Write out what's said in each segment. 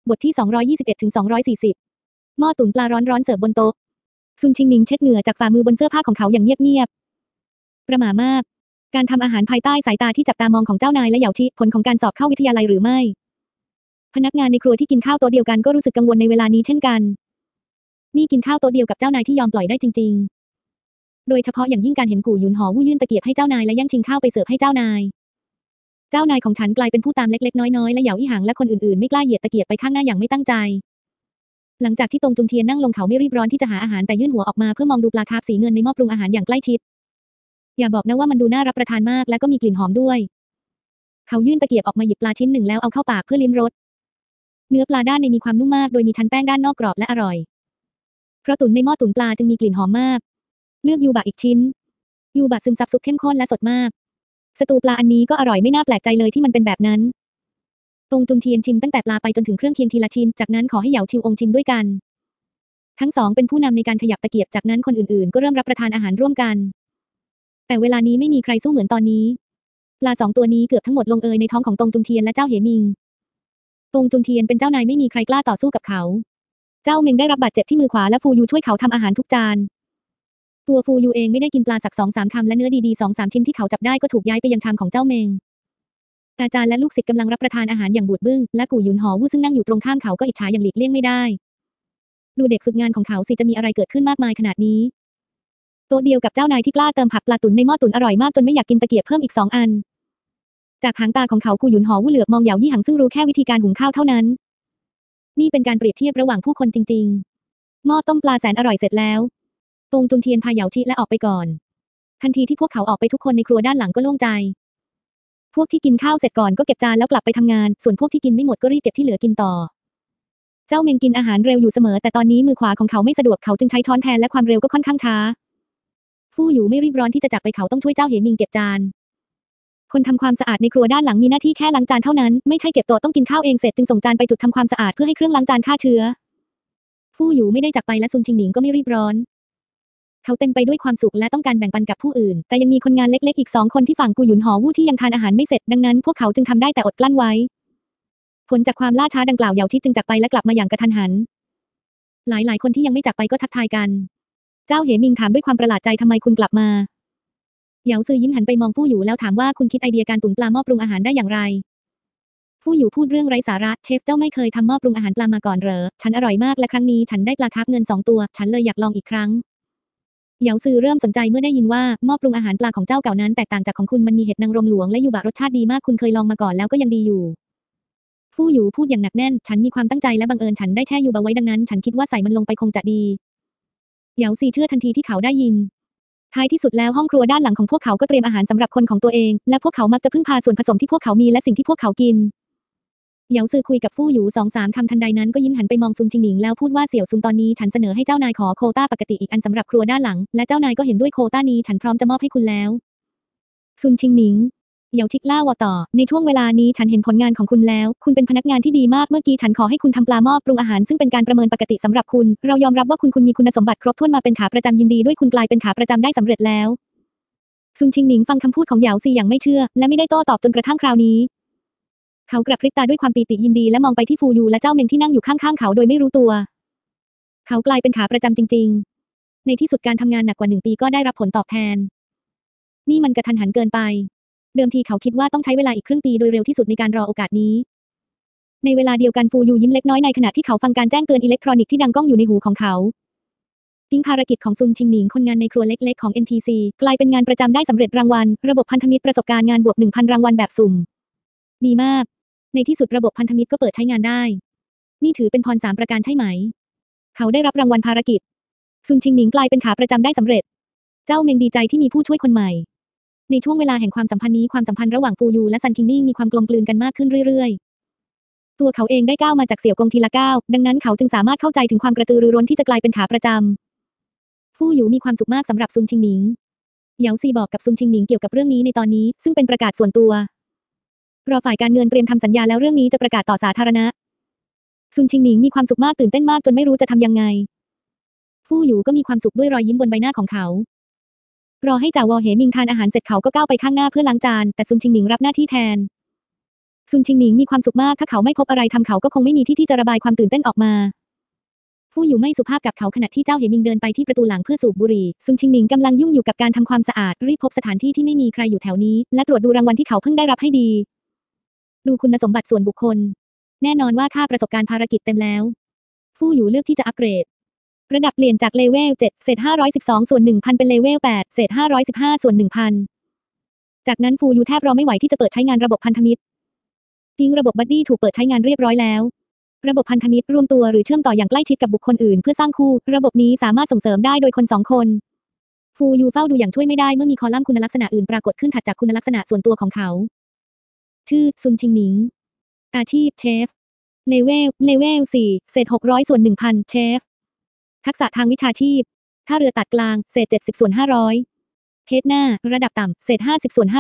บทที่221ถึง240หม้อตุ๋นปลาร้อนๆเสิร์ฟบนโต๊ะซุนชิงหนิงเช็ดเหงื่อจากฝ่ามือบนเสื้อผ้าของเขาอย่างเงียบๆประหม่ามากการทำอาหารภายใต้สายตาที่จับตามองของเจ้านายและเหยาชิผลของการสอบเข้าวิทยาลัยหรือไม่พนักงานในครัวที่กินข้าวโต๊ะเดียวกันก็รู้สึกกังวลในเวลานี้เช่นกันนี่กินข้าวโต๊ะเดียวกับเจ้านายที่ยอมปล่อยได้จริงๆโดยเฉพาะอย่างยิ่งการเห็นกู่หยุนหอวู่ยื่นตะเกียบให้เจ้านายและแย่งชิงข้าวไปเสิร์ฟให้เจ้านายของฉันกลายเป็นผู้ตามเล็กๆน้อยๆและเหยาอี้หางและคนอื่นๆไม่กล้าเหยียดตะเกียบไปข้างหน้าอย่างไม่ตั้งใจหลังจากที่ตงจุนเทียนนั่งลงเขาไม่รีบร้อนที่จะหาอาหารแต่ยื่นหัวออกมาเพื่อมองดูปลาคาร์ฟสีเงินในหม้อปรุงอาหารอย่างใกล้ชิดอย่าบอกนะว่ามันดูน่ารับประทานมากและก็มีกลิ่นหอมด้วยเขายื่นตะเกียบออกมาหยิบปลาชิ้นหนึ่งแล้วเอาเข้าปากเพื่อลิ้มรสเนื้อปลาด้านในมีความนุ่มมากโดยมีชั้นแป้งด้านนอกกรอบและอร่อยเพราะตุ๋นในหม้อตุ๋นปลาจึงมีกลิ่นหอมมากเลือกยูบะอีกชิ้นยูบะซึมซับซุปเข้มข้นและสดมากสตูปลาอันนี้ก็อร่อยไม่น่าแปลกใจเลยที่มันเป็นแบบนั้นตงจุนเทียนชิมตั้งแต่ปลาไปจนถึงเครื่องเคียงทีละชิ้นจากนั้นขอให้เหยาชิวองชิมด้วยกันทั้งสองเป็นผู้นำในการขยับตะเกียบจากนั้นคนอื่นๆก็เริ่มรับประทานอาหารร่วมกันแต่เวลานี้ไม่มีใครสู้เหมือนตอนนี้ปลาสองตัวนี้เกือบทั้งหมดลงเอยในท้องของตงจุนเทียนและเจ้าเหมิงตงจุนเทียนเป็นเจ้านายไม่มีใครกล้าต่อสู้กับเขาเจ้าเมงได้รับบาดเจ็บที่มือขวาและฟูยูช่วยเขาทำอาหารทุกจานตัวฟูยูเองไม่ได้กินปลาสัก 2-3 คำและเนื้อดีๆ 2-3 ชิ้นที่เขาจับได้ก็ถูกย้ายไปยังชามของเจ้าเมงอาจารย์และลูกศิษย์กำลังรับประทานอาหารอย่างบูดบึ้งและกู่หยุนหอวู่ซึ่งนั่งอยู่ตรงข้ามเขาก็อิจฉาอย่างหลีกเลี่ยงไม่ได้ดูเด็กฝึกงานของเขาสิจะมีอะไรเกิดขึ้นมากมายขนาดนี้โต๊ะเดียวกับเจ้านายที่กล้าเติมผักปลาตุ๋นในหม้อตุ๋นอร่อยมากจนไม่อยากกินตะเกียบเพิ่มอีก2 อันจากหางตาของเขากู่หยุนหอวู่เหลือบมองเหยายี่หังซึ่งรู้แค่วิธีการหุงข้าวเท่านั้นนี่เป็นการเปรียบเทียบระหว่างผู้คนจริงๆหม้อต้มปลาแสนอร่อยเสร็จแล้วตงจุนเทียนพาเหยาชิและออกไปก่อนทันทีที่พวกเขาออกไปทุกคนในครัวด้านหลังก็โล่งใจพวกที่กินข้าวเสร็จก่อนก็เก็บจานแล้วกลับไปทำงานส่วนพวกที่กินไม่หมดก็รีบเก็บที่เหลือกินต่อเจ้าเมงกินอาหารเร็วอยู่เสมอแต่ตอนนี้มือขวาของเขาไม่สะดวกเขาจึงใช้ช้อนแทนและความเร็วก็ค่อนข้างช้าฟู่อยู่ไม่รีบร้อนที่จะจากไปเขาต้องช่วยเจ้าเหมิงเก็บจานคนทำความสะอาดในครัวด้านหลังมีหน้าที่แค่ล้างจานเท่านั้นไม่ใช่เก็บโต๊ะต้องกินข้าวเองเสร็จจึงส่งจานไปจุดทำความสะอาดเพื่อให้เครื่องล้างจานฆ่าเชื้อฟู่อยู่ไม่ได้จากไปและซุนชิงหนิงก็ไม่รีบร้อนเขาเต็มไปด้วยความสุขและต้องการแบ่งปันกับผู้อื่นแต่ยังมีคนงานเล็กๆอีก2 คนที่ฝั่งกูหยุนหอวู่ที่ยังทานอาหารไม่เสร็จดังนั้นพวกเขาจึงทำได้แต่อดกลั้นไว้ผลจากความล่าช้าดังกล่าวเหยาชิจึงจากไปและกลับมาอย่างกระทันหันหลายคนที่ยังไม่จากไปก็ทักทายกันเจ้าเหมิงถามด้วยความประหลาดใจทำไมคุณกลับมาเหยาซือยิ้มหันไปมองฟู่อยู่แล้วถามว่าคุณคิดไอเดียการตุ๋นปลาหม้อปรุงอาหารได้อย่างไรฟู่อยู่พูดเรื่องไร้สาระเชฟเจ้าไม่เคยทำหม้อปรุงอาหารปลามาก่อนเหรอฉันอร่อยมากและครั้งนี้ฉันได้ปลาคาร์ฟเงิน2 ตัวฉันเลยอยากลองอีกครั้งเหยาซือเริ่มสนใจเมื่อได้ยินว่าหม้อปรุงอาหารปลาของเจ้าเก่านั้นแตกต่างจากของคุณมันมีเห็ดนางรมหลวงและยูบะรสชาติดีมากคุณเคยลองมาก่อนแล้วก็ยังดีอยู่ฟู่อยู่พูดอย่างหนักแน่นฉันมีความตั้งใจและบังเอิญฉันได้แช่ยูบะไว้ดังนั้นฉันคิดว่าใส่มันลงไปคงจะดีเหยาซีเชื่อทันทีที่เขาได้ยินท้ายที่สุดแล้วห้องครัวด้านหลังของพวกเขาก็เตรียมอาหารสำหรับคนของตัวเองและพวกเขามักจะพึ่งพาส่วนผสมที่พวกเขามีและสิ่งที่พวกเขากินเหยาซือคุยกับฟู่อยู่2-3 คำทันใดนั้นก็ยิ้มหันไปมองซุนชิงหนิงแล้วพูดว่าเสี่ยวซุนตอนนี้ฉันเสนอให้เจ้านายขอโควต้าปกติอีกอันสำหรับครัวด้านหลังและเจ้านายก็เห็นด้วยโควต้านี้ฉันพร้อมจะมอบให้คุณแล้วซุนชิงหนิงเหยาชิกล่าวต่อในช่วงเวลานี้ฉันเห็นผลงานของคุณแล้วคุณเป็นพนักงานที่ดีมากเมื่อกี้ฉันขอให้คุณทำปลาหม้อปรุงอาหารซึ่งเป็นการประเมินปกติสำหรับคุณเรายอมรับว่าคุณมีคุณสมบัติครบถ้วนมาเป็นขาประจำยินดีด้วยคุณกลายเป็นขาประจำได้สำเร็จแล้วซุนชิงหนิงฟังคำพูดของเหยาซีอย่างไม่เชื่อและไม่ได้โต้ตอบจนกระทั่งคราวนี้เขากระพริบตาด้วยความปีติยินดีและมองไปที่ฟูยูและเจ้าเมงที่นั่งอยู่ข้างๆเขาโดยไม่รู้ตัวเขากลายเป็นขาประจำจริงๆในที่สุดการทำงานหนักกว่า1 ปีก็ได้รับผลตอบแทนนี่มันกระทันหันเกินไปเดิมทีเขาคิดว่าต้องใช้เวลาอีกครึ่งปีโดยเร็วที่สุดในการรอโอกาสนี้ในเวลาเดียวกันฟูยูยิ้มเล็กน้อยในขณะที่เขาฟังการแจ้งเตือนอิเล็กทรอนิกส์ที่ดังก้องอยู่ในหูของเขาทิ้งภารกิจของซุนชิงหนิงคนงานในครัวเล็กๆของ NPC กลายเป็นงานประจำได้สำเร็จรางวัลระบบพันธมิตรประสบการณ์งานบวก 1,000 รางวัลแบบสุ่มดีมากในที่สุดระบบพันธมิตรก็เปิดใช้งานได้นี่ถือเป็นพร3 ประการใช่ไหมเขาได้รับรางวัลภารกิจซุนชิงหนิงกลายเป็นขาประจำได้สำเร็จเจ้าเมงดีใจที่มีผู้ช่วยคนใหม่ในช่วงเวลาแห่งความสัมพันธ์นี้ความสัมพันธ์ระหว่างฟูยูและซันคิงนิ่งมีความกลมกลืนกันมากขึ้นเรื่อยๆตัวเขาเองได้ก้าวมาจากเสี่ยวกงทีละก้าวดังนั้นเขาจึงสามารถเข้าใจถึงความกระตือรือร้นที่จะกลายเป็นขาประจำฟูยูมีความสุขมากสำหรับซุนชิงหนิงเหยาซีบอกกับซุนชิงหนิงเกี่ยวกับเรื่องนี้ในตอนนี้ซึ่งเป็นประกาศส่วนตัวรอฝ่ายการเงินเตรียมทำสัญญาแล้วเรื่องนี้จะประกาศต่อสาธารณะซุนชิงหนิงมีความสุขมากตื่นเต้นมากจนไม่รู้จะทำยังไงฟู่อยู่ก็มีความสุขด้วยรอยยิ้มบนใบหน้าของเขารอให้จ่าวอเหมิงทานอาหารเสร็จเขาก็ก้าวไปข้างหน้าเพื่อล้างจานแต่ซุนชิงหนิงรับหน้าที่แทนซุนชิงหนิงมีความสุขมากถ้าเขาไม่พบอะไรทำเขาก็คงไม่มีที่จะระบายความตื่นเต้นออกมาฟู่อยู่ไม่สุภาพกับเขาขณะที่เจ้าเหมิงเดินไปที่ประตูหลังเพื่อสูบบุหรี่ซุนชิงหนิงกำลังยุ่งอยู่กับการทำความสะอาดรีบพบสถานที่ที่ไม่มีใครอยู่แถวนี้และตรวจดูรางวัลที่เขาเพิ่งได้รับให้ดีดูคุณสมบัติส่วนบุคคลแน่นอนว่าค่าประสบการณ์ภารกิจเต็มแล้วฟู่อยู่เลือกที่จะอัปเกรดระดับเปลี่ยนจากเลเวล7เศษ512ส่วน 1000 เป็นเลเวล8เศษ515ส่วน 1000จากนั้นฟูอยู่แทบรอไม่ไหวที่จะเปิดใช้งานระบบพันธมิตรพิงระบบบัดดี้ถูกเปิดใช้งานเรียบร้อยแล้วระบบพันธมิตรรวมตัวหรือเชื่อมต่ออย่างใกล้ชิดกับบุคคลอื่นเพื่อสร้างคู่ระบบนี้สามารถส่งเสริมได้โดยคน2 คนฟูอยู่เฝ้าดูอย่างช่วยไม่ได้เมื่อมีคอลัมน์คุณลักษณะอื่นปรากฏขึ้นถัดจากคุณลักษณะส่วนตัวของเขาชื่อซุนชิงหนิงอาชีพเชฟเลเวล4เศษ600ส่วน 1000เชฟทักษะทางวิชาชีพท่าเรือตัดกลางเศษ70ส่วน500เคสหน้าระดับต่ำเศษ50ส่วน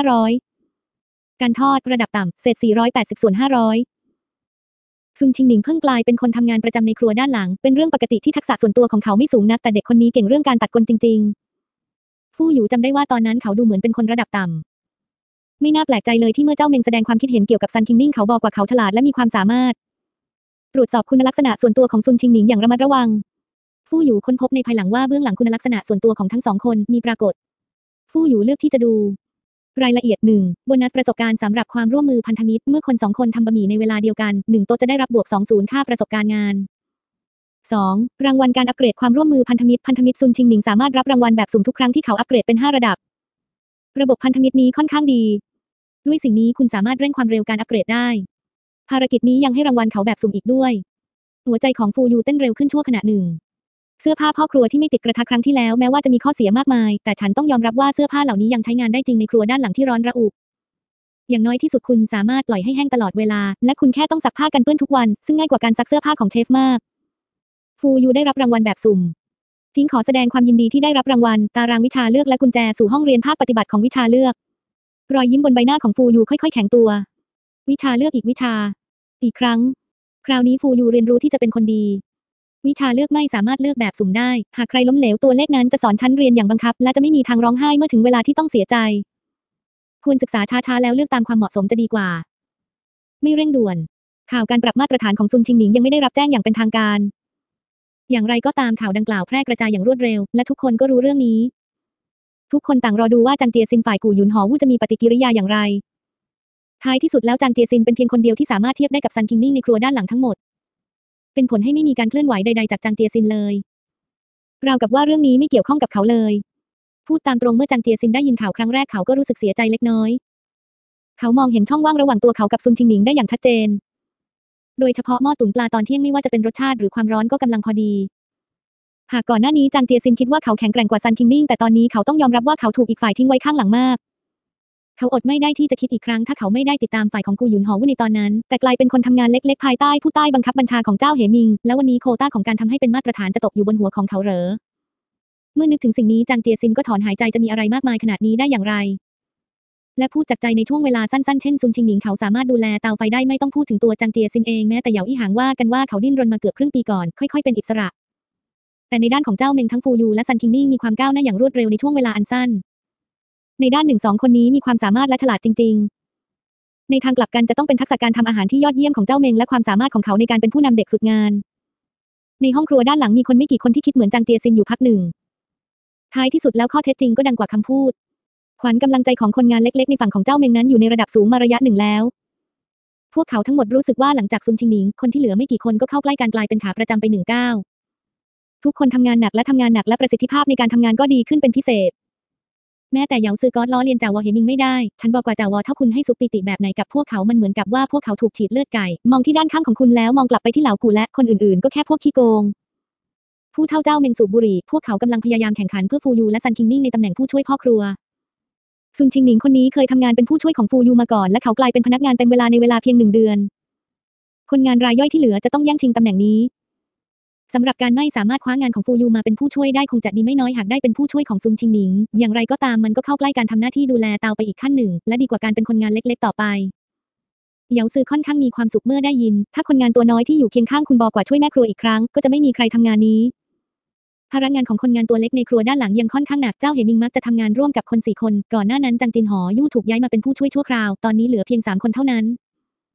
500การทอดระดับต่ำเศษ480ส่วน500ซุนชิงหนิงเพิ่งกลายเป็นคนทำงานประจำในครัวด้านหลังเป็นเรื่องปกติที่ทักษะส่วนตัวของเขาไม่สูงนักแต่เด็กคนนี้เก่งเรื่องการตัดกลจริงๆฟู่อยู่จำได้ว่าตอนนั้นเขาดูเหมือนเป็นคนระดับต่ำไม่น่าแปลกใจเลยที่เมื่อเจ้าเมงแสดงความคิดเห็นเกี่ยวกับซันคิงนิ่งเขาบอกว่าเขาฉลาดและมีความสามารถตรวจสอบคุณลักษณะส่วนตัวของซุนชิงหนิงอย่างระมัดระวังฟู่อยู่ค้นพบในภายหลังว่าเบื้องหลังคุณลักษณะส่วนตัวของทั้ง2 คนมีปรากฏฟู่อยู่เลือกที่จะดูรายละเอียด1โบนัสประสบการณ์สำหรับความร่วมมือพันธมิตรเมื่อคน2 คนทำบะหมี่ในเวลาเดียวกัน1โต๊ะจะได้รับบวก20ค่าประสบการณ์งาน2รางวัลการอัปเกรดความร่วมมือพันธมิตรซุนชิงหนิงสามารถรับรางวัลแบบสุ่มทุกครั้งที่เขาอัปเกรดเป็น5ระดับระบบพันธมิตรนี้ค่อนข้างดีด้วยสิ่งนี้คุณสามารถเร่งความเร็วการอัปเกรดได้ภารกิจนี้ยังให้รางวัลเขาแบบสุ่มอีกด้วยหัวใจของฟูยูเต้นเร็วขึ้นชั่วขณะหนึ่งเสื้อผ้าพ่อครัวที่ไม่ติดกระทะครั้งที่แล้วแม้ว่าจะมีข้อเสียมากมายแต่ฉันต้องยอมรับว่าเสื้อผ้าเหล่านี้ยังใช้งานได้จริงในครัวด้านหลังที่ร้อนระอุอย่างน้อยที่สุดคุณสามารถปล่อยให้แห้งตลอดเวลาและคุณแค่ต้องซักผ้ากันเปื้อนทุกวันซึ่งง่ายกว่าการซักเสื้อผ้าของเชฟมากฟูยูได้รับรางวัลแบบสุ่มทิ้งขอแสดงความยินดีที่ได้รับรางวัลตารางวิชาเลือกและกุญแจสู่ห้องเรียนภาคปฏิบัติของวิชาเลือกรอยยิ้มบนใบหน้าของฟูยูค่อยๆแข็งตัววิชาเลือกอีกวิชาอีกครั้งคราวนี้ฟูยูเรียนรู้ที่จะเป็นคนดีวิชาเลือกไม่สามารถเลือกแบบสุ่มได้หากใครล้มเหลวตัวเลขนั้นจะสอนชั้นเรียนอย่างบังคับและจะไม่มีทางร้องไห้เมื่อถึงเวลาที่ต้องเสียใจควรศึกษาช้าๆแล้วเลือกตามความเหมาะสมจะดีกว่าไม่เร่งด่วนข่าวการปรับมาตรฐานของซุนชิงหนิงยังไม่ได้รับแจ้งอย่างเป็นทางการอย่างไรก็ตามข่าวดังกล่าวแพร่กระจายอย่างรวดเร็วและทุกคนก็รู้เรื่องนี้ทุกคนต่างรอดูว่าจางเจียซินฝ่ายกู่หยุนหอวู่จะมีปฏิกิริยาอย่างไรท้ายที่สุดแล้วจางเจียซินเป็นเพียงคนเดียวที่สามารถเทียบได้กับซันคิงนิ่งในครัวด้านหลังทั้งหมดเป็นผลให้ไม่มีการเคลื่อนไหวใดๆจากจางเจียซินเลยราวกับว่าเรื่องนี้ไม่เกี่ยวข้องกับเขาเลยพูดตามตรงเมื่อจางเจียซินได้ยินข่าวครั้งแรกเขาก็รู้สึกเสียใจเล็กน้อยเขามองเห็นช่องว่างระหว่างตัวเขากับซุนชิงหนิงได้อย่างชัดเจนโดยเฉพาะหม้อตุ๋นปลาตอนเที่ยงไม่ว่าจะเป็นรสชาติหรือความร้อนก็กำลังพอดีหากก่อนหน้านี้จางเจียซินคิดว่าเขาแข็งแกร่งกว่าซันคิงนิ่งแต่ตอนนี้เขาต้องยอมรับว่าเขาถูกอีกฝ่ายทิ้งไว้ข้างหลังมากเขาอดไม่ได้ที่จะคิดอีกครั้งถ้าเขาไม่ได้ติดตามฝ่ายของกูหยุนหอวู่ในตอนนั้นแต่กลายเป็นคนทำงานเล็กๆภายใต้ผู้ใต้บังคับบัญชาของเจ้าเหมิงแล้ววันนี้โควต้าของการทำให้เป็นมาตรฐานจะตกอยู่บนหัวของเขาเหรอเมื่อนึกถึงสิ่งนี้จางเจียซินก็ถอนหายใจจะมีอะไรมากมายขนาดนี้ได้อย่างไรและพูดจากใจในช่วงเวลาสั้นๆเช่นซุนชิงหนิงเขาสามารถดูแลเตาไฟได้ไม่ต้องพูดถึงตัวจางเจียซินเองแม้แต่เหยาอี้หางว่ากันว่าเขาดิ้นรนมาเกือบครึ่งปีก่อนค่อยๆเป็นอิสระแต่ในด้านของเจ้าเมงทั้งฟูยูและซันคิงนิ่งมีความก้าวหน้าอย่างรวดเร็วในช่วงเวลาอันสั้นในด้านหนึ่ง2 คนนี้มีความสามารถและฉลาดจริงๆในทางกลับกันจะต้องเป็นทักษะการทำอาหารที่ยอดเยี่ยมของเจ้าเมงและความสามารถของเขาในการเป็นผู้นำเด็กฝึกงานในห้องครัวด้านหลังมีคนไม่กี่คนที่คิดเหมือนจางเจียซินอยู่พักหนึ่งท้ายที่สุดแล้วข้อเท็จจริงก็ดังกว่าคำพูดขวัญกำลังใจของคนงานเล็กๆในฝั่งของเจ้าเมงนั้นอยู่ในระดับสูงมาระยะหนึ่งแล้วพวกเขาทั้งหมดรู้สึกว่าหลังจากซุนชิงหนิงคนที่เหลือไม่กี่คนก็เข้าใกล้การกลายเป็นขาประจำไป1 ก้าวทุกคนทำงานหนักและประสิทธิภาพในการทำงานก็ดีขึ้นเป็นพิเศษแม้แต่เหยาซือก๊อตล้อเลียนจ่าวอเหมิงไม่ได้ฉันบอกกว่าจ่าวอถ้าคุณให้ซุปปิติแบบไหนกับพวกเขามันเหมือนกับว่าพวกเขาถูกฉีดเลือดไก่มองที่ด้านข้างของคุณแล้วมองกลับไปที่เหลากูและคนอื่นๆก็แค่พวกขี้โกงผู้เฒ่าเจ้าเมงสูบบุหรี่พวกเขากำลังพยายามแข่งขันเพื่อฟูยูและซันคิงนิ่งในตำแหน่งผู้ช่วยพ่อครัวซุนชิงหนิงคนนี้เคยทำงานเป็นผู้ช่วยของฟูยูมาก่อนและเขากลายเป็นพนักงานเต็มเวลาในเวลาเพียง1 เดือนคนงานรายย่อยที่เหลือจะต้องแย่งชิงตำแหน่งนี้สำหรับการไม่สามารถคว้างานของฟูยูมาเป็นผู้ช่วยได้คงจะดีไม่น้อยหากได้เป็นผู้ช่วยของซุนชิงหนิงอย่างไรก็ตามมันก็เข้าใกล้การทำหน้าที่ดูแลเตาไปอีกขั้นหนึ่งและดีกว่าการเป็นคนงานเล็กๆต่อไปเหยาซือค่อนข้างมีความสุขเมื่อได้ยินถ้าคนงานตัวน้อยที่อยู่เคียงข้างคุณบอกว่าช่วยแม่ครัวอีกครั้งก็จะไม่มีใครทำงานนี้ภาระงานของคนงานตัวเล็กในครัวด้านหลังยังค่อนข้างหนักเจ้าเหมิงมักจะทำงานร่วมกับคน4 คนก่อนหน้านั้นจางจินหอยู่ถูกย้ายมาเป็นผู้ช่วยชั่วคราวตอนนี้เหลือเพียง3 คนเท่านั้น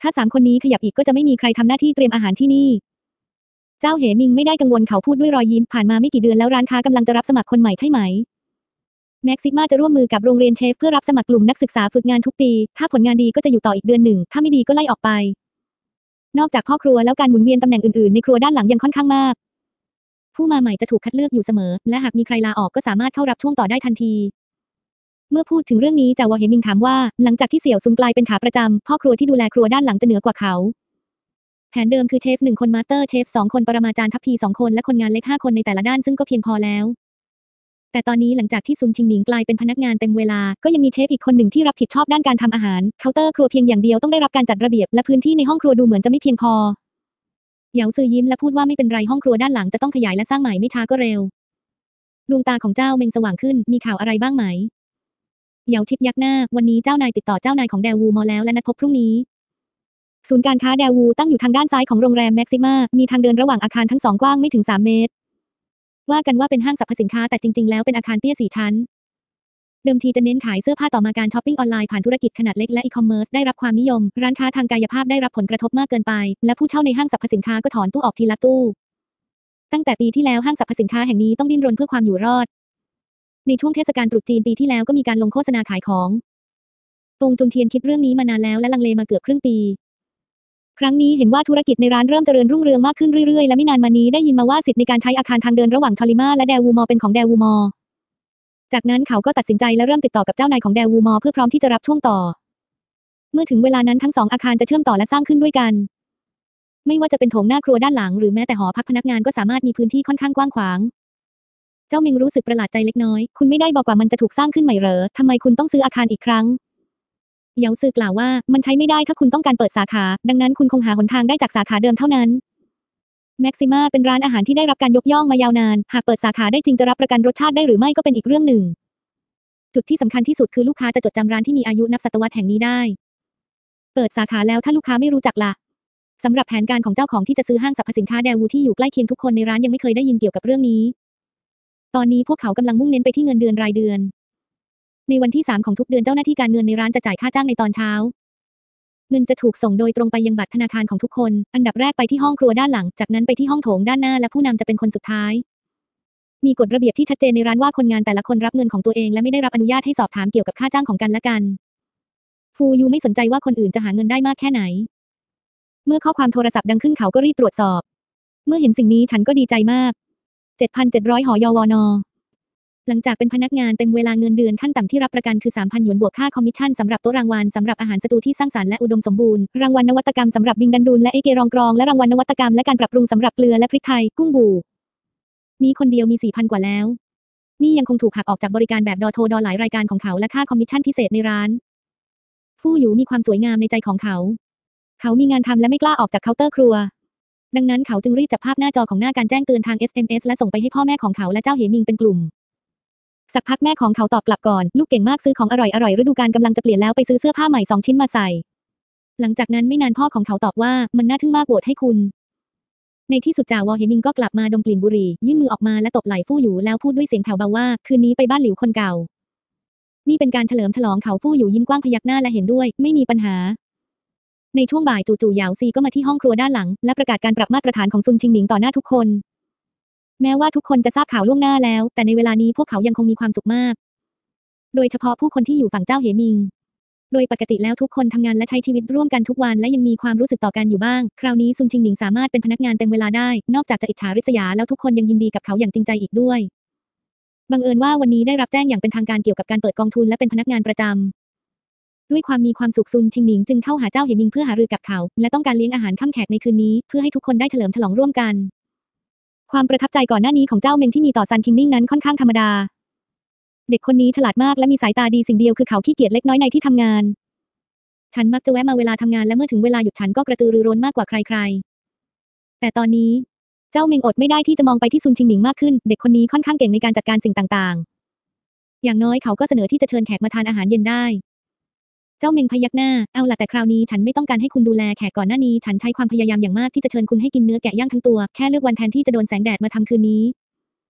ถ้า3 คนนี้ขยับอีกก็จะไม่มีใครทำหน้าที่เตรียมอาหารที่นี่เจ้าเหมิงไม่ได้กังวลเขาพูดด้วยรอยยิ้มผ่านมาไม่กี่เดือนแล้วร้านค้ากำลังจะรับสมัครคนใหม่ใช่ไหมแม็กซิม่าจะร่วมมือกับโรงเรียนเชฟเพื่อรับสมัครกลุ่มนักศึกษาฝึกงานทุกปีถ้าผลงานดีก็จะอยู่ต่ออีกเดือนหนึ่งถ้าไม่ดีก็ไล่ออกไปนอกจากพ่อครัวแล้วการหมุนเวียนตำแหน่งอื่นๆในครัวด้านหลังยังค่อนข้างมากผู้มาใหม่จะถูกคัดเลือกอยู่เสมอและหากมีใครลาออกก็สามารถเข้ารับช่วงต่อได้ทันทีเมื่อพูดถึงเรื่องนี้จ่าวอเหมิงถามว่าหลังจากที่เสี่ยวซุนกลายเป็นขาประจำพ่อครัวที่ดูแลครัวด้านหลังจะเหนือกว่าเขาแผนเดิมคือเชฟ1 คนมาสเตอร์เชฟ2 คนปรมาจารย์ทัพพี2 คนและคนงานเล็ก5 คนในแต่ละด้านซึ่งก็เพียงพอแล้วแต่ตอนนี้หลังจากที่ซุนชิงหนิงกลายเป็นพนักงานเต็มเวลาก็ยังมีเชฟอีกคนหนึ่งที่รับผิดชอบด้านการทำอาหารเคาน์เตอร์ครัวเพียงอย่างเดียวต้องได้รับการจัดระเบียบและพื้นที่ในห้องครัวดูเหมือนจะไม่เพียงพอเหยาซือยิ้มและพูดว่าไม่เป็นไรห้องครัวด้านหลังจะต้องขยายและสร้างใหม่ไม่ช้าก็เร็วดวงตาของเจ้าเมงสว่างขึ้นมีข่าวอะไรบ้างไหมเหยาชิบยักหน้าวันนี้เจ้านายติดต่อเจ้านายของแดวูมอแล้วและนัดพบพรุ่งนี้ศูนย์การค้าแดวูตั้งอยู่ทางด้านซ้ายของโรงแรมแม็กซิม่ามีทางเดินระหว่างอาคารทั้ง2กว้างไม่ถึง3 เมตรว่ากันว่าเป็นห้างสรรพสินค้าแต่จริงๆแล้วเป็นอาคารเตี้ย4 ชั้นเดิมทีจะเน้นขายเสื้อผ้าต่อมาการช้อปปิ้งออนไลน์ผ่านธุรกิจขนาดเล็กและอีคอมเมิร์ซได้รับความนิยมร้านค้าทางกายภาพได้รับผลกระทบมากเกินไปและผู้เช่าในห้างสรรพสินค้าก็ถอนตู้ออกทีละตู้ตั้งแต่ปีที่แล้วห้างสรรพสินค้าแห่งนี้ต้องดิ้นรนเพื่อความอยู่รอดในช่วงเทศกาลตรุษจีนปีที่แล้วก็มีการลงโฆษณาขายของตงจุนเทียนคิดเรื่องนี้มานานแล้วและลังเลมาเกือบครึ่งปีครั้งนี้เห็นว่าธุรกิจในร้านเริ่มเจริญรุ่งเรืองมากขึ้นเรื่อยๆและไม่นานมานี้ได้ยินมาว่าสิทธิ์ในการใช้อาคารทางเดินระหว่างชอลิมาและแดวูมอเป็นของแดวูมอจากนั้นเขาก็ตัดสินใจและเริ่มติดต่อกับเจ้านายของแดวูมอเพื่อพร้อมที่จะรับช่วงต่อเมื่อถึงเวลานั้นทั้ง2 อาคารจะเชื่อมต่อและสร้างขึ้นด้วยกันไม่ว่าจะเป็นโถงหน้าครัวด้านหลังหรือแม้แต่หอพักพนักงานก็สามารถมีพื้นที่ค่อนข้างกว้างขวางเจ้าเมงรู้สึกประหลาดใจเล็กน้อยคุณไม่ได้บอกว่ามันจะถูกสร้างขึ้นใหม่เหรอทำไมคุณต้องซื้ออาคารอีกครั้งเหยาซือกล่าวว่ามันใช้ไม่ได้ถ้าคุณต้องการเปิดสาขาดังนั้นคุณคงหาหนทางได้จากสาขาเดิมเท่านั้นแม็กซิม่าเป็นร้านอาหารที่ได้รับการยกย่องมายาวนานหากเปิดสาขาได้จริงจะรับประกันรสชาติได้หรือไม่ก็เป็นอีกเรื่องหนึ่งจุดที่สำคัญที่สุดคือลูกค้าจะจดจำร้านที่มีอายุนับศตวรรษแห่งนี้ได้เปิดสาขาแล้วถ้าลูกค้าไม่รู้จักล่ะสำหรับแผนการของเจ้าของที่จะซื้อห้างสรรพสินค้าแดวูที่อยู่ใกล้เคียงทุกคนในร้านยังไม่เคยได้ยินเกี่ยวกับเรื่องนี้ตอนนี้พวกเขากำลังมุ่งเน้นไปที่เงินเดือนรายเดือนในวันที่3ของทุกเดือนเจ้าหน้าที่การเงินในร้านจะจ่ายค่าจ้างในตอนเช้าเงินจะถูกส่งโดยตรงไปยังบัตรธนาคารของทุกคนอันดับแรกไปที่ห้องครัวด้านหลังจากนั้นไปที่ห้องโถงด้านหน้าและผู้นำจะเป็นคนสุดท้ายมีกฎระเบียบที่ชัดเจนในร้านว่าคนงานแต่ละคนรับเงินของตัวเองและไม่ได้รับอนุญาตให้สอบถามเกี่ยวกับค่าจ้างของกันและกันฟูยูไม่สนใจว่าคนอื่นจะหาเงินได้มากแค่ไหนเมื่อข้อความโทรศัพท์ดังขึ้นเขาก็รีบตรวจสอบเมื่อเห็นสิ่งนี้ฉันก็ดีใจมาก 7,700 หยวน.หลังจากเป็นพนักงานเต็มเวลาเงินเดือนขั้นต่ำที่รับประกันคือ 3,000 หยวนบวกค่าคอมมิชชั่นสำหรับโต๊ะรางวัลสำหรับอาหารสตูที่สร้างสรรค์และอุดมสมบูรณ์รางวัลนวัตกรรมสำหรับบิงดันดูนและเอเกรองกรองและรางวัลนวัตกรรมและการปรับปรุงสำหรับเกลือและพริกไทยกุ้งบูนี่คนเดียวมี 4,000 กว่าแล้วนี่ยังคงถูกหักออกจากบริการแบบดอโทดอหลายรายการของเขาและค่าคอมมิชชั่นพิเศษในร้านฟู่หยูมีความสวยงามในใจของเขามีงานทำและไม่กล้าออกจากเคาน์เตอร์ครัวดังนั้นเขาจึงรีบจับภาพหน้าจอของหน้าการแจ้งเตือนทาง SMS และส่งไปให้พ่อแม่ของเขาและเจ้าเหมิงเป็นกลุ่มสักพักแม่ของเขาตอบกลับก่อนลูกเก่งมากซื้อของอร่อยฤดูกาลกำลังจะเปลี่ยนแล้วไปซื้อเสื้อผ้าใหม่2 ชิ้นมาใส่หลังจากนั้นไม่นานพ่อของเขาตอบว่ามันน่าทึ่งมากโหวตให้คุณในที่สุดจ่าวอเหมิงก็กลับมาดมกลิ่นบุหรี่ยื่นมือออกมาและตบไหล่ฟู่หยูแล้วพูดด้วยเสียงแผ่วเบาว่าคืนนี้ไปบ้านหลิวคนเก่านี่เป็นการเฉลิมฉลองเขาฟู่หยูยิ้มกว้างพยักหน้าและเห็นด้วยไม่มีปัญหาในช่วงบ่ายจู่ๆเหยาซีก็มาที่ห้องครัวด้านหลังและประกาศการปรับมาตรฐานของซุนชิงหนิงต่อหน้าทุกคนแม้ว่าทุกคนจะทราบข่าวล่วงหน้าแล้วแต่ในเวลานี้พวกเขายังคงมีความสุขมากโดยเฉพาะผู้คนที่อยู่ฝั่งเจ้าเหมิงโดยปกติแล้วทุกคนทำงานและใช้ชีวิตร่วมกันทุกวันและยังมีความรู้สึกต่อกันอยู่บ้างคราวนี้ซุนชิงหนิงสามารถเป็นพนักงานเต็มเวลาได้นอกจากจะอิจฉาริษยาแล้วทุกคนยังยินดีกับเขาอย่างจริงใจอีกด้วยบังเอิญว่าวันนี้ได้รับแจ้งอย่างเป็นทางการเกี่ยวกับการเปิดกองทุนและเป็นพนักงานประจำด้วยความมีความสุขซุนชิงหนิงจึงเข้าหาเจ้าเหมิงเพื่อหารือกับเขาและต้องการเลี้ยงอาหารค่ำแขกในคืนนี้เพื่อให้ทุกคนได้เฉลิมฉลองร่วมกันความประทับใจก่อนหน้านี้ของเจ้าเมงที่มีต่อซันคิงนิ่งนั้นค่อนข้างธรรมดาเด็กคนนี้ฉลาดมากและมีสายตาดีสิ่งเดียวคือเขาขี้เกียจเล็กน้อยในที่ทำงานฉันมักจะแวะมาเวลาทำงานและเมื่อถึงเวลาหยุดฉันก็กระตือรือร้นมากกว่าใครๆแต่ตอนนี้เจ้าเมงอดไม่ได้ที่จะมองไปที่ซุนชิงหนิงมากขึ้นเด็กคนนี้ค่อนข้างเก่งในการจัดการสิ่งต่างๆอย่างน้อยเขาก็เสนอที่จะเชิญแขกมาทานอาหารเย็นได้เจ้าเมงพยักหน้าเอาล่ะแต่คราวนี้ฉันไม่ต้องการให้คุณดูแลแขกก่อนหน้านี้ฉันใช้ความพยายามอย่างมากที่จะเชิญคุณให้กินเนื้อแกะย่างทั้งตัวแค่เลือกวันแทนที่จะโดนแสงแดดมาทำคืนนี้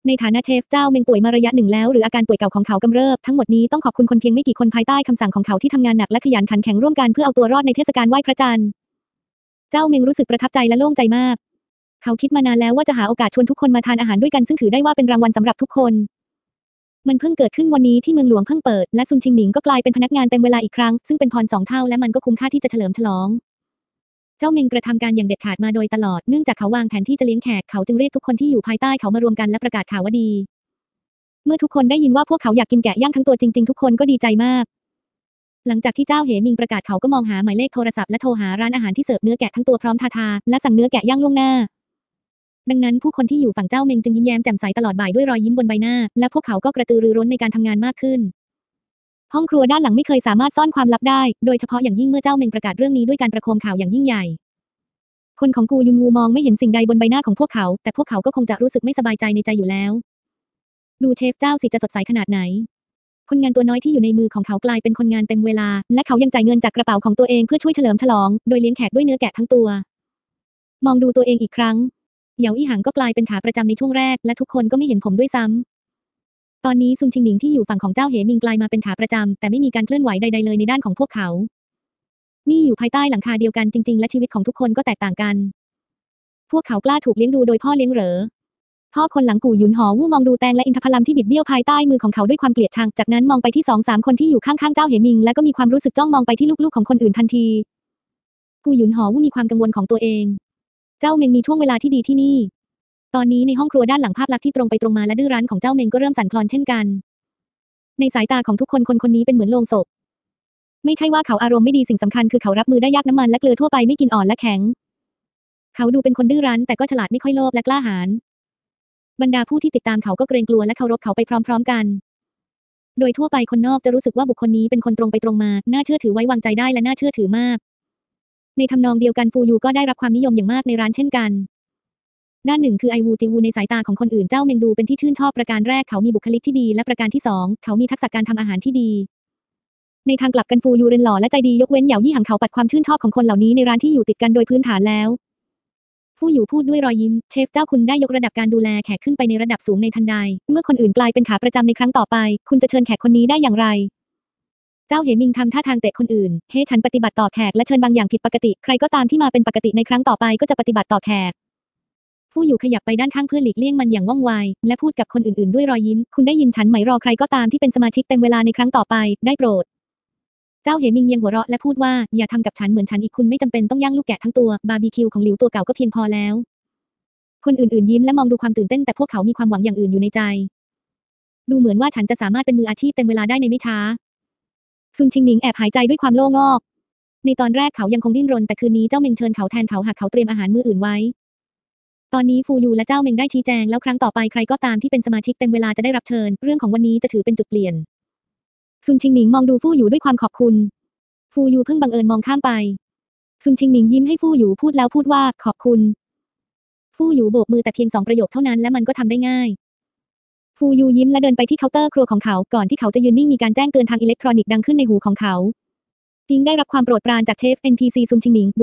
ในฐานะเชฟเจ้าเมงป่วยมาระยะหนึ่งแล้วหรืออาการป่วยเก่าของเขากำเริบทั้งหมดนี้ต้องขอบคุณคนเพียงไม่กี่คนภายใต้คำสั่งของเขาที่ทำงานหนักและขยันขันแข็งร่วมกันเพื่อเอาตัวรอดในเทศกาลไหว้พระจันทร์เจ้าเมงรู้สึกประทับใจและโล่งใจมากเขาคิดมานานแล้วว่าจะหาโอกาสชวนทุกคนมาทานอาหารด้วยกันซึ่งถือได้ว่าเป็นรางวัลสำหรับทุกคนมันเพิ่งเกิดขึ้นวันนี้ที่เมืองหลวงเพิ่งเปิดและซุนชิงหนิงก็กลายเป็นพนักงานเต็มเวลาอีกครั้งซึ่งเป็นพรสองเท่าและมันก็คุ้มค่าที่จะเฉลิมฉลองเจ้าเมงกระทำการอย่างเด็ดขาดมาโดยตลอดเนื่องจากเขาวางแผนที่จะเลี้ยงแขกเขาจึงเรียกทุกคนที่อยู่ภายใต้เขามารวมกันและประกาศข่าวว่าดีเมื่อทุกคนได้ยินว่าพวกเขาอยากกินแกะย่างทั้งตัวจริงๆทุกคนก็ดีใจมากหลังจากที่เจ้าเหมิงประกาศเขาก็มองหาหมายเลขโทรศัพท์และโทรหาร้านอาหารที่เสิร์ฟเนื้อแกะทั้งตัวพร้อมทาและสั่งเนื้อแกะย่างล่วงหน้าดังนั้นผู้คนที่อยู่ฝั่งเจ้าเมงจึงยิ้มแย้มแจ่มใสตลอดบ่ายด้วยรอยยิ้มบนใบหน้าและพวกเขาก็กระตือรือร้นในการทำงานมากขึ้นห้องครัวด้านหลังไม่เคยสามารถซ่อนความลับได้โดยเฉพาะอย่างยิ่งเมื่อเจ้าเมงประกาศเรื่องนี้ด้วยการประโคมข่าวอย่างยิ่งใหญ่คนของกูยุงงูมองไม่เห็นสิ่งใดบนใบหน้าของพวกเขาแต่พวกเขาก็คงจะรู้สึกไม่สบายใจในใจอยู่แล้วดูเชฟเจ้าสิจะสดใสขนาดไหนคนงานตัวน้อยที่อยู่ในมือของเขากลายเป็นคนงานเต็มเวลาและเขายังจ่ายเงินจากกระเป๋าของตัวเองเพื่อช่วยเฉลิมฉลองโดยเลี้ยงแขกด้วยเนื้อแกะทั้งตัวมองดูตัวเองอีกครั้งเหยาอี้หังก็กลายเป็นขาประจำในช่วงแรกและทุกคนก็ไม่เห็นผมด้วยซ้ำตอนนี้ซุนชิงหนิงที่อยู่ฝั่งของเจ้าเหมิงกลายมาเป็นขาประจำแต่ไม่มีการเคลื่อนไหวใดๆเลยในด้านของพวกเขานี่อยู่ภายใต้หลังคาเดียวกันจริงๆและชีวิตของทุกคนก็แตกต่างกันพวกเขากล้าถูกเลี้ยงดูโดยพ่อเลี้ยงเหรอพ่อคนหลังกู่หยุนหอวู่มองดูแตงและอินทผลัมที่บิดเบี้ยวภายใต้มือของเขาด้วยความเกลียดชังจากนั้นมองไปที่2-3คนที่อยู่ข้างๆเจ้าเหมิงและก็มีความรู้สึกจ้องมองไปที่ลูกๆของคนอื่นทันทีกู่หยุนหอวู่มีความกังวลของตัวเองเจ้าเมงมีช่วงเวลาที่ดีที่นี่ตอนนี้ในห้องครัวด้านหลังภาพลักษณ์ที่ตรงไปตรงมาและดื้อรั้นของเจ้าเมงก็เริ่มสั่นคลอนเช่นกันในสายตาของทุกคนคนนี้เป็นเหมือนโลงศพไม่ใช่ว่าเขาอารมณ์ไม่ดีสิ่งสำคัญคือเขารับมือได้ยากน้ำมันและเกลือทั่วไปไม่กินอ่อนและแข็งเขาดูเป็นคนดื้อรั้นแต่ก็ฉลาดไม่ค่อยโลภและกล้าหาญบรรดาผู้ที่ติดตามเขาก็เกรงกลัวและเคารพเขาไปพร้อมๆกันโดยทั่วไปคนนอกจะรู้สึกว่าบุคคลนี้เป็นคนตรงไปตรงมาน่าเชื่อถือไว้วางใจได้และน่าเชื่อถือมากในทำนองเดียวกันฟูยูก็ได้รับความนิยมอย่างมากในร้านเช่นกันด้านหนึ่งคือไอวูจิวูในสายตาของคนอื่นเจ้าเมงดูเป็นที่ชื่นชอบประการแรกเขามีบุคลิกที่ดีและประการที่2เขามีทักษะการทำอาหารที่ดีในทางกลับกันฟูยูเรนหล่อและใจดียกเว้นเหยายี่หังเขาปัดความชื่นชอบของคนเหล่านี้ในร้านที่อยู่ติดกันโดยพื้นฐานแล้วฟูยูพูดด้วยรอยยิ้มเชฟเจ้าคุณได้ยกระดับการดูแลแขกขึ้นไปในระดับสูงในทันใดเมื่อคนอื่นกลายเป็นขาประจำในครั้งต่อไปคุณจะเชิญแขกคนนี้ได้อย่างไรเจ้าเหมิงทำท่าทางเตะคนอื่นฉันปฏิบัติต่อแขกและเชิญบางอย่างผิดปกติใครก็ตามที่มาเป็นปกติในครั้งต่อไปก็จะปฏิบัติต่อแขกฟูยูขยับไปด้านข้างเพื่อหลีกเลี่ยงมันอย่างว่องไวและพูดกับคนอื่นๆด้วยรอยยิ้มคุณได้ยินฉันไหมรอใครก็ตามที่เป็นสมาชิกเต็มเวลาในครั้งต่อไปได้โปรดเจ้าเหมิงยังหัวเราะและพูดว่าอย่าทำกับฉันเหมือนฉันอีกคุณไม่จำเป็นต้องย่างลูกแกะทั้งตัวบาร์บีคิวของหลิวตัวเก่าก็เพียงพอแล้วคนอื่นๆยิ้มและมองดูความตื่นเต้นแต่พวกเขามีความหวังอย่างอื่นอยู่ในใจดูเหมือนว่าฉันจะสามารถเป็นมืออาชีพเต็มเวลาได้ในไม่ช้าซุนชิงหนิงแอบหายใจด้วยความโล่งอกในตอนแรกเขายังคงดิ้นรนแต่คืนนี้เจ้าเมงเชิญเขาแทนเขาหากเขาเตรียมอาหารมื้ออื่นไว้ตอนนี้ฟูยูและเจ้าเมงได้ชี้แจงแล้วครั้งต่อไปใครก็ตามที่เป็นสมาชิกเต็มเวลาจะได้รับเชิญเรื่องของวันนี้จะถือเป็นจุดเปลี่ยนซุนชิงหนิงมองดูฟูยูด้วยความขอบคุณฟูยูเพิ่งบังเอิญมองข้ามไปซุนชิงหนิงยิ้มให้ฟูยูพูดแล้วพูดว่าขอบคุณฟูยูโบกมือแต่เพียง2 ประโยคเท่านั้นและมันก็ทำได้ง่ายฟูยูยิ้มและเดินไปที่เคาน์เตอร์ครัวของเขาก่อนที่เขาจะยืนนิ่งมีการแจ้งเตือนทางอิเล็กทรอนิกส์ดังขึ้นในหูของเขาปิงได้รับความโปรดปรานจากเชฟ NPC ซุนชิงหนิง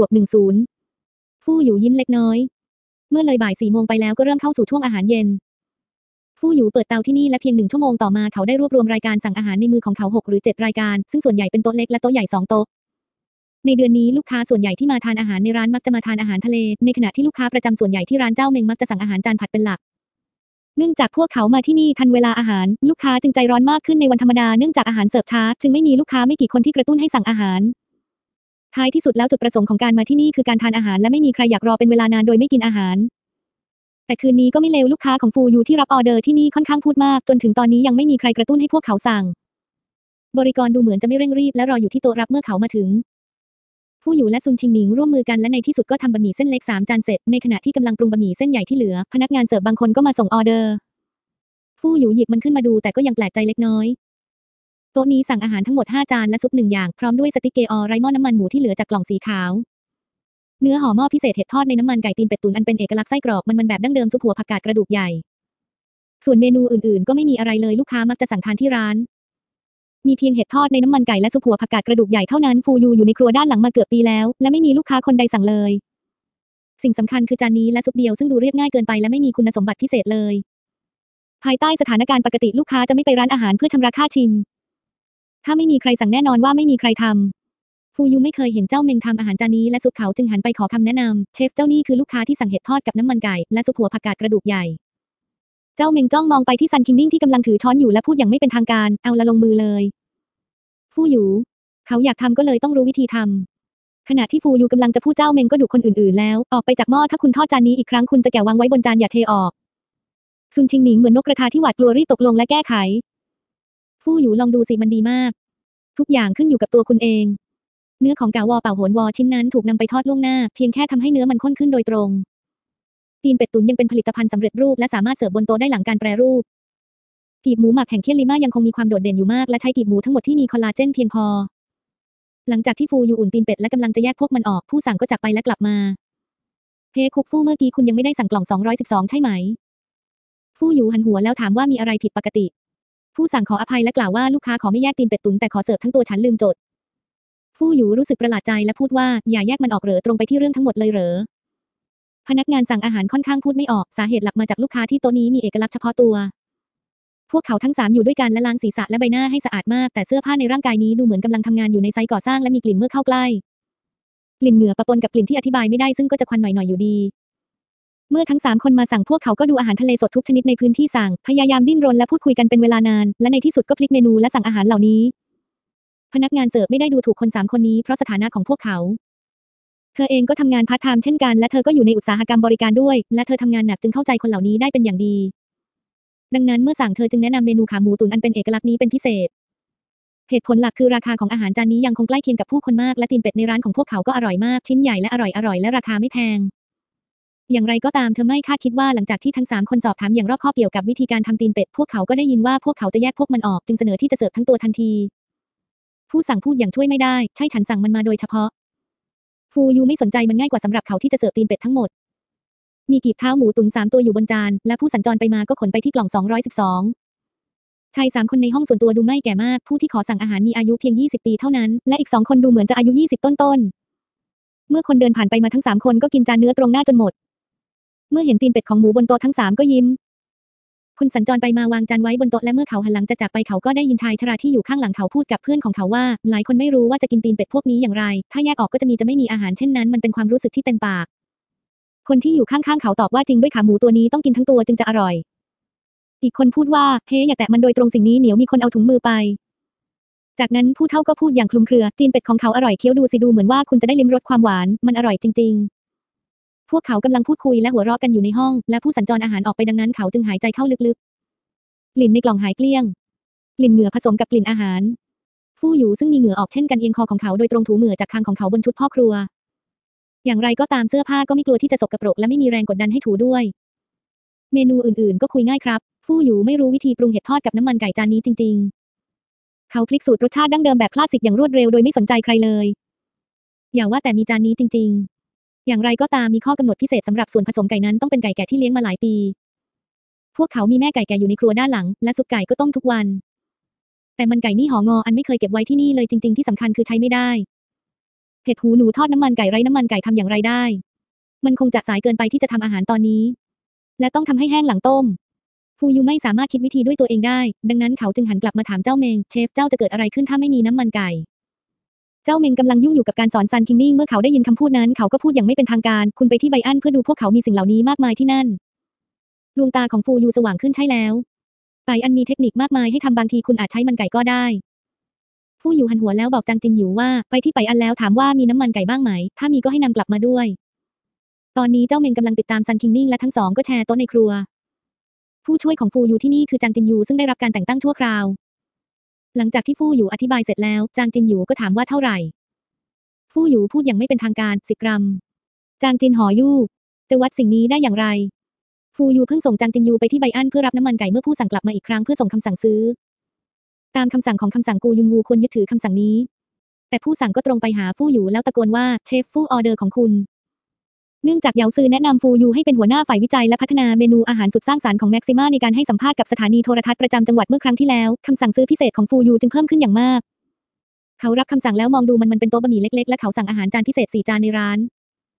-10ฟูยูยิ้มเล็กน้อยเมื่อเลยบ่าย4 โมงไปแล้วก็เริ่มเข้าสู่ช่วงอาหารเย็นฟูยูเปิดเตาที่นี่และเพียง1 ชั่วโมงต่อมาเขาได้รวบรวมรายการสั่งอาหารในมือของเขา6 หรือ 7 รายการซึ่งส่วนใหญ่เป็นโต๊ะเล็กและโต๊ะใหญ่2 โต๊ะในเดือนนี้ลูกค้าส่วนใหญ่ที่มาทานอาหารในร้านมักจะมาทานอาหารทะเลในขณะที่ลูกค้าประจำส่วนใหญ่ที่ร้านเจ้าเมงมักจะสั่งอาหารจานผัดเป็นหลักเนื่องจากพวกเขามาที่นี่ทันเวลาอาหารลูกค้าจึงใจร้อนมากขึ้นในวันธรรมดาเนื่องจากอาหารเสิร์ฟช้าจึงไม่มีลูกค้าไม่กี่คนที่กระตุ้นให้สั่งอาหารท้ายที่สุดแล้วจุดประสงค์ของการมาที่นี่คือการทานอาหารและไม่มีใครอยากรอเป็นเวลานานโดยไม่กินอาหารแต่คืนนี้ก็ไม่เลวลูกค้าของฟูยูที่รับออเดอร์ที่นี่ค่อนข้างพูดมากจนถึงตอนนี้ยังไม่มีใครกระตุ้นให้พวกเขาสั่งบริกรดูเหมือนจะไม่เร่งรีบและรออยู่ที่โต๊ะรับเมื่อเขามาถึงฟูยูและซุนชิงหนิงร่วมมือกันและในที่สุดก็ทำบะหมี่เส้นเล็ก3 จานเสร็จในขณะที่กำลังปรุงบะหมี่เส้นใหญ่ที่เหลือพนักงานเสิร์ฟบางคนก็มาส่งออเดอร์ฟูยูหยิบมันขึ้นมาดูแต่ก็ยังแปลกใจเล็กน้อยโต๊ะนี้สั่งอาหารทั้งหมด5 จานและซุป1 อย่างพร้อมด้วยสติ๊กเกอไรหม้อน้ำมันหมูที่เหลือจากกล่องสีขาวเนื้อห่อหม้อพิเศษเห็ดทอดในน้ำมันไก่ตีนเป็ดตุ๋นอันเป็นเอกลักษณ์ไส้กรอกมันแบบดั้งเดิมซุปหัวผักกาดกระดูกใหญ่ส่วนเมนูอื่นๆก็ไม่มีอะไรเลยลูกค้ามักจะสั่งทานที่ร้านมีเพียงเห็ดทอดในน้ำมันไก่และซุปหัวผักกาดกระดูกใหญ่เท่านั้นฟูยูอยู่ในครัวด้านหลังมาเกือบปีแล้วและไม่มีลูกค้าคนใดสั่งเลยสิ่งสำคัญคือจานนี้และซุปเดียวซึ่งดูเรียบง่ายเกินไปและไม่มีคุณสมบัติพิเศษเลยภายใต้สถานการณ์ปกติลูกค้าจะไม่ไปร้านอาหารเพื่อชำระค่าชิมถ้าไม่มีใครสั่งแน่นอนว่าไม่มีใครทำฟูยูไม่เคยเห็นเจ้าเมงทำอาหารจานนี้และซุปเขาจึงหันไปขอคำแนะนำเชฟเจ้านี่คือลูกค้าที่สั่งเห็ดทอดกับน้ำมันไก่และซุปหัวผักกาดกระดูกใหญ่เจ้าเมงจ้องมองไปที่ซันคิงนิ่งที่กำลังถือช้อนอยู่และพูดอย่างไม่เป็นทางการเอาละลงมือเลยฟูยูเขาอยากทำก็เลยต้องรู้วิธีทำขณะที่ฟูยูกำลังจะพูดเจ้าเมงก็ดุคนอื่นๆแล้วออกไปจากหม้อถ้าคุณทอดจานนี้อีกครั้งคุณจะแกะวางไว้บนจานอย่าเทออกซุนชิงหนิงเหมือนนกกระทาที่หวาดกลัวรีบตกลงและแก้ไขฟูยูลองดูสิมันดีมากทุกอย่างขึ้นอยู่กับตัวคุณเองเนื้อของกาวอเป่าโหนวอชิ้นนั้นถูกนำไปทอดล่วงหน้าเพียงแค่ทำให้เนื้อมันข้นขึ้นโดยตรงตีนเป็ดตุ๋นยังเป็นผลิตภัณฑ์สำเร็จรูปและสามารถเสิร์ฟบนโต๊ะได้หลังการแปรรูปกีบหมูหมักแห่งเคียนลิม่ายังคงมีความโดดเด่นอยู่มากและใช้กีบหมูทั้งหมดที่มีคอลลาเจนเพียงพอหลังจากที่ฟูยูอุ่นตีนเป็ดและกำลังจะแยกพวกมันออกผู้สั่งก็จากไปและกลับมาเฮคุกฟู่เมื่อกี้คุณยังไม่ได้สั่งกล่อง212ใช่ไหมฟูยูหันหัวแล้วถามว่ามีอะไรผิดปกติผู้สั่งขออภัยและกล่าวว่าลูกค้าขอไม่แยกตีนเป็ดตุ๋นแต่ขอเสิร์ฟทั้งตัวฉันลืมจดฟูยูรู้สึกประหลาดใจและพูดว่าอย่าแยกมันออกเหรอตรงไปที่เรื่องทั้งหมดเลยเหรอพนักงานสั่งอาหารค่อนข้างพูดไม่ออกสาเหตุหลักมาจากลูกค้าที่โต๊ะนี้มีเอกลักษณ์เฉพาะตัวพวกเขาทั้ง3อยู่ด้วยกันและล้างศีรษะและใบหน้าให้สะอาดมากแต่เสื้อผ้าในร่างกายนี้ดูเหมือนกำลังทำงานอยู่ในไซต์ก่อสร้างและมีกลิ่นเมื่อเข้าใกล้กลิ่นเหงื่อปะปนกับกลิ่นที่อธิบายไม่ได้ซึ่งก็จะควันหน่อยๆอยู่ดีเมื่อทั้ง3คนมาสั่งพวกเขาก็ดูอาหารทะเลสดทุกชนิดในพื้นที่สั่งพยายามดิ้นรนและพูดคุยกันเป็นเวลานานและในที่สุดก็พลิกเมนูและสั่งอาหารเหล่านี้พนักงานเสิร์ฟไม่ได้ดูถูกคน3คนนี้เพราะสถานะของพวกเขาเธอเองก็ทำงานพาร์ทไทม์เช่นกันและเธอก็อยู่ในอุตสาหกรรมบริการด้วยและเธอทำงานหนักจึงเข้าใจคนเหล่านี้ได้เป็นอย่างดีดังนั้นเมื่อสั่งเธอจึงแนะนำเมนูขาหมูตุ๋นอันเป็นเอกลักษณ์นี้เป็นพิเศษเหตุผลหลักคือราคาของอาหารจานนี้ยังคงใกล้เคียงกับผู้คนมากและตีนเป็ดในร้านของพวกเขาก็อร่อยมากชิ้นใหญ่และอร่อยและราคาไม่แพงอย่างไรก็ตามเธอไม่คาดคิดว่าหลังจากที่ทั้ง3คนสอบถามอย่างรอบคอบเกี่ยวกับวิธีการทำตีนเป็ดพวกเขาก็ได้ยินว่าพวกเขาจะแยกพวกมันออกจึงเสนอที่จะเสิร์ฟทั้งตัวทันทีผู้สั่งพูดอย่างช่วยไม่ได้ใช่ฉันสั่งมันมาโดยเฉพาะฟูยูไม่สนใจมันง่ายกว่าสำหรับเขาที่จะเสิร์ฟตีนเป็ดทั้งหมดมีกีบเท้าหมูตุ๋น3ตัวอยู่บนจานและผู้สัญจรไปมาก็ขนไปที่กล่อง212ชาย3คนในห้องส่วนตัวดูไม่แก่มากผู้ที่ขอสั่งอาหารมีอายุเพียง20ปีเท่านั้นและอีก2คนดูเหมือนจะอายุ20ต้นๆเมื่อคนเดินผ่านไปมาทั้ง3คนก็กินจานเนื้อตรงหน้าจนหมดเมื่อเห็นตีนเป็ดของหมูบนโต๊ะทั้ง3ก็ยิ้มคุณสัญจรไปมาวางจานไว้บนโต๊ะและเมื่อเขาหันหลังจะจากไปเขาก็ได้ยินชายชราที่อยู่ข้างหลังเขาพูดกับเพื่อนของเขาว่าหลายคนไม่รู้ว่าจะกินตีนเป็ดพวกนี้อย่างไรถ้าแยกออกก็จะไม่มีอาหารเช่นนั้นมันเป็นความรู้สึกที่เต็มปากคนที่อยู่ข้างๆเขาตอบว่าจริงด้วยขาหมูตัวนี้ต้องกินทั้งตัวจึงจะอร่อยอีกคนพูดว่าเฮ้อย่าแตะมันโดยตรงสิ่งนี้เหนียวมีคนเอาถุงมือไปจากนั้นผู้เฒ่าก็พูดอย่างคลุมเครือตีนเป็ดของเขาอร่อยเคี้ยวดูสิดูเหมือนว่าคุณจะได้ลิ้มรสความหวานมันอร่อยจริงๆพวกเขากำลังพูดคุยและหัวเราะกันอยู่ในห้องและผู้สัญจรอาหารออกไปดังนั้นเขาจึงหายใจเข้าลึกๆกลิ่นในกล่องหายเกลี้ยงกลิ่นเหงื่อผสมกับกลิ่นอาหารฟู่หยูซึ่งมีเหงื่อออกเช่นกันเอียงคอของเขาโดยตรงถูเหงื่อจากคางของเขาบนชุดพ่อครัวอย่างไรก็ตามเสื้อผ้าก็ไม่กลัวที่จะสกปรกและไม่มีแรงกดดันให้ถูด้วยเมนูอื่นๆก็คุยง่ายครับฟู่หยูไม่รู้วิธีปรุงเห็ดทอดกับน้ำมันไก่จานนี้จริงๆเขาพลิกสูตรรสชาติดั้งเดิมแบบคลาสสิกอย่างรวดเร็วโดยไม่สนใจใครเลยอย่าว่าแต่มีจานนี้จริงๆอย่างไรก็ตามมีข้อกำหนดพิเศษสำหรับส่วนผสมไก่นั้นต้องเป็นไก่แก่ที่เลี้ยงมาหลายปีพวกเขามีแม่ไก่แก่อยู่ในครัวด้านหลังและซุปไก่ก็ต้มทุกวันแต่มันไก่นี่หองออันไม่เคยเก็บไว้ที่นี่เลยจริงๆที่สำคัญคือใช้ไม่ได้เห็ดหูหนูทอดน้ำมันไก่ไร้น้ำมันไก่ทำอย่างไรได้มันคงจะสายเกินไปที่จะทำอาหารตอนนี้และต้องทำให้แห้งหลังต้มฟูยูไม่สามารถคิดวิธีด้วยตัวเองได้ดังนั้นเขาจึงหันกลับมาถามเจ้าเมงเชฟเจ้าจะเกิดอะไรขึ้นถ้าไม่มีน้ำมันไก่เจ้าเมงกำลังยุ่งอยู่กับการสอนซันคิงนิ่งเมื่อเขาได้ยินคำพูดนั้นเขาก็พูดอย่างไม่เป็นทางการคุณไปที่ไบอันเพื่อดูพวกเขามีสิ่งเหล่านี้มากมายที่นั่นดวงตาของฟูยูสว่างขึ้นใช่แล้วไบอันมีเทคนิคมากมายให้ทำบางทีคุณอาจใช้มันไก่ก็ได้ฟูยูหันหัวแล้วบอกจางจินหยูว่าไปที่ไบอันแล้วถามว่ามีน้ำมันไก่บ้างไหมถ้ามีก็ให้นำกลับมาด้วยตอนนี้เจ้าเมงกำลังติดตามซันคิงนิ่งและทั้งสองก็แชร์โต๊ะในครัวผู้ช่วยของฟูยูที่นี่คือจางจินหยูซึ่งได้รับการแต่งตั้งชั่วคราวหลังจากที่ฟูยูอธิบายเสร็จแล้วจางจินหยูก็ถามว่าเท่าไหร่ฟูยูพูดอย่างไม่เป็นทางการ10 กรัมจางจินหอยู่จะวัดสิ่งนี้ได้อย่างไรฟูยูเพิ่งส่งจางจินยูไปที่ไบอันเพื่อรับน้ำมันไก่เมื่อผู้สั่งกลับมาอีกครั้งเพื่อส่งคำสั่งซื้อตามคำสั่งของคำสั่งกูยุงวูควรยึดถือคำสั่งนี้แต่ผู้สั่งก็ตรงไปหาฟูยูแล้วตะโกนว่าเชฟฟูออเดอร์ของคุณเนื่องจากเหยาซือแนะนำฟูยูให้เป็นหัวหน้าฝ่ายวิจัยและพัฒนาเมนูอาหารสุดสร้างสรรค์ของแม็กซิม่าในการให้สัมภาษณ์กับสถานีโทรทัศน์ประจำจังหวัดเมื่อครั้งที่แล้วคำสั่งซื้อพิเศษของฟูยูจึงเพิ่มขึ้นอย่างมากเขารับคำสั่งแล้วมองดูมันเป็นโต๊ะบะหมี่เล็กๆและเขาสั่งอาหารจานพิเศษ4 จานในร้าน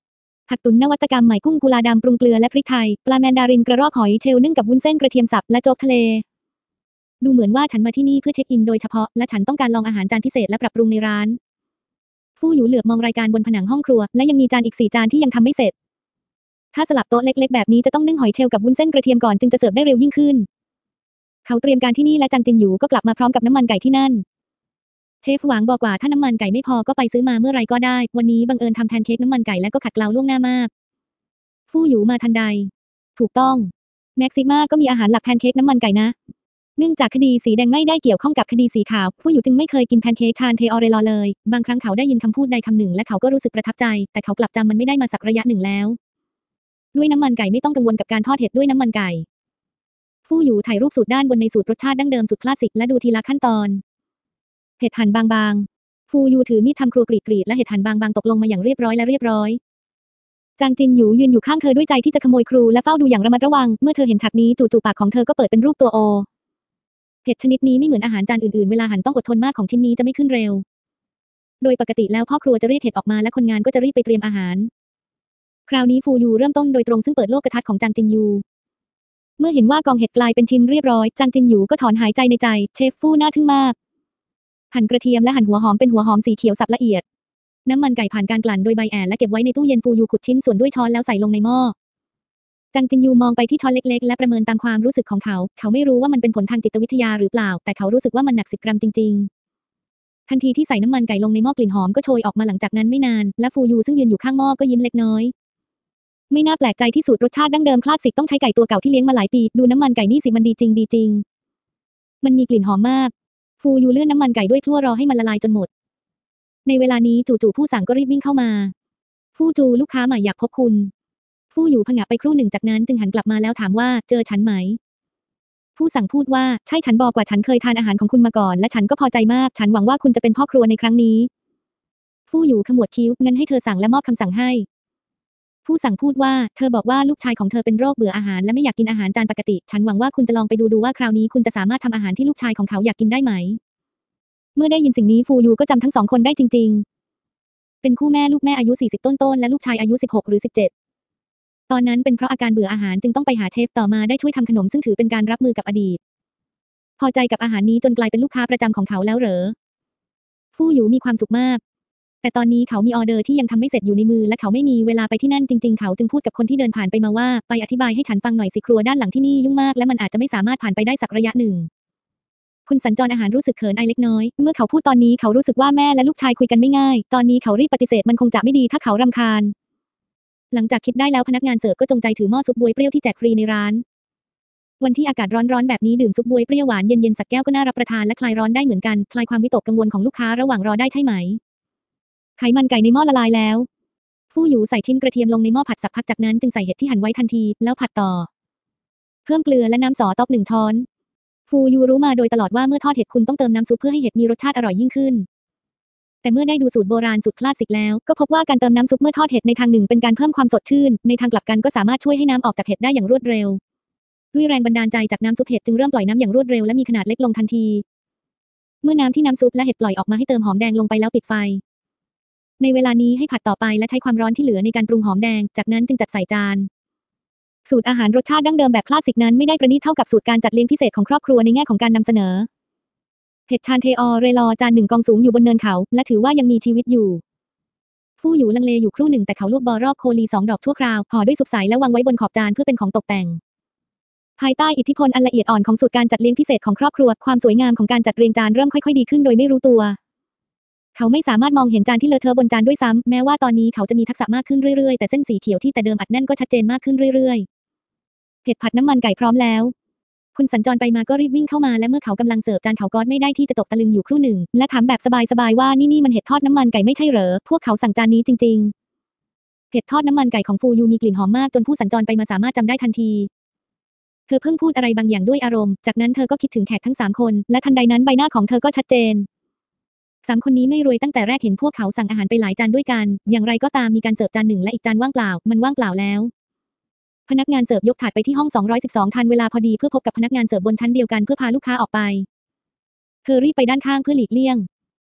ผักตุ๋นนวัตกรรมใหม่กุ้งกุลาดำปรุงเกลือและพริกไทยปลาแมนดารินกระรอกหอยเชลล์นึ่งกับวุ้นเส้นกระเทียมสับและโจ๊กทะเลดูเหมือนว่าฉันมาที่นี่เพื่อเช็คอินโดยเฉพาะและฉันต้องการลองอาหารจานพิเศษและปรับปรุงในร้านฟู่หยูเหลือบมองรายการบนผนังห้องครัวและยังมีจานอีก4 จานที่ยังทำไม่เสร็จถ้าสลับโต๊ะเล็กๆแบบนี้จะต้องนึ่งหอยเชลล์กับวุ้นเส้นกระเทียมก่อนจึงจะเสิร์ฟได้เร็วยิ่งขึ้นเขาเตรียมการที่นี่และจางจินหยูก็กลับมาพร้อมกับน้ำมันไก่ที่นั่นเชฟหวางบอกว่าถ้าน้ำมันไก่ไม่พอก็ไปซื้อมาเมื่อไรก็ได้วันนี้บังเอิญทำแพนเค้กน้ำมันไก่และก็ขัดเกลาล่วงหน้ามากฟู่หยูมาทันใดถูกต้องแม็กซิม่าก็มีอาหารหลักแพนเค้กน้ำมันไก่นะเนื่องจากคดีสีแดงไม่ได้เกี่ยวข้องกับคดีสีขาวฟู่หยูจึงไม่เคยกินแพนเค้กชานเทออเรลอเลยบางครั้งเขาได้ยินคำพูดใดคำหนึ่งและเขาก็รู้สึกประทับใจแต่เขากลับจำมันไม่ได้มาสักระยะหนึ่งแล้วด้วยน้ำมันไก่ไม่ต้องกังวลกับการทอดเห็ดด้วยน้ำมันไก่ฟู่หยูถ่ายรูปสูตรด้านบนในสูตรรสชาติดั้งเดิมสุดคลาสสิกและดูทีละขั้นตอนเห็ดหั่นบางๆฟู่หยูถือมีดทำครัวกรีดและเห็ดหั่นบางๆตกลงมาอย่างเรียบร้อยจางจินหยูยืนอยู่ข้างเธอด้วยใจที่จะขโมยครูและเฝ้าดูอย่างระมัดระวังเมื่อเธอเห็นฉากนี้จู่ๆปากของเธอก็เปิดเป็นรูปตัวโอเห็ดชนิดนี้ไม่เหมือนอาหารจานอื่นๆเวลาหั่นต้องอดทนมากของชิ้นนี้จะไม่ขึ้นเร็วโดยปกติแล้วพ่อครัวจะเรียกเห็ดออกมาและคนงานก็จะรีบไปเตรียมอาหารคราวนี้ฟู่หยูเริ่มต้นโดยตรงซึ่งเปิดโลกทัศน์ของจางจินหยูเมื่อเห็นว่ากองเห็ดกลายเป็นชิ้นเรียบร้อยจางจินหยูก็ถอนหายใจในใจเชฟฟู่น่าทึ่งมากหั่นกระเทียมและหั่นหัวหอมเป็นหัวหอมสีเขียวสับละเอียดน้ำมันไก่ผ่านการกลั่นโดยใบแอนและเก็บไว้ในตู้เย็นฟู่หยูขุดชิ้นส่วนด้วยช้อนแล้วใส่ลงในหม้อจางจินหยูมองไปที่ช้อนเล็กๆและประเมินตามความรู้สึกของเขาไม่รู้ว่ามันเป็นผลทางจิตวิทยาหรือเปล่าแต่เขารู้สึกว่ามันหนัก10 กรัมจริงๆทันทีที่ใส่น้ำมันไก่ลงในหม้อกลิ่นหอมก็โชยออกมาหลังจากนั้นไม่นานและฟู่หยูซึ่งยืนอยู่ข้างหม้อก็ยิ้มเล็กน้อยไม่น่าแปลกใจที่สูตรรสชาติดั้งเดิมคลาสสิกต้องใช้ไก่ตัวเก่าที่เลี้ยงมาหลายปีดูน้ำมันไก่นี่สิมันดีจริงมันมีกลิ่นหอมมากฟู่หยูเลื่อนน้ำมันไก่ด้วยพลั่วรอให้มันละลายจนหมดในเวลานี้จู่ๆผู้สั่งก็รีบวิ่งเข้ามาฟู่จูลูกค้าใหม่อยากพบคุณฟู่หยูผงะไปครู่หนึ่งจากนั้นจึงหันกลับมาแล้วถามว่าเจอฉันไหมผู้สั่งพูดว่าใช่ฉันบอกว่าฉันเคยทานอาหารของคุณมาก่อนและฉันก็พอใจมากฉันหวังว่าคุณจะเป็นพ่อครัวในครั้งนี้ฟู่หยูขมวดคิ้วงั้นให้เธอสั่งและมอบคำสั่งให้ผู้สั่งพูดว่าเธอบอกว่าลูกชายของเธอเป็นโรคเบื่ออาหารและไม่อยากกินอาหารจานปกติฉันหวังว่าคุณจะลองไปดูว่าคราวนี้คุณจะสามารถทำอาหารที่ลูกชายของเขาอยากกินได้ไหมเมื่อได้ยินสิ่งนี้ฟู่หยูก็จำทั้ง2 คนได้จริงๆเป็นคู่แม่ลูกแม่อายุ40ต้นๆและลูกชายอายุ16หรือ17ตอนนั้นเป็นเพราะอาการเบื่ออาหารจึงต้องไปหาเชฟต่อมาได้ช่วยทำขนมซึ่งถือเป็นการรับมือกับอดีตพอใจกับอาหารนี้จนกลายเป็นลูกค้าประจำของเขาแล้วเหรอฟู่หยูมีความสุขมากแต่ตอนนี้เขามีออเดอร์ที่ยังทำไม่เสร็จอยู่ในมือและเขาไม่มีเวลาไปที่นั่นจริงๆเขาจึงพูดกับคนที่เดินผ่านไปมาว่าไปอธิบายให้ฉันฟังหน่อยสิครัวด้านหลังที่นี่ยุ่งมากและมันอาจจะไม่สามารถผ่านไปได้สักระยะหนึ่งคุณสัญจรอาหารรู้สึกเขินอายเล็กน้อยเมื่อเขาพูดตอนนี้เขารู้สึกว่าแม่และลูกชายคุยกันไม่ง่ายตอนนี้เขารีบปฏิเสธมันคงจะไม่ดีถ้าเขารำคาญหลังจากคิดได้แล้วพนักงานเสิร์ฟก็จงใจถือหม้อซุปบ๊วยเปรี้ยวที่แจกฟรีในร้านวันที่อากาศร้อนๆแบบนี้ดื่มซุปบ๊วยเปรี้ยวหวานเย็นๆสักแก้วก็น่ารับประทานและคลายร้อนได้เหมือนกันคลายความวิตกกังวลของลูกค้าระหว่างรอได้ใช่ไหมไขมันไก่ในหม้อละลายแล้วฟู่หยูใส่ชิ้นกระเทียมลงในหม้อผัดสักพักจากนั้นจึงใส่เห็ดที่หั่นไว้ทันทีแล้วผัดต่อเพิ่มเกลือและน้ำซอสต๊อก1 ช้อนฟู่หยูรู้มาโดยตลอดว่าเมื่อทอดเห็ดคุณต้องเติมน้ำซุปเพื่อให้เห็ดมีรสชาติอร่อยยิ่งขึ้นแต่เมื่อได้ดูสูตรโบราณสุดคลาสสิกแล้วก็พบว่าการเติมน้ำซุปเมื่อทอดเห็ดในทางหนึ่งเป็นการเพิ่มความสดชื่นในทางกลับกันก็สามารถช่วยให้น้ำออกจากเห็ดได้อย่างรวดเร็วด้วยแรงบันดาลใจจากน้ำซุปเห็ดจึงเริ่มปล่อยน้ำอย่างรวดเร็วและมีขนาดเล็กลงทันทีเมื่อน้ำที่น้ำซุปและเห็ดปล่อยออกมาให้เติมหอมแดงลงไปแล้วปิดไฟในเวลานี้ให้ผัดต่อไปและใช้ความร้อนที่เหลือในการปรุงหอมแดงจากนั้นจึงจัดใส่จานสูตรอาหารรสชาติดั้งเดิมแบบคลาสสิกนั้นไม่ได้ประณีตเท่ากับสูตรการจัดเลี้ยงพิเศษของครอบครัวในแง่ของการนำเสนอเห็ดชานเทออเรลอจาน1 กองสูงอยู่บนเนินเขาและถือว่ายังมีชีวิตอยู่ฟู่หยูลังเลอยู่ครู่หนึ่งแต่เขาลวกบอรอบโคลี2 ดอกชั่วคราวห่อด้วยสุกใสและวางไว้บนขอบจานเพื่อเป็นของตกแต่งภายใต้อิทธิพลอันละเอียดอ่อนของสูตรการจัดเลี้ยงพิเศษของครอบครัวความสวยงามของการจัดเรียงจานเริ่มค่อยๆดีขึ้นโดยไม่รู้ตัวเขาไม่สามารถมองเห็นจานที่เลอะเทอะบนจานด้วยซ้ำแม้ว่าตอนนี้เขาจะมีทักษะมากขึ้นเรื่อยๆแต่เส้นสีเขียวที่แต่เดิมอัดแน่นก็ชัดเจนมากขึ้นเรื่อยๆเห็ดผัดน้ำมันไก่พร้อมแล้วคุณสัญจรไปมาก็รีบวิ่งเข้ามาและเมื่อเขากำลังเสิร์ฟจานเขาก็ไม่ได้ที่จะตกตะลึงอยู่ครู่หนึ่งและถามแบบสบายๆว่านี่มันเห็ดทอดน้ำมันไก่ไม่ใช่เหรอพวกเขาสั่งจานนี้จริงๆเห็ดทอดน้ำมันไก่ของฟู่หยูมีกลิ่นหอมมากจนผู้สัญจรไปมาสามารถจำได้ทันทีเธอเพิ่งพูดอะไรบางอย่างด้วยอารมณ์จากนั้นเธอก็คิดถึงแขกทั้ง3 คนและทันใดนั้นใบหน้าของเธอก็ชัดเจน3 คนนี้ไม่รวยตั้งแต่แรกเห็นพวกเขาสั่งอาหารไปหลายจานด้วยกันอย่างไรก็ตามมีการเสิร์ฟจานหนึ่งและอีกจานว่างเปล่ามันว่างเปล่าแล้วพนักงานเสิร์ฟยกถาดไปที่ห้อง212ทันเวลาพอดีเพื่อพบกับพนักงานเสิร์ฟบนชั้นเดียวกันเพื่อพาลูกค้าออกไปเธอรีบไปด้านข้างเพื่อหลีกเลี่ยง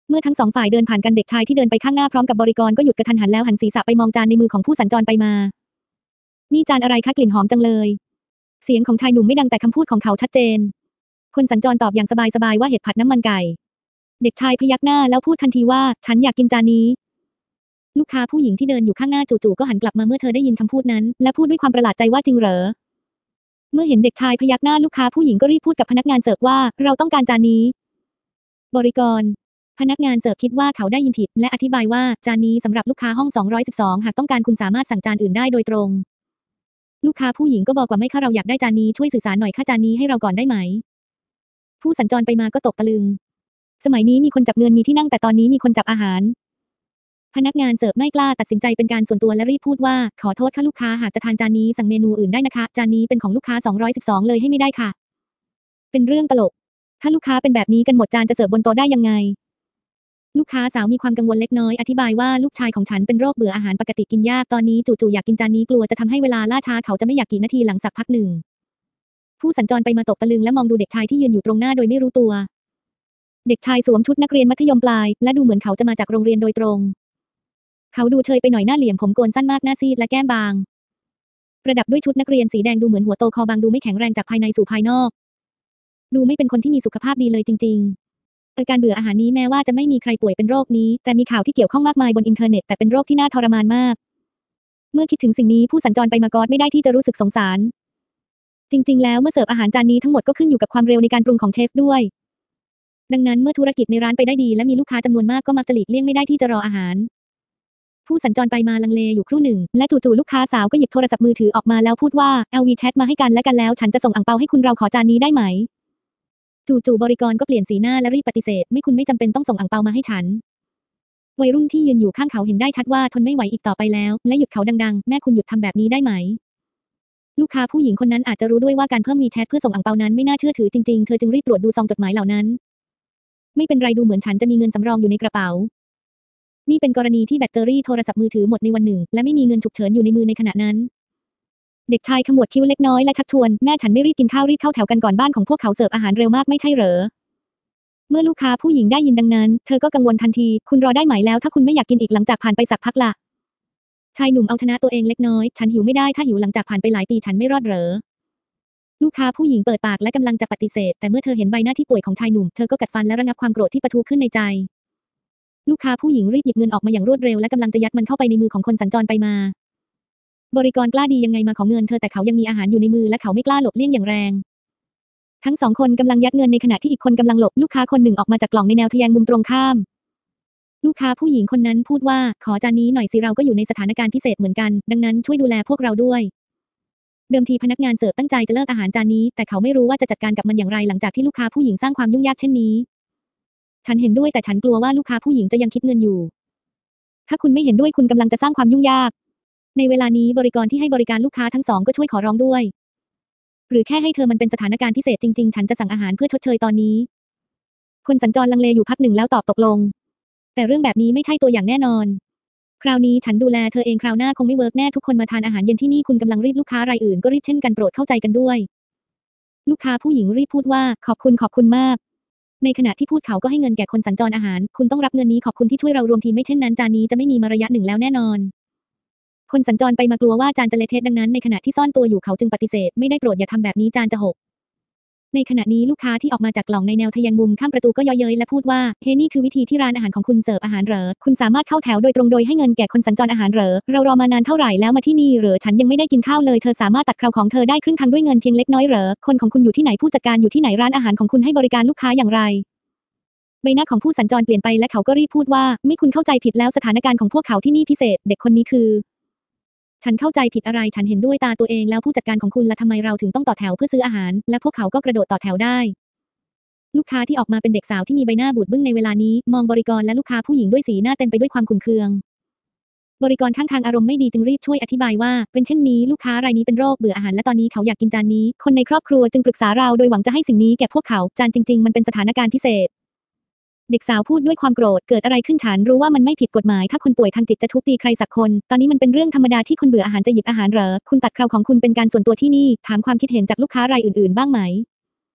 เมื่อทั้งสองฝ่ายเดินผ่านกันเด็กชายที่เดินไปข้างหน้าพร้อมกับบริกรก็หยุดกระทันหันแล้วหันศีรษะไปมองจานในมือของผู้สัญจรไปมานี่จานอะไรคะกลิ่นหอมจังเลยเสียงของชายหนุ่มไม่ดังแต่คำพูดของเขาชัดเจนคนสัญจรตอบอย่างสบายๆว่าเห็ดผัดน้ำมันไก่เด็กชายพยักหน้าแล้วพูดทันทีว่าฉันอยากกินจานนี้ลูกค้าผู้หญิงที่เดินอยู่ข้างหน้าจู่ๆก็หันกลับมาเมื่อเธอได้ยินคำพูดนั้นและพูดด้วยความประหลาดใจว่าจริงเหรอเมื่อเห็นเด็กชายพยักหน้าลูกค้าผู้หญิงก็รีบพูดกับพนักงานเสิร์ฟว่าเราต้องการจานนี้บริกรพนักงานเสิร์ฟคิดว่าเขาได้ยินผิดและอธิบายว่าจานนี้สำหรับลูกค้าห้อง212หากต้องการคุณสามารถสั่งจานอื่นได้โดยตรงลูกค้าผู้หญิงก็บอกว่าไม่ค่ะเราอยากได้จานนี้ช่วยสื่อสารหน่อยค่ะจานนี้ให้เราก่อนได้ไหมผู้สัญจรไปมาก็ตกตะลึงสมัยนี้มีคนจับเงินมีที่นั่งแต่ตอนนี้มีคนจับอาหารพนักงานเสิร์ฟไม่กล้าตัดสินใจเป็นการส่วนตัวและรีบพูดว่าขอโทษค่ะลูกค้าหากจะทานจานนี้สั่งเมนูอื่นได้นะคะจานนี้เป็นของลูกค้า212เลยให้ไม่ได้ค่ะเป็นเรื่องตลกถ้าลูกค้าเป็นแบบนี้กันหมดจานจะเสิร์ฟบนโต๊ะได้ยังไงลูกค้าสาวมีความกังวลเล็กน้อยอธิบายว่าลูกชายของฉันเป็นโรคเบื่ออาหารปกติกินยากตอนนี้จู่ๆอยากกินจานนี้กลัวจะทำให้เวลาล่าช้าเขาจะไม่อยากกี่นาทีหลังสักพักหนึ่งผู้สัญจรไปมาตกตะลึงและมองดูเด็กชายที่ยืนอยู่ตรงหน้าโดยไม่รู้ตัวเด็กชายสวมชุดนักเรียนมัธยมปลายและดูเหมือนเขาจะมาจากโรงเรียนโดยตรงเขาดูเชยไปหน่อยหน้าเหลี่ยมผมโกนสั้นมากหน้าซีดและแก้มบางประดับด้วยชุดนักเรียนสีแดงดูเหมือนหัวโตคอบางดูไม่แข็งแรงจากภายในสู่ภายนอกดูไม่เป็นคนที่มีสุขภาพดีเลยจริงๆอาการเบื่ออาหารนี้แม้ว่าจะไม่มีใครป่วยเป็นโรคนี้แต่มีข่าวที่เกี่ยวข้องมากมายบนอินเทอร์เน็ตแต่เป็นโรคที่น่าทรมานมากเมื่อคิดถึงสิ่งนี้ผู้สัญจรไปมากอดไม่ได้ที่จะรู้สึกสงสารจริงๆแล้วเมื่อเสิร์ฟอาหารจานนี้ทั้งหมดก็ขึ้นอยู่กับความเร็วในการปรุงของเชฟด้วยดังนั้นเมื่อธุรกิจในร้านไปได้ดีและมีลูกค้าจำนวนมากก็มักจะหลีกเลี่ยงไม่ได้ที่จะรออาหารผู้สัญจรไปมาลังเลอยู่ครู่หนึ่งและจู่ๆลูกค้าสาวก็หยิบโทรศัพท์มือถือออกมาแล้วพูดว่าเอาวีแชทมาให้กันและกันแล้วฉันจะส่งอั่งเปาให้คุณเราขอจานนี้ได้ไหมจู่ๆบริกรก็เปลี่ยนสีหน้าและรีบปฏิเสธไม่คุณไม่จำเป็นต้องส่งอั่งเปามาให้ฉันวัยรุ่นที่ยืนอยู่ข้างเขาเห็นได้ชัดว่าทนไม่ไหวอีกต่อไปแล้วและหยุดเขาดังๆแม่คุณหยุดทำแบบนี้ได้ไหมลูกค้าผู้หญิงคนนั้นอาจจะรู้ด้วยว่าการเพิ่มวีแชทเพื่อส่งอั่งเปานั้นไม่น่าเชื่อถือจริงๆเธอจึงรีบตรวจดูซองจดหมายเหล่านั้นไม่เป็นไรดูเหมือนฉันจะมีเงินสำรองอยู่ในกระเป๋านี่เป็นกรณีที่แบตเตอรี่โทรศัพท์มือถือหมดในวันหนึ่งและไม่มีเงินฉุกเฉินอยู่ในมือในขณะนั้นเด็กชายขมวดคิ้วเล็กน้อยและชักชวนแม่ฉันไม่รีบกินข้าวรีบเข้าแถวกันก่อนบ้านของพวกเขาเสิร์ฟอาหารเร็วมากไม่ใช่เหรอเมื่อลูกค้าผู้หญิงได้ยินดังนั้นเธอก็กังวลทันทีคุณรอได้ไหมแล้วถ้าคุณไม่อยากกินอีกหลังจากผ่านไปสักพักล่ะชายหนุ่มเอาชนะตัวเองเล็กน้อยฉันหิวไม่ได้ถ้าหิวหลังจากผ่านไปหลายปีฉันไม่รอดเหรอลูกค้าผู้หญิงเปิดปากและกำลังจะปฏิเสธแต่เมื่อเธอเห็นใบหน้าที่ป่วยของชายหนุ่มเธอก็กัดฟันและระงับความโกรธที่ปะทุขึ้นในใจลูกค้าผู้หญิงรีบหยิบเงินออกมาอย่างรวดเร็วและกำลังจะยัดมันเข้าไปในมือของคนสัญจรไปมาบริกรกล้าดียังไงมาขอเงินเธอแต่เขายังมีอาหารอยู่ในมือและเขาไม่กล้าหลบเลี่ยงอย่างแรงทั้งสองคนกำลังยัดเงินในขณะที่อีกคนกำลังหลบลูกค้าคนหนึ่งออกมาจากกล่องในแนวทะแยงมุมตรงข้ามลูกค้าผู้หญิงคนนั้นพูดว่าขอจานนี้หน่อยสิเราก็อยู่ในสถานการณ์พิเศษเหมือนกันดังนั้นช่วยดูแลพวกเราด้วยเดิมทีพนักงานเสิร์ฟตั้งใจจะเลิกอาหารจานนี้แต่เขาไม่รู้ว่าจะจัดการกับมันอย่างไรหลังจากที่ลูกค้าผู้หญิงสร้างความยุ่งยากเช่นนี้ฉันเห็นด้วยแต่ฉันกลัวว่าลูกค้าผู้หญิงจะยังคิดเงินอยู่ถ้าคุณไม่เห็นด้วยคุณกำลังจะสร้างความยุ่งยากในเวลานี้บริกรที่ให้บริการลูกค้าทั้งสองก็ช่วยขอร้องด้วยหรือแค่ให้เธอมันเป็นสถานการณ์พิเศษจริงๆฉันจะสั่งอาหารเพื่อชดเชยตอนนี้คนสัญจรลังเลอยู่พักหนึ่งแล้วตอบตกลงแต่เรื่องแบบนี้ไม่ใช่ตัวอย่างแน่นอนคราวนี้ฉันดูแลเธอเองคราวหน้าคงไม่เวิร์กแน่ทุกคนมาทานอาหารเย็นที่นี่คุณกำลังรีบลูกค้ารายอื่นก็รีบเช่นกันโปรดเข้าใจกันด้วยลูกค้าผู้หญิงรีบพูดว่าขอบคุณมากในขณะที่พูดเขาก็ให้เงินแก่คนสัญจรอาหารคุณต้องรับเงินนี้ขอบคุณที่ช่วยเรารวมทีมไม่เช่นนั้นจานนี้จะไม่มีมาระยะหนึ่งแล้วแน่นอนคนสัญจรไปมากลัวว่าจานจะเละเทะดังนั้นในขณะที่ซ่อนตัวอยู่เขาจึงปฏิเสธไม่ได้โปรดอย่าทำแบบนี้จานจะหกในขณะนี้ลูกค้าที่ออกมาจากกล่องในแนวทะแยงมุมข้ามประตูก็เยาะเย้ยและพูดว่าเฮ้นี่คือวิธีที่ร้านอาหารของคุณเสิร์ฟอาหารเหรอคุณสามารถเข้าแถวโดยตรงโดยให้เงินแก่คนสัญจรอาหารเหรอเรารอมานานเท่าไหร่แล้วมาที่นี่เหรอฉันยังไม่ได้กินข้าวเลยเธอสามารถตัดคราวของเธอได้ครึ่งทางด้วยเงินเพียงเล็กน้อยเหรอคนของคุณอยู่ที่ไหนผู้จัดการอยู่ที่ไหนร้านอาหารของคุณให้บริการลูกค้าอย่างไรใบหน้าของผู้สัญจรเปลี่ยนไปและเขาก็รีบพูดว่าไม่คุณเข้าใจผิดแล้วสถานการณ์ของพวกเขาที่นี่พิเศษเด็กคนนี้คือฉันเข้าใจผิดอะไรฉันเห็นด้วยตาตัวเองแล้วผู้จัดการของคุณละทำไมเราถึงต้องต่อแถวเพื่อซื้ออาหารและพวกเขาก็กระโดดต่อแถวได้ลูกค้าที่ออกมาเป็นเด็กสาวที่มีใบหน้าบูดบึ้งในเวลานี้มองบริกรและลูกค้าผู้หญิงด้วยสีหน้าเต็มไปด้วยความขุ่นเคืองบริกรข้างทางอารมณ์ไม่ดีจึงรีบช่วยอธิบายว่าเป็นเช่นนี้ลูกค้ารายนี้เป็นโรคเบื่ออาหารและตอนนี้เขาอยากกินจานนี้คนในครอบครัวจึงปรึกษาเราโดยหวังจะให้สิ่งนี้แก่พวกเขาจานจริงๆมันเป็นสถานการณ์พิเศษเด็กสาวพูดด้วยความโกรธเกิดอะไรขึ้นฉันรู้ว่ามันไม่ผิดกฎหมายถ้าคุณป่วยทางจิตจะทุบตีใครสักคนตอนนี้มันเป็นเรื่องธรรมดาที่คนเบื่ออาหารจะหยิบอาหารเหรอคุณตัดคราวของคุณเป็นการส่วนตัวที่นี่ถามความคิดเห็นจากลูกค้ารายอื่นๆบ้างไหม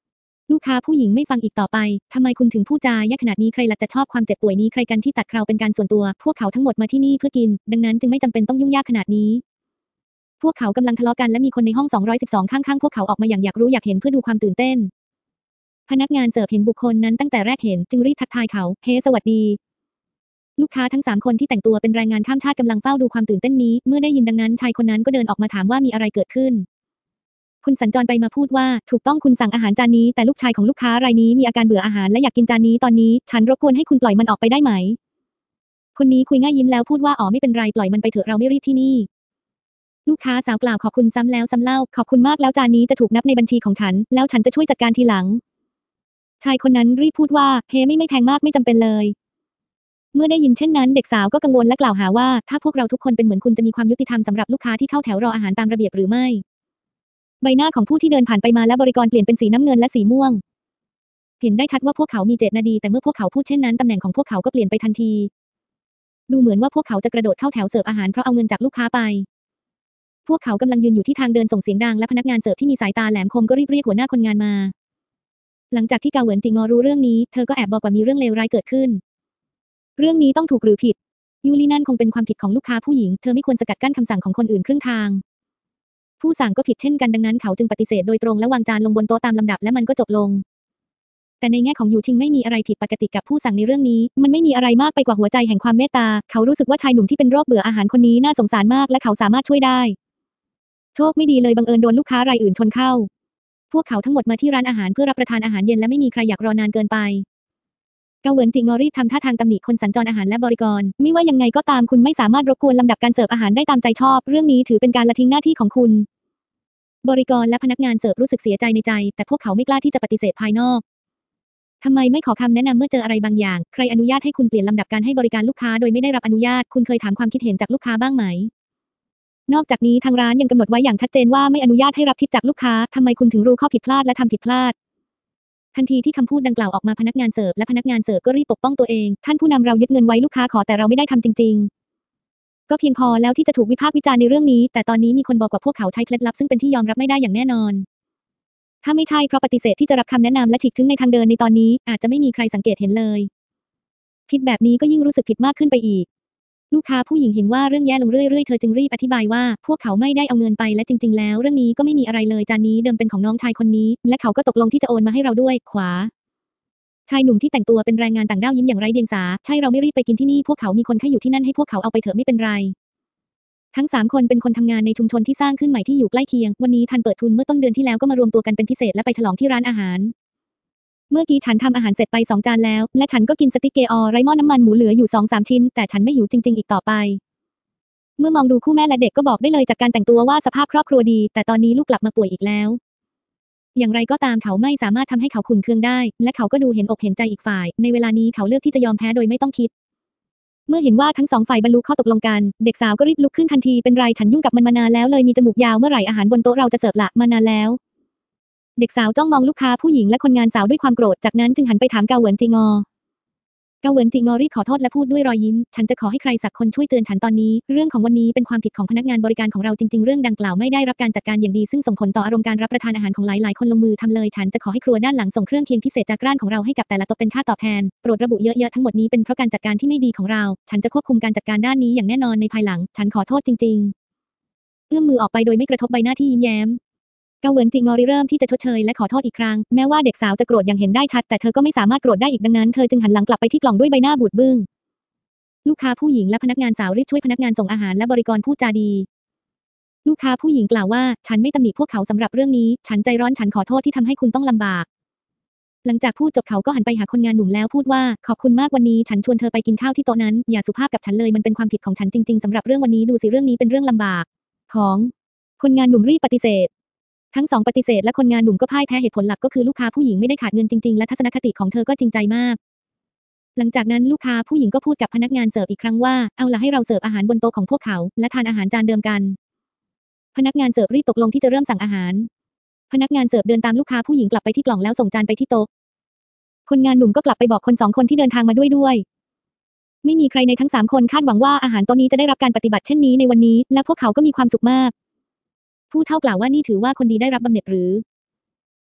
ลูกค้าผู้หญิงไม่ฟังอีกต่อไปทำไมคุณถึงพูดจาแย่ขนาดนี้ใครล่ะจะชอบความเจ็บป่วยนี้ใครกันที่ตัดเราเป็นการส่วนตัวพวกเขาทั้งหมดมาที่นี่เพื่อกินดังนั้นจึงไม่จำเป็นต้องยุ่งยากขนาดนี้พวกเขากำลังทะเลาะกันและมีคนในห้อง212ข้างๆพวกเขาออกมาอย่างอยากรู้อยากเห็นเพื่อดูความตื่นเต้นพนักงานเสิร์ฟเห็นบุคคลนั้นตั้งแต่แรกเห็นจึงรีบทักทายเขาเฮ้สวัสดีลูกค้าทั้ง3คนที่แต่งตัวเป็นแรงงานข้ามชาติกำลังเฝ้าดูความตื่นเต้นนี้เมื่อได้ยินดังนั้นชายคนนั้นก็เดินออกมาถามว่ามีอะไรเกิดขึ้นคุณสัญจรไปมาพูดว่าถูกต้องคุณสั่งอาหารจานนี้แต่ลูกชายของลูกค้ารายนี้มีอาการเบื่ออาหารและอยากกินจานนี้ตอนนี้ฉันรบกวนให้คุณปล่อยมันออกไปได้ไหมคนนี้คุยง่ายยิ้มแล้วพูดว่าอ๋อไม่เป็นไรปล่อยมันไปเถอะเราไม่รีบที่นี่ลูกค้าสาวกล่าวขอบคุณซ้ำแล้วซ้ำเล่าขอบคุณมากแล้วจานนี้จะถูกนับในบัญชีของฉันแล้วฉันจะช่วยจัดการทีหลังชายคนนั้นรีบพูดว่าเฮ้ไม่แพงมากไม่จำเป็นเลยเมื่อได้ยินเช่นนั้นเด็กสาวก็กังวลและกล่าวหาว่าถ้าพวกเราทุกคนเป็นเหมือนคุณจะมีความยุติธรรมสำหรับลูกค้าที่เข้าแถวรออาหารตามระเบียบหรือไม่ใบหน้าของผู้ที่เดินผ่านไปมาและบริกรเปลี่ยนเป็นสีน้ำเงินและสีม่วงเห็นได้ชัดว่าพวกเขามีเจตนาดีแต่เมื่อพวกเขาพูดเช่นนั้นตำแหน่งของพวกเขาก็เปลี่ยนไปทันทีดูเหมือนว่าพวกเขาจะกระโดดเข้าแถวเสิร์ฟอาหารเพราะเอาเงินจากลูกค้าไปพวกเขากำลังยืนอยู่ที่ทางเดินส่งเสียงดังและพนักงานเสิร์ฟที่มีสายตาแหลมคมก็รีบเรียกหัวหน้าคนงานมาหลังจากที่กาเหวินจิงงอรู้เรื่องนี้เธอก็แอบบอกว่ามีเรื่องเลวร้ายเกิดขึ้นเรื่องนี้ต้องถูกหรือผิดยูลี่นั่นคงเป็นความผิดของลูกค้าผู้หญิงเธอไม่ควรสกัดกั้นคำสั่งของคนอื่นครึ่งทางผู้สั่งก็ผิดเช่นกันดังนั้นเขาจึงปฏิเสธโดยตรงและวางจานลงบนโต๊ะตามลำดับและมันก็จบลงแต่ในแง่ของยูชิงไม่มีอะไรผิดปกติกับผู้สั่งในเรื่องนี้มันไม่มีอะไรมากไปกว่าหัวใจแห่งความเมตตาเขารู้สึกว่าชายหนุ่มที่เป็นโรคเบื่ออาหารคนนี้น่าสงสารมากและเขาสามารถช่วยได้โชคไม่ดีเลยบังเอิญโดนลูกค้ารายอื่นชนเข้าพวกเขาทั้งหมดมาที่ร้านอาหารเพื่อรับประทานอาหารเย็นและไม่มีใครอยากรอนานเกินไปเกาเหวินจิงงอรีบทำท่าทางตำหนิคนสัญจรอาหารและบริกรไม่ว่ายังไงก็ตามคุณไม่สามารถรบกวนลำดับการเสิร์ฟอาหารได้ตามใจชอบเรื่องนี้ถือเป็นการละทิ้งหน้าที่ของคุณบริกรและพนักงานเสิร์ฟรู้สึกเสียใจในใจแต่พวกเขาไม่กล้าที่จะปฏิเสธภายนอกทำไมไม่ขอคำแนะนำเมื่อเจออะไรบางอย่างใครอนุญาตให้คุณเปลี่ยนลำดับการให้บริการลูกค้าโดยไม่ได้รับอนุญาตคุณเคยถามความคิดเห็นจากลูกค้าบ้างไหมนอกจากนี้ทางร้านยังกำหนดไว้อย่างชัดเจนว่าไม่อนุญาตให้รับทิปจากลูกค้าทำไมคุณถึงรู้ข้อผิดพลาดและทำผิดพลาดทันทีที่คำพูดดังกล่าวออกมาพนักงานเสิร์ฟและพนักงานเสิร์ฟก็รีบปกป้องตัวเองท่านผู้นำเรายึดเงินไว้ลูกค้าขอแต่เราไม่ได้ทำจริงๆก็เพียงพอแล้วที่จะถูกวิพากษ์วิจารณ์ในเรื่องนี้แต่ตอนนี้มีคนบอกว่าพวกเขาใช้เคล็ดลับซึ่งเป็นที่ยอมรับไม่ได้อย่างแน่นอนถ้าไม่ใช่เพราะปฏิเสธที่จะรับคำแนะนำและฉีกทิ้งในทางเดินในตอนนี้อาจจะไม่มีใครสังเกตเห็นเลยคิดแบบนี้ก็ยิ่งรู้สึกผิดมากขึ้นไปอีกลูกค้าผู้หญิงเห็นว่าเรื่องแย่ลงเรื่อยๆเธอจึงรีบอธิบายว่าพวกเขาไม่ได้เอาเงินไปและจริงๆแล้วเรื่องนี้ก็ไม่มีอะไรเลยจานนี้เดิมเป็นของน้องชายคนนี้และเขาก็ตกลงที่จะโอนมาให้เราด้วยขวาชายหนุ่มที่แต่งตัวเป็นแรงงานต่างด้าวยิ้มอย่างไร้เดียงสาใช่เราไม่รีบไปกินที่นี่พวกเขามีคนไข้อยู่ที่นั่นให้พวกเขาเอาไปเถอะไม่เป็นไรทั้ง3คนเป็นคนทำงานในชุมชนที่สร้างขึ้นใหม่ที่อยู่ใกล้เคียงวันนี้ทันเปิดทุนเมื่อต้นเดือนที่แล้วก็มารวมตัวกันเป็นพิเศษและไปฉลองที่ร้านอาหารเมื่อกี้ฉันทำอาหารเสร็จไป2 จานแล้วและฉันก็กินสติ๊กเกอไร้หม้อน้ำมันหมูเหลืออยู่ 2-3 ชิ้นแต่ฉันไม่หิวจริงๆอีกต่อไปเมื่อมองดูคู่แม่และเด็กก็บอกได้เลยจากการแต่งตัวว่าสภาพครอบครัวดีแต่ตอนนี้ลูกกลับมาป่วยอีกแล้วอย่างไรก็ตามเขาไม่สามารถทำให้เขาขุ่นเคืองได้และเขาก็ดูเห็นอกเห็นใจอีกฝ่ายในเวลานี้เขาเลือกที่จะยอมแพ้โดยไม่ต้องคิดเมื่อเห็นว่าทั้ง2 ฝ่ายบรรลุข้อตกลงกันเด็กสาวก็รีบลุกขึ้นทันทีเป็นไรฉันยุ่งกับมันมานานแล้วเลยมีจมูกยาวเมื่อไหร่อาหารบนโต๊ะเราจะเสิร์ฟละมานานแล้วเด็กสาวจ้องมองลูกค้าผู้หญิงและคนงานสาวด้วยความโกรธจากนั้นจึงหันไปถามเกาเหวินจิงอเกาเหวินจิงอรีบขอโทษและพูดด้วยรอยยิ้มฉันจะขอให้ใครสักคนช่วยเตือนฉันตอนนี้เรื่องของวันนี้เป็นความผิดของพนักงานบริการของเราจริงๆเรื่องดังกล่าวไม่ได้รับการจัดการอย่างดีซึ่งส่งผลต่ออารมณ์การรับประทานอาหารของหลายๆคนลงมือทำเลยฉันจะขอให้ครัวด้านหลังส่งเครื่องเคียงพิเศษจากร้านของเราให้กับแต่ละโต๊ะเป็นค่าตอบแทนโปรดระบุเยอะๆทั้งหมดนี้เป็นเพราะการจัดการที่ไม่ดีของเราฉันจะควบคุมการจัดการด้านนี้อย่างแน่นอนในภายหลังฉันขอโทษจริงๆเอื้อมมือออกไปโดยไม่กระทบใบหน้าที่ยิ้มแย้มเกาเหวินจิงงอริเริ่มที่จะชดเชยและขอโทษอีกครั้งแม้ว่าเด็กสาวจะโกรธอย่างเห็นได้ชัดแต่เธอก็ไม่สามารถโกรธได้อีกดังนั้นเธอจึงหันหลังกลับไปที่กล่องด้วยใบหน้าบูดบึ้งลูกค้าผู้หญิงและพนักงานสาวรีบช่วยพนักงานส่งอาหารและบริกรพูดจาดีลูกค้าผู้หญิงกล่าวว่าฉันไม่ตำหนิพวกเขาสำหรับเรื่องนี้ฉันใจร้อนฉันขอโทษที่ทำให้คุณต้องลำบากหลังจากพูดจบเขาก็หันไปหาคนงานหนุ่มแล้วพูดว่าขอบคุณมากวันนี้ฉันชวนเธอไปกินข้าวที่โต๊ะนั้นอย่าสุภาพกับฉันเลยมันเป็นความผิดของฉันจริงๆสำหรับเรื่องวันนี้ดูสิเรื่องนี้เป็นเรื่องลำบากของคนงานหนุ่มรีบปฏิเสธทั้ง2ปฏิเสธและคนงานหนุ่มก็พ่ายแพ้เหตุผลหลักก็คือลูกค้าผู้หญิงไม่ได้ขาดเงินจริงๆและทัศนคติของเธอก็จริงใจมากหลังจากนั้นลูกค้าผู้หญิงก็พูดกับพนักงานเสิร์ฟอีกครั้งว่าเอาล่ะให้เราเสิร์ฟอาหารบนโต๊ะของพวกเขาและทานอาหารจานเดิมกันพนักงานเสิร์ฟรีบตกลงที่จะเริ่มสั่งอาหารพนักงานเสิร์ฟเดินตามลูกค้าผู้หญิงกลับไปที่กล่องแล้วส่งจานไปที่โต๊ะคนงานหนุ่มก็กลับไปบอกคน2 คนที่เดินทางมาด้วยไม่มีใครในทั้ง3 คนคาดหวังว่าอาหารโต๊ะนี้จะได้รับการปฏิบัติเช่นนี้ในวันนี้และพวกเขาก็มีความสุขมากผู้เฒ่ากล่าวว่านี่ถือว่าคนดีได้รับบำเหน็จหรือ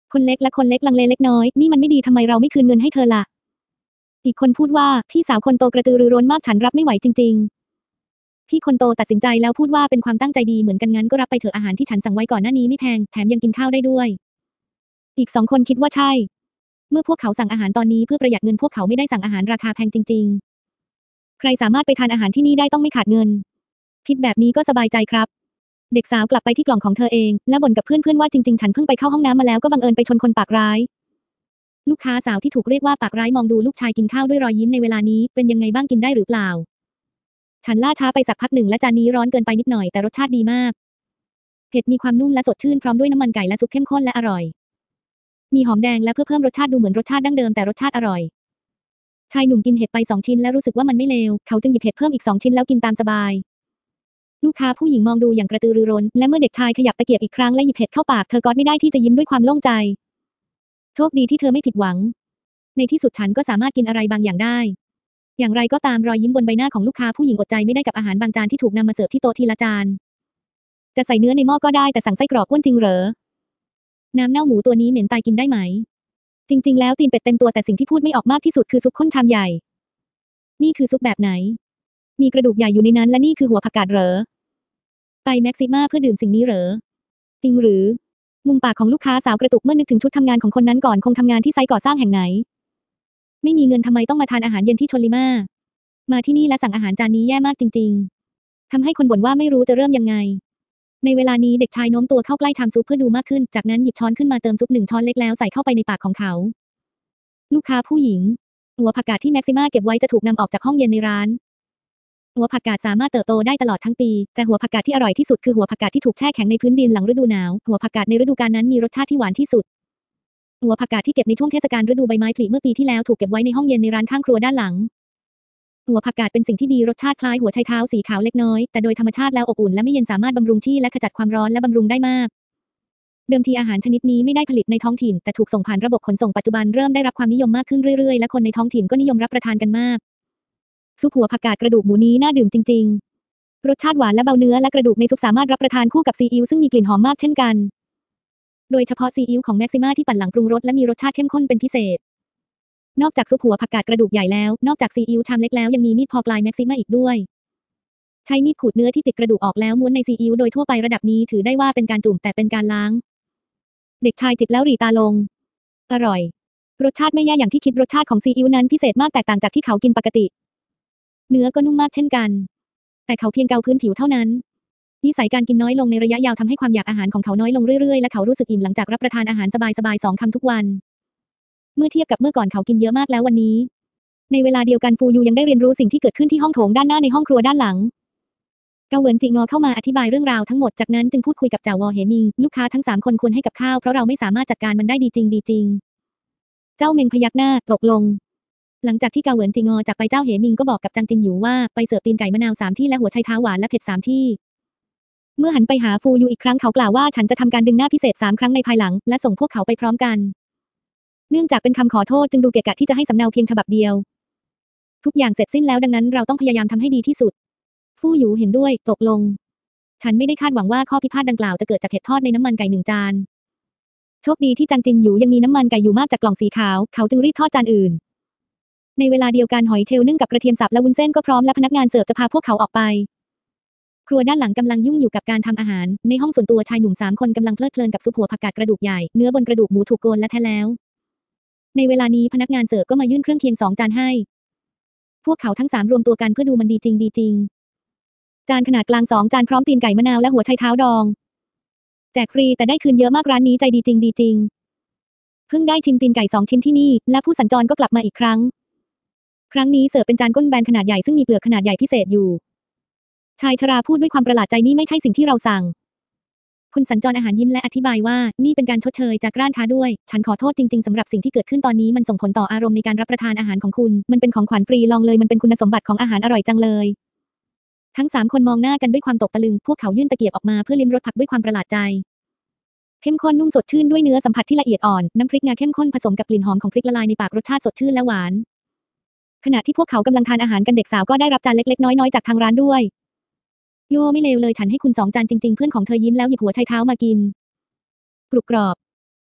คนเล็กและคนเล็กลังเลเล็กน้อยนี่มันไม่ดีทำไมเราไม่คืนเงินให้เธอล่ะอีกคนพูดว่าพี่สาวคนโตกระตือรือร้นมากฉันรับไม่ไหวจริงๆพี่คนโตตัดสินใจแล้วพูดว่าเป็นความตั้งใจดีเหมือนกันงั้นก็รับไปเถอะอาหารที่ฉันสั่งไว้ก่อนหน้านี้ไม่แพงแถมยังกินข้าวได้ด้วยอีก2 คนคิดว่าใช่เมื่อพวกเขาสั่งอาหารตอนนี้เพื่อประหยัดเงินพวกเขาไม่ได้สั่งอาหารราคาแพงจริงๆใครสามารถไปทานอาหารที่นี่ได้ต้องไม่ขาดเงินคิดแบบนี้ก็สบายใจครับเด็กสาวกลับไปที่กล่องของเธอเองและบ่นกับเพื่อนๆว่าจริงๆฉันเพิ่งไปเข้าห้องน้ำมาแล้วก็บังเอิญไปชนคนปากร้ายลูกค้าสาวที่ถูกเรียกว่าปากร้ายมองดูลูกชายกินข้าวด้วยรอยยิ้มในเวลานี้เป็นยังไงบ้างกินได้หรือเปล่าฉันล่าช้าไปสักพักหนึ่งและจานนี้ร้อนเกินไปนิดหน่อยแต่รสชาติดีมากเห็ดมีความนุ่มและสดชื่นพร้อมด้วยน้ำมันไก่และซุปเข้มข้นและอร่อยมีหอมแดงและเพื่อเพิ่มรสชาติดูเหมือนรสชาติดั้งเดิมแต่รสชาติอร่อยชายหนุ่มกินเห็ดไป2 ชิ้นและรู้สึกว่ามันไม่เลวเขาจึงหยิบเห็ดเพิ่มอีก2 ชิ้นแล้วกินตามสบายลูกค้าผู้หญิงมองดูอย่างกระตือรือร้นและเมื่อเด็กชายขยับตะเกียบอีกครั้งและหยิบเห็ดเข้าปากเธอก็ไม่ได้ที่จะยิ้มด้วยความโล่งใจโชคดีที่เธอไม่ผิดหวังในที่สุดฉันก็สามารถกินอะไรบางอย่างได้อย่างไรก็ตามรอยยิ้มบนใบหน้าของลูกค้าผู้หญิงอดใจไม่ได้กับอาหารบางจานที่ถูกนำมาเสิร์ฟที่โต๊ะทีละจานจะใส่เนื้อในหม้อก็ได้แต่สั่งไส้กรอกอ้วนจริงเหรอน้ำเน่าหมูตัวนี้เหม็นตายกินได้ไหมจริงๆแล้วตีนเป็ดเต็มตัวแต่สิ่งที่พูดไม่ออกมากที่สุดคือซุปข้นชามใหญ่นี่คือซุปแบบไหนมีกระดูกใหญ่อยู่ในนั้นและนี่คือหัวผักกาดเหรอไปแม็กซิม่าเพื่อดื่มสิ่งนี้เหรอจริงหรือมุมปากของลูกค้าสาวกระตุกเมื่อนึกถึงชุดทำงานของคนนั้นก่อนคงทำงานที่ไซต์ก่อสร้างแห่งไหนไม่มีเงินทำไมต้องมาทานอาหารเย็นที่ชนลิมามาที่นี่และสั่งอาหารจานนี้แย่มากจริงๆทำให้คนบ่นว่าไม่รู้จะเริ่มยังไงในเวลานี้เด็กชายโน้มตัวเข้าใกล้ชามซุปเพื่อดูมากขึ้นจากนั้นหยิบช้อนขึ้นมาเติมซุป1 ช้อนเล็กแล้วใส่เข้าไปในปากของเขาลูกค้าผู้หญิงหัวผักกาดที่แม็กซิม่าเก็บไว้จะถูกนำออกจากห้องเย็นในร้านหัวผักกาดสามารถเติบโตได้ตลอดทั้งปีแต่หัวผักกาดที่อร่อยที่สุดคือหัวผักกาดที่ถูกแช่แข็งในพื้นดินหลังฤดูหนาวหัวผักกาดในฤดูกาลนั้นมีรสชาติที่หวานที่สุดหัวผักกาดที่เก็บในช่วงเทศกาลฤดูใบไม้ผลิเมื่อปีที่แล้วถูกเก็บไว้ในห้องเย็นในร้านข้างครัวด้านหลังหัวผักกาดเป็นสิ่งที่ดีรสชาติคล้ายหัวไชเท้าสีขาวเล็กน้อยแต่โดยธรรมชาติแล้วอบอุ่นและไม่เย็นสามารถบำรุงที่และขจัดความร้อนและบำรุงได้มากเดิมทีอาหารชนิดนี้ไม่ได้ผลิตในท้องถิ่นแต่ถูกส่งผ่านระบบขนส่งปัจจุบันเริ่มได้รับความนิยมมากขึ้นเรื่อยๆและคนในท้องถิ่นก็นิยมรับประทานกันมากซุปหัวผักกาดกระดูกหมูนี้น่าดื่มจริงๆรสชาติหวานและเบาเนื้อและกระดูกในซุปสามารถรับประทานคู่กับซีอิ๊วซึ่งมีกลิ่นหอมมากเช่นกันโดยเฉพาะซีอิ๊วของแม็กซิม่าที่ปั่นหลังปรุงรสและมีรสชาติเข้มข้นเป็นพิเศษนอกจากซุปหัวผักกาดกระดูกใหญ่แล้วนอกจากซีอิ๊วชามเล็กแล้วยังมีมีดพอปลายแม็กซิม่าอีกด้วยใช้มีดขูดเนื้อที่ติดกระดูกออกแล้วม้วนในซีอิ๊วโดยทั่วไประดับนี้ถือได้ว่าเป็นการจุ่มแต่เป็นการล้างเด็กชายจิบแล้วหรี่ตาลงอร่อยรสชาติไม่แย่อย่างที่คิดรสชาติของซีอิ๊วนั้นพิเศษมากแตกต่างจากที่เขากินปกติเนื้อก็นุ่มมากเช่นกันแต่เขาเพียงเกาพื้นผิวเท่านั้นนิสัยการกินน้อยลงในระยะยาวทำให้ความอยากอาหารของเขาน้อยลงเรื่อยๆและเขารู้สึกอิ่มหลังจากรับประทานอาหารสบายๆ2 คำทุกวันเมื่อเทียบกับเมื่อก่อนเขากินเยอะมากแล้ววันนี้ในเวลาเดียวกันฟูยูยังได้เรียนรู้สิ่งที่เกิดขึ้นที่ห้องโถงด้านหน้าในห้องครัวด้านหลังเกาเหวินจิงอเข้ามาอธิบายเรื่องราวทั้งหมดจากนั้นจึงพูดคุยกับเจ่าวอเหมิงลูกค้าทั้ง3 คนควรให้กับข้าวเพราะเราไม่สามารถจัดการมันได้ดีจริงเจ้าเมงพยักหน้าตกลงหลังจากที่เกาเหวินจิงอจากไปเจ้าเหมิงก็บอกกับจางจินหยูว่าไปเสิร์ฟตีนไก่มะนาว3 ที่และหัวไชเท้าหวานและเผ็ด3 ที่เมื่อหันไปหาฟูยูอีกครั้งเขากล่าวว่าฉันจะทำการดึงหน้าพิเศษ3 ครั้งในภายหลังและส่งพวกเขาไปพร้อมกันเนื่องจากเป็นคำขอโทษจึงดูเกะกะที่จะให้สำเนาเพียงฉบับเดียวทุกอย่างเสร็จสิ้นแล้วดังนั้นเราต้องพยายามทำให้ดีที่สุดฟูยูเห็นด้วยตกลงฉันไม่ได้คาดหวังว่าข้อพิพาทดังกล่าวจะเกิดจากเห็ดทอดในน้ำมันไก่1 จานโชคดีที่จางจินหยูยังมีน้ำมันไก่อยู่มากจากกล่องสีขาวเขาจึงรีบทอดจานอื่นในเวลาเดียวกันหอยเชลล์นึ่งกับกระเทียมสับและวุ้นเส้นก็พร้อมและพนักงานเสิร์ฟจะพาพวกเขาออกไปครัวด้านหลังกำลังยุ่งอยู่กับการทำอาหารในห้องส่วนตัวชายหนุ่ม3 คนกำลังเพลิดเพลินกับซุปหัวผักกาดกระดูกใหญ่เนื้อบนกระดูกหมูถูกโกนและแท้แล้วในเวลานี้พนักงานเสิร์ฟก็มายื่นเครื่องเคียง2 จานให้พวกเขาทั้ง3รวมตัวกันเพื่อดูมันดีจริงจานขนาดกลาง2 จานพร้อมตีนไก่มะนาวและหัวไชเท้าดองแจกฟรีแต่ได้คืนเยอะมากร้านนี้ใจดีจริงเพิ่งได้ชิมตีนไก่2 ชิ้นที่นี่และผู้สัญจรก็กลับมาอีกครั้งนี้เสิร์ฟเป็นจานก้นแบนขนาดใหญ่ซึ่งมีเปลือกขนาดใหญ่พิเศษอยู่ชายชราพูดด้วยความประหลาดใจนี่ไม่ใช่สิ่งที่เราสั่งคุณสัญจรอาหารยิ้มและอธิบายว่านี่เป็นการชดเชยจากร้านค้าด้วยฉันขอโทษจริงๆสำหรับสิ่งที่เกิดขึ้นตอนนี้มันส่งผลต่ออารมณ์ในการรับประทานอาหารของคุณมันเป็นของขวัญฟรีลองเลยมันเป็นคุณสมบัติของอาหารอร่อยจังเลยทั้ง3 คนมองหน้ากันด้วยความตกตะลึงพวกเขายื่นตะเกียบออกมาเพื่อลิ้มรสผักด้วยความประหลาดใจเข้มข้นนุ่มสดชื่นด้วยเนื้อสัมผัสที่ละเอียดอ่อนน้ำพริกงาเข้มข้นผสมกับกลิ่นหอมของพริกละลายในปากรสชาติสดชื่นและหวานขณะที่พวกเขากำลังทานอาหารกันเด็กสาวก็ได้รับจานเล็กๆน้อยๆจากทางร้านด้วยโย่ไม่เลวเลยฉันให้คุณ2 จานจริงๆเพื่อนของเธอยิ้มแล้วหยิบหัวไชเท้ามากินกรุบกรอบ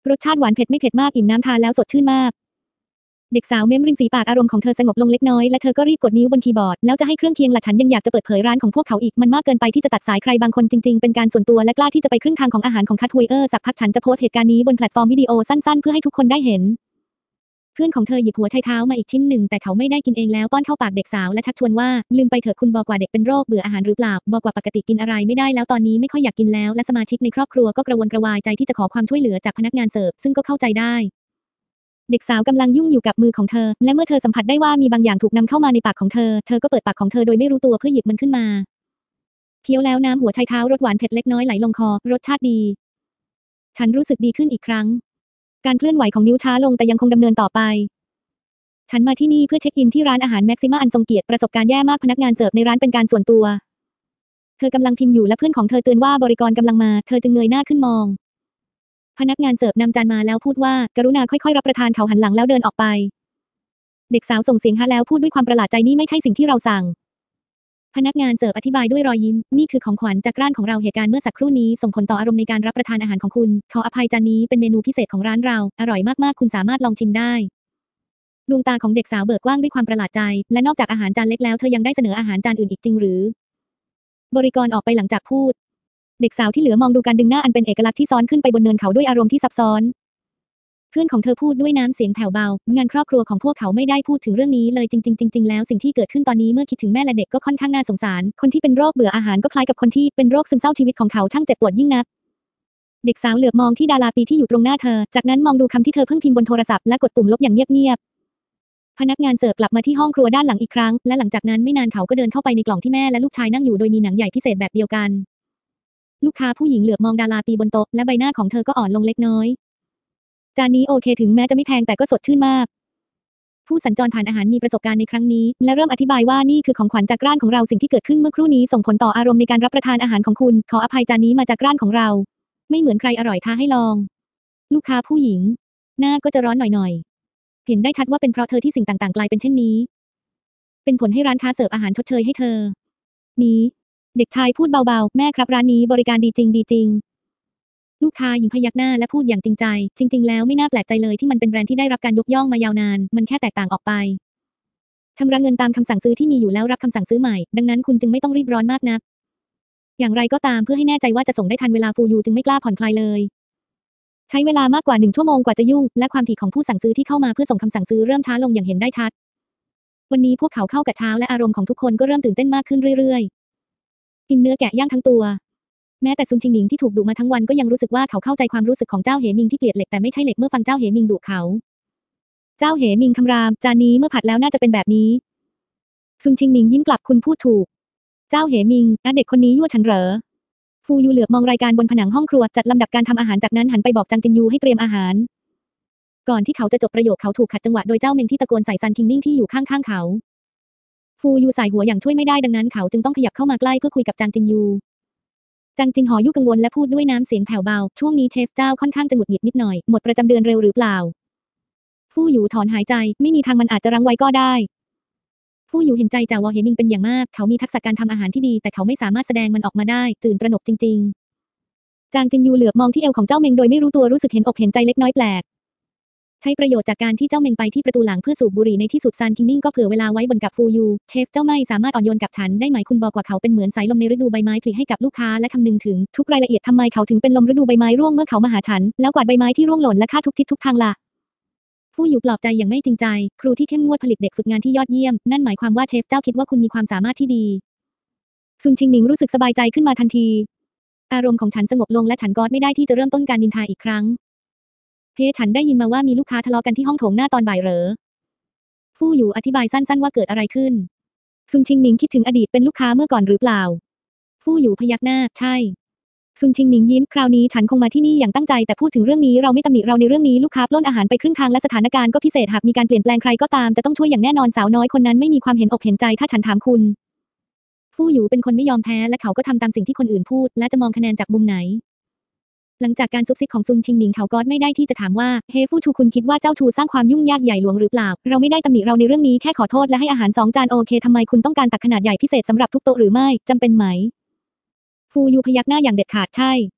รสชาติหวานเผ็ดไม่เผ็ดมากอิ่มน้ำทานแล้วสดชื่นมากเด็กสาวเม้มริมฝีปากอารมณ์ของเธอสงบลงเล็กน้อยและเธอก็รีบกดนิ้วบนคีย์บอร์ดแล้วจะให้เครื่องเคียงล่ะฉันยังอยากจะเปิดเผยร้านของพวกเขาอีกมันมากเกินไปที่จะตัดสายใครบางคนจริงๆเป็นการส่วนตัวและกล้าที่จะไปครึ่งทางของอาหารของคัทฮุยสักพักฉันจะโพสต์เหตุการณ์นี้บนแพลตฟอร์มวิดีโอสั้นๆเพื่อให้ทุกคนได้เห็นเพื่อนของเธอหยิบหัวไชเท้ามาอีกชิ้นหนึ่งแต่เขาไม่ได้กินเองแล้วป้อนเข้าปากเด็กสาวและชักชวนว่าลืมไปเถอะคุณบอกว่าเด็กเป็นโรคเบื่ออาหารหรือเปล่าบอกว่าปกติกินอะไรไม่ได้แล้วตอนนี้ไม่ค่อยอยากกินแล้วและสมาชิกในครอบครัวก็กระวนกระวายใจที่จะขอความช่วยเหลือจากพนักงานเสิร์ฟซึ่งก็เข้าใจได้เด็กสาวกำลังยุ่งอยู่กับมือของเธอและเมื่อเธอสัมผัสได้ว่ามีบางอย่างถูกนำเข้ามาในปากของเธอก็เปิดปากของเธอโดยไม่รู้ตัวเพื่อหยิบมันขึ้นมาเคี้ยวแล้วน้ำหัวไชเท้ารสหวานเผ็ดเล็กน้อยไหลลงคอรสชาติดีฉันรู้สึกดีขึ้นอีกครั้งการเคลื่อนไหวของนิ้วช้าลงแต่ยังคงดำเนินต่อไปฉันมาที่นี่เพื่อเช็คอินที่ร้านอาหารแม็กซิมาอันทรงเกียรติประสบการณ์แย่มากพนักงานเสิร์ฟในร้านเป็นการส่วนตัวเธอกำลังพิมพ์อยู่และเพื่อนของเธอเตือนว่าบริกรกำลังมาเธอจึงเงยหน้าขึ้นมองพนักงานเสิร์ฟนำจานมาแล้วพูดว่ากรุณาค่อยๆรับประทานเขาหันหลังแล้วเดินออกไปเด็กสาวส่งเสียงฮะแล้วพูดด้วยความประหลาดใจนี่ไม่ใช่สิ่งที่เราสั่งพนักงานเสิร์ฟอธิบายด้วยรอยยิ้มนี่คือของขวัญจากร้านของเราเหตุการณ์เมื่อสักครู่นี้ส่งผลต่ออารมณ์ในการรับประทานอาหารของคุณขออภัยจานนี้เป็นเมนูพิเศษของร้านเราอร่อยมากๆคุณสามารถลองชิมได้ดวงตาของเด็กสาวเบิกกว้างด้วยความประหลาดใจและนอกจากอาหารจานเล็กแล้วเธอยังได้เสนออาหารจานอื่นอีกจริงหรือบริกรออกไปหลังจากพูดเด็กสาวที่เหลือมองดูการดึงหน้าอันเป็นเอกลักษณ์ที่ซ้อนขึ้นไปบนเนินเขาด้วยอารมณ์ที่ซับซ้อนเพื่อนของเธอพูดด้วยน้ำเสียงแผ่วเบางานครอบครัวของพวกเขาไม่ได้พูดถึงเรื่องนี้เลยจริงๆแล้วสิ่งที่เกิดขึ้นตอนนี้เมื่อคิดถึงแม่และเด็กก็ค่อนข้างน่าสงสารคนที่เป็นโรคเบื่ออาหารก็คล้ายกับคนที่เป็นโรคซึมเศร้าชีวิตของเขาช่างเจ็บปวดยิ่งนักเด็กสาวเหลือบมองที่ดาราปีที่อยู่ตรงหน้าเธอจากนั้นมองดูคำที่เธอเพิ่งพิมพ์บนโทรศัพท์และกดปุ่มลบอย่างเงียบพนักงานเสิร์ฟกลับมาที่ห้องครัวด้านหลังอีกครั้งและหลังจากนั้นไม่นานเขาก็เดินเข้าไปในกล่องที่แม่และลูกชายนั่งอยู่โดยมีหนังใหญ่พิเศษแบบเดียวกันลูกค้าผู้หญิงเหลือบมองดาราปีบนโต๊ะและใบหน้าของเธอก็อ่อนลงเล็กน้อยจานนี้โอเคถึงแม้จะไม่แพงแต่ก็สดชื่นมากผู้สัญจรผ่านอาหารมีประสบการณ์ในครั้งนี้และเริ่มอธิบายว่านี่คือของขวัญจากร้านของเราสิ่งที่เกิดขึ้นเมื่อครู่นี้ส่งผลต่ออารมณ์ในการรับประทานอาหารของคุณขออภัยจานนี้มาจากร้านของเราไม่เหมือนใครอร่อยท้าให้ลองลูกค้าผู้หญิงหน้าก็จะร้อนหน่อยเห็นได้ชัดว่าเป็นเพราะเธอที่สิ่งต่างๆกลายเป็นเช่นนี้เป็นผลให้ร้านค้าเสิร์ฟอาหารชดเชยให้เธอนี้เด็กชายพูดเบาๆแม่ครับร้านนี้บริการดีจริงลูกค้าหญิงพยักหน้าและพูดอย่างจริงใจจริงๆแล้วไม่น่าแปลกใจเลยที่มันเป็นแบรนด์ที่ได้รับการยกย่องมายาวนานมันแค่แตกต่างออกไปชำระเงินตามคำสั่งซื้อที่มีอยู่แล้วรับคำสั่งซื้อใหม่ดังนั้นคุณจึงไม่ต้องรีบร้อนมากนักอย่างไรก็ตามเพื่อให้แน่ใจว่าจะส่งได้ทันเวลาฟูยูจึงไม่กล้าผ่อนคลายเลยใช้เวลามากกว่า1 ชั่วโมงกว่าจะยุ่งและความถี่ของผู้สั่งซื้อที่เข้ามาเพื่อส่งคำสั่งซื้อเริ่มช้าลงอย่างเห็นได้ชัดวันนี้พวกเขาเข้ากับเช้าและอารมณ์ของทุกคนก็เริ่มตื่นเต้นมากขึ้นเรื่อยๆกินเนื้อแกะย่างทั้งตัวแม้แต่ซุนชิงหนิงที่ถูกดุมาทั้งวันก็ยังรู้สึกว่าเขาเข้าใจความรู้สึกของเจ้าเหมิงที่เกลียดเหล็กแต่ไม่ใช่เหล็กเมื่อฟังเจ้าเหมิงดุเขาเจ้าเหมิงคำรามจานนี้เมื่อผัดแล้วน่าจะเป็นแบบนี้ซุนชิงหนิงยิ้มกลับคุณพูดถูกเจ้าเหมิงเด็กคนนี้ยั่วฉันเหรอฟูยูเหลือบมองรายการบนผนังห้องครัวจัดลำดับการทำอาหารจากนั้นหันไปบอกจางจินยูให้เตรียมอาหารก่อนที่เขาจะจบประโยคเขาถูกขัดจังหวะโดยเจ้าเมงที่ตะโกนใส่ซันคิงนิ่งที่อยู่ข้างๆเขาฟูยูสายหัวอย่างช่วยไม่ได้ดังนั้นเขาจึงต้องขยับเข้ามาใกล้เพื่อคุยกับจางจินยูจางจินหอยู่กังวลและพูดด้วยน้ำเสียงแผ่วเบาช่วงนี้เชฟเจ้าค่อนข้างจะหงุดหงิดนิดหน่อยหมดประจำเดือนเร็วหรือเปล่าฟู่หยูถอนหายใจไม่มีทางมันอาจจะรั้งไว้ก็ได้ฟู่หยูเห็นใจจ่าวอเหมิงเป็นอย่างมากเขามีทักษะการทำอาหารที่ดีแต่เขาไม่สามารถแสดงมันออกมาได้ตื่นตระหนกจริงๆจางจินยูเหลือบมองที่เอวของเจ้าเมงโดยไม่รู้ตัวรู้สึกเห็นอกเห็นใจเล็กน้อยแปลกใช้ประโยชน์จากการที่เจ้าเมงไปที่ประตูหลังเพื่อสูบบุหรี่ในที่สุดซานคิงนิ่งก็เผื่อเวลาไว้บนกับฟูยูเชฟเจ้าไม่สามารถอ่อนโยนกับฉันได้ไหมคุณบอกว่าเขาเป็นเหมือนสายลมในฤดูใบไม้ผลิให้กับลูกค้าและคำนึงถึงทุกรายละเอียดทำไมเขาถึงเป็นลมฤดูใบไม้ร่วงเมื่อเขามาหาฉันแล้วกวาดใบไม้ที่ร่วงหล่นและฆ่าทุกทิศทุกทางล่ะฟูยูปลอบใจอย่างไม่จริงใจครูที่เข้มงวดผลิตเด็กฝึกงานที่ยอดเยี่ยมนั่นหมายความว่าเชฟเจ้าคิดว่าคุณมีความสามารถที่ดีซุนชิงหนิงรู้สึกสบายใจขึ้นมาทันทีอารมณ์ของฉันสงบลงและฉันก็ไม่ได้ที่จะเริ่มต้นการนินทาอีกครั้งฉันได้ยินมาว่ามีลูกค้าทะเลาะกันที่ห้องโถงหน้าตอนบ่ายเหรอฟู่หยูอธิบายสั้นๆว่าเกิดอะไรขึ้นซุนชิงหนิงคิดถึงอดีตเป็นลูกค้าเมื่อก่อนหรือเปล่าฟู่หยูพยักหน้าใช่ซุนชิงหนิงยิ้มคราวนี้ฉันคงมาที่นี่อย่างตั้งใจแต่พูดถึงเรื่องนี้เราไม่ตำหนิเราในเรื่องนี้ลูกค้าปล้นอาหารไปครึ่งทางและสถานการณ์ก็พิเศษหากมีการเปลี่ยนแปลงใครก็ตามจะต้องช่วยอย่างแน่นอนสาวน้อยคนนั้นไม่มีความเห็นอกเห็นใจถ้าฉันถามคุณฟู่หยูเป็นคนไม่ยอมแพ้และเขาก็ทำตามสิ่งที่คนอื่นพูดและจะมองคะแนนจากมุมไหนหลังจากการซุบซิบของซุนชิงหนิงเขาก็ไม่ได้ที่จะถามว่าเฮ้ฟู่ชูคุณคิดว่าเจ้าชูสร้างความยุ่งยากใหญ่หลวงหรือเปล่าเราไม่ได้ตำหนิเราในเรื่องนี้แค่ขอโทษและให้อาหาร2 จานโอเคทำไมคุณต้องการตักขนาดใหญ่พิเศษสำหรับทุกโต๊ะหรือไม่จำเป็นไหมฟูยูพยักหน้าอย่างเด็ดขาดใช่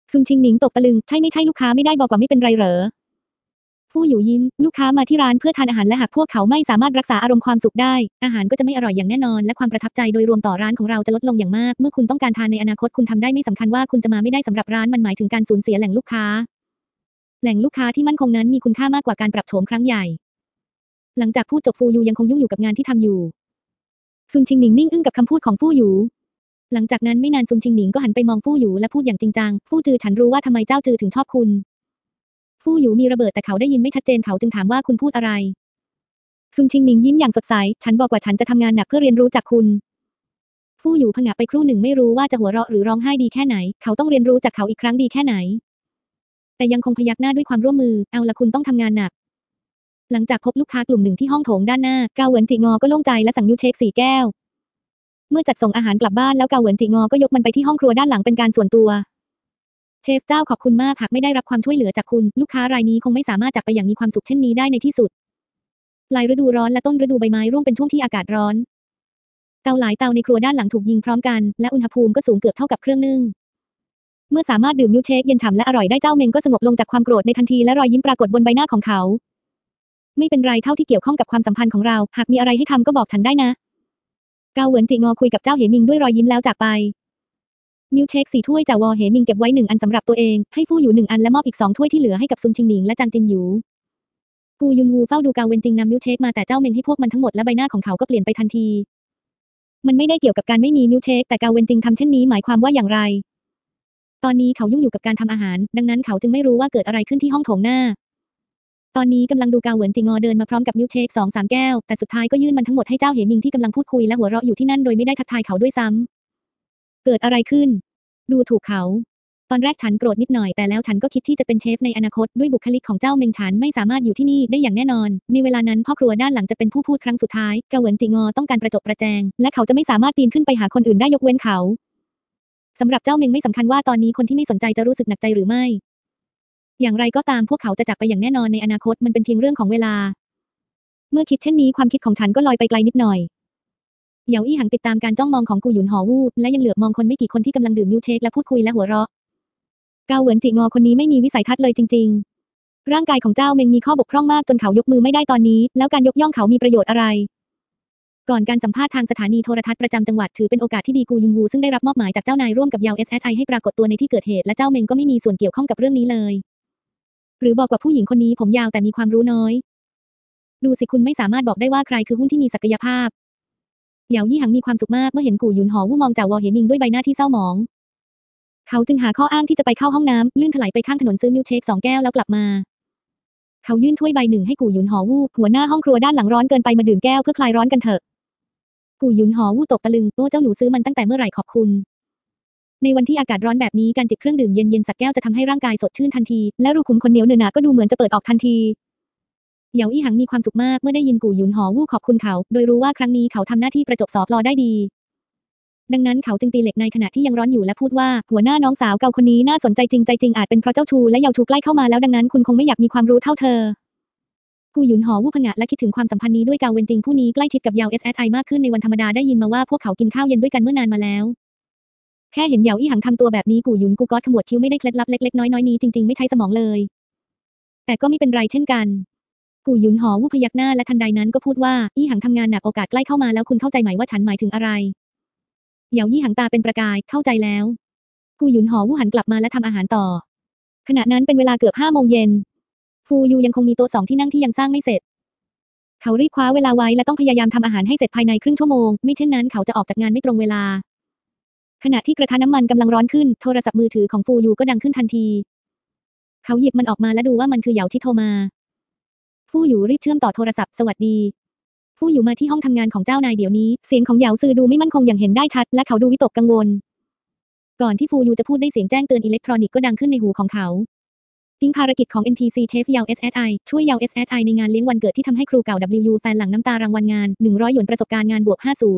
ซุนชิงหนิงตกตะลึงใช่ไม่ใช่ลูกค้าไม่ได้บอกว่าไม่เป็นไรเหรอฟู่อยู่ยิ้มลูกค้ามาที่ร้านเพื่อทานอาหารและหากพวกเขาไม่สามารถรักษาอารมณ์ความสุขได้อาหารก็จะไม่อร่อยอย่างแน่นอนและความประทับใจโดยรวมต่อร้านของเราจะลดลงอย่างมากเมื่อคุณต้องการทานในอนาคตคุณทำได้ไม่สำคัญว่าคุณจะมาไม่ได้สำหรับร้านมันหมายถึงการสูญเสียแหล่งลูกค้าที่มั่นคงนั้นมีคุณค่ามากกว่าการปรับโฉมครั้งใหญ่หลังจากพูดจบฟู่อยู่ยังคงยุ่งอยู่กับงานที่ทำอยู่ซุนชิงหนิงนิ่งอึ้งกับคำพูดของฟู่อยู่หลังจากนั้นไม่นานซุนชิงหนิงก็หันไปมองฟู่อยู่และพูดอย่างจริงจังฟู่จือฉันรู้ว่าทำไมเจ้าจือถึงชอบคุณฟู่อยู่มีระเบิดแต่เขาได้ยินไม่ชัดเจนเขาจึงถามว่าคุณพูดอะไรซุนชิงหนิงยิ้มอย่างสดใสฉันบอกว่าฉันจะทำงานหนักเพื่อเรียนรู้จากคุณฟู่อยู่ผงะไปครู่หนึ่งไม่รู้ว่าจะหัวเราะหรือร้องไห้ดีแค่ไหนเขาต้องเรียนรู้จากเขาอีกครั้งดีแค่ไหนแต่ยังคงพยักหน้าด้วยความร่วมมือเอาละคุณต้องทำงานหนักหลังจากพบลูกค้ากลุ่มหนึ่งที่ห้องโถงด้านหน้าเกาเหวินจิงอก็โล่งใจและสั่งยูเชค4 แก้วเมื่อจัดส่งอาหารกลับบ้านแล้วเกาเหวินจิงอก็ยกมันไปที่ห้องครัวด้านหลังเป็นการส่วนตัวเชฟเจ้าขอบคุณมากหากไม่ได้รับความช่วยเหลือจากคุณลูกค้ารายนี้คงไม่สามารถจากไปอย่างมีความสุขเช่นนี้ได้ในที่สุดปลายฤดูร้อนและต้นฤดูใบไม้ร่วงเป็นช่วงที่อากาศร้อนเตาหลายเตาในครัวด้านหลังถูกยิงพร้อมกันและอุณหภูมิก็สูงเกือบเท่ากับเครื่องนึ่งเมื่อสามารถดื่มมิลค์เชคเย็นฉ่ำและอร่อยได้เจ้าเมงก็สงบลงจากความโกรธในทันทีและรอยยิ้มปรากฏบนใบหน้าของเขาไม่เป็นไรเท่าที่เกี่ยวข้องกับความสัมพันธ์ของเราหากมีอะไรให้ทำก็บอกฉันได้นะเกาเหวินจิงอคุยกับเจ้าเหมิงด้วยรอยยิ้มแล้วจากไปมิลค์เชค4 ถ้วยจากวอเหมิงเก็บไว้1 อันสำหรับตัวเองให้ฟู่อยู่1 อันและมอบอีก2 ถ้วยที่เหลือให้กับซุนชิงหนิงและจางจินหยูกูยุนวูเฝ้าดูเกาเหวินจิงนำมิลค์เชคมาแต่เจ้าเมงให้พวกมันทั้งหมดและใบหน้าของเขาก็เปลี่ยนไปทันทีมันไม่ได้เกี่ยวกับการไม่มีมิลค์เชคแต่เกาเหวินจิงทำเช่นนี้หมายความว่าอย่างไรตอนนี้เขายุ่งอยู่กับการทำอาหารดังนั้นเขาจึงไม่รู้ว่าเกิดอะไรขึ้นที่ห้องโถงหน้าตอนนี้กำลังดูเกาเหวินจิงอเดินมาพร้อมกับมิลค์เชค2-3 แก้วแต่สุดท้ายก็ยื่นมันทั้งหมดให้เจ้าเหมิงที่กำลังพูดคุยและหัวเราะอยู่ที่นั่นโดยไม่ได้ทักทายเขาด้วยซ้ำเกิดอะไรขึ้นดูถูกเขาตอนแรกฉันโกรธนิดหน่อยแต่แล้วฉันก็คิดที่จะเป็นเชฟในอนาคตด้วยบุคลิกของเจ้าเมงฉันไม่สามารถอยู่ที่นี่ได้อย่างแน่นอนในเวลานั้นพ่อครัวด้านหลังจะเป็นผู้พูดครั้งสุดท้ายเกาเหวินจิงอต้องการประจบประแจงและเขาจะไม่สามารถปีนขึ้นไปหาคนอื่นได้ยกเว้นเขาสำหรับเจ้าเมงไม่สำคัญว่าตอนนี้คนที่ไม่สนใจจะรู้สึกหนักใจหรือไม่อย่างไรก็ตามพวกเขาจะจากไปอย่างแน่นอนในอนาคตมันเป็นเพียงเรื่องของเวลาเมื่อคิดเช่นนี้ความคิดของฉันก็ลอยไปไกลนิดหน่อยเหยาอี้หังติดตามการจ้องมองของกูหยุนหอวูบและยังเหลือบมองคนไม่กี่คนที่กำลังดื่มมิลค์เชคและพูดคุยและหัวเราะเกาเหวินจิงอคนนี้ไม่มีวิสัยทัศน์เลยจริงๆร่างกายของเจ้าเมงมีข้อบกพร่องมากจนเขายกมือไม่ได้ตอนนี้แล้วการยกย่องเขามีประโยชน์อะไรก่อนการสัมภาษณ์ทางสถานีโทรทัศน์ประจำจังหวัดถือเป็นโอกาสที่ดีกูยุนวูซึ่งได้รับมอบหมายจากเจ้านายร่วมกับยาว SSI ให้ปรากฏตัวในที่เกิดเหตุและเจ้าเมงก็ไม่มีส่วนเกี่ยวข้องกับเรื่องนี้เลยหรือบอกว่าผู้หญิงคนนี้ผมยาวแต่มีความรู้น้อยดูสิคุณไม่สามารถบอกได้ว่าใครคือหุ้นที่มีศักยภาพเหยายี่หังมีความสุขมากเมื่อเห็นกูหยุนหอวู่มองจากวอเหมิงด้วยใบหน้าที่เศร้าหมองเขาจึงหาข้ออ้างที่จะไปเข้าห้องน้ำลื่นถลายไปข้างถนนซื้อมิลค์เชค2 แก้วแล้วกลับมาเขายื่นถ้วยใบหนึ่งให้กูหยุนหอวู่หัวหน้าห้องครัวด้านหลังร้อนเกินไปมาดื่มแก้วเพื่อคลายร้อนกันเถอะกูหยุนหอวู่ตกตะลึงโอ้เจ้าหนูซื้อมันตั้งแต่เมื่อไหร่ขอบคุณในวันที่อากาศร้อนแบบนี้การจิบเครื่องดื่มเย็นๆสักแก้วจะทำให้ร่างกายสดชื่นทันทีและรูขุมขนเหนียวเนอะหนาก็ดูเหมือนจะเปิดออกทันทีเหยาอี้หังมีความสุขมากเมื่อได้ยินกูหยุนหอวู่ขอบคุณเขาโดยรู้ว่าครั้งนี้เขาทำหน้าที่ประจบสอบลอได้ดีดังนั้นเขาจึงตีเหล็กในขณะที่ยังร้อนอยู่และพูดว่าหัวหน้าน้องสาวเก่าคนนี้น่าสนใจจริงใจจริงอาจเป็นเพราะเจ้าชูและเยาชูใกล้เข้ามาแล้วดังนั้นคุณคงไม่อยากมีความรู้เท่าเธอกูหยุนหอวู่ผงะและคิดถึงความสัมพันธ์นี้ด้วยเกาเวนจิงผู้นี้ใกล้ชิดกับเยา SSI มากขึ้นในวันธรรมดาได้ยินมาว่าพวกเขากินข้าวเย็นด้วยกันเมื่อนานมาแล้วแค่เห็นเหยาอี้หังทำตัวแบบนี้กูหยุนกูก๊อดขมวดคิ้วไม่ได้เคล็ดลับเล็กๆน้อยๆนี้จริงๆไม่ใช้สมองเลยแต่ก็ไม่เป็นไรเช่นกันกูหยุนหอวู่พยักหน้าและทันใดนั้นก็พูดว่าอี้หังทำงานหนักโอกาสใกล้เข้ามาแล้วคุณเข้าใจไหมว่าฉันหมายถึงอะไรเหยาอี้หังตาเป็นประกายเข้าใจแล้วกูหยุนหอวู่หันกลับมาและทำอาหารต่อขณะนั้นเป็นเวลาเกือบ5 โมงเย็นฟูยูยังคงมีโต๊ะ2ที่นั่งที่ยังสร้างไม่เสร็จเขารีบคว้าเวลาไว้และต้องพยายามทำอาหารให้เสร็จภายในครึ่งชั่วโมงไม่เช่นนั้นเขาจะออกจากงานไม่ตรงเวลาขณะที่กระทะน้ำมันกำลังร้อนขึ้นโทรศัพท์มือถือของฟูยูก็ดังขึ้นทันทีเขาหยิบมันออกมาและดูว่ามันคือเหยาชิโทรมาฟูยูรีบเชื่อมต่อโทรศัพท์สวัสดีฟูยูมาที่ห้องทำงานของเจ้านายเดี๋ยวนี้เสียงของเหยาซือดูไม่มั่นคงอย่างเห็นได้ชัดและเขาดูวิตกกังวลก่อนที่ฟูยูจะพูดได้เสียงแจ้งเตือนอิเล็กทรอนิกส์ก็ดังขึ้นในหูของเขาทิ้งภารกิจของ NPC เชฟเยา SSI ช่วยเยา SSI ในงานเลี้ยงวันเกิดที่ทำให้ครูเก่า WU แฟนหลังน้ำตารางวัลงาน100 หยวนประสบการณ์งานบวก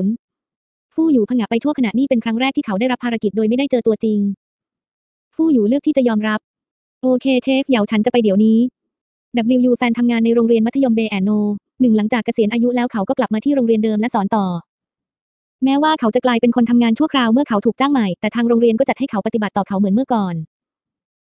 50ฟู่อยู่ผงะไปทั่วขณะนี้เป็นครั้งแรกที่เขาได้รับภารกิจโดยไม่ได้เจอตัวจริงฟู่อยู่เลือกที่จะยอมรับโอเคเชฟเหยาฉันจะไปเดี๋ยวนี้ WU แฟนทำงานในโรงเรียนมัธยมเบแอนโนหลังจากเกษียณอายุแล้วเขาก็กลับมาที่โรงเรียนเดิมและสอนต่อแม้ว่าเขาจะกลายเป็นคนทำงานชั่วคราวเมื่อเขาถูกจ้างใหม่แต่ทางโรงเรียนก็จัดให้เขาปฏิบัติต่อเขาเหมือนเมื่อก่อน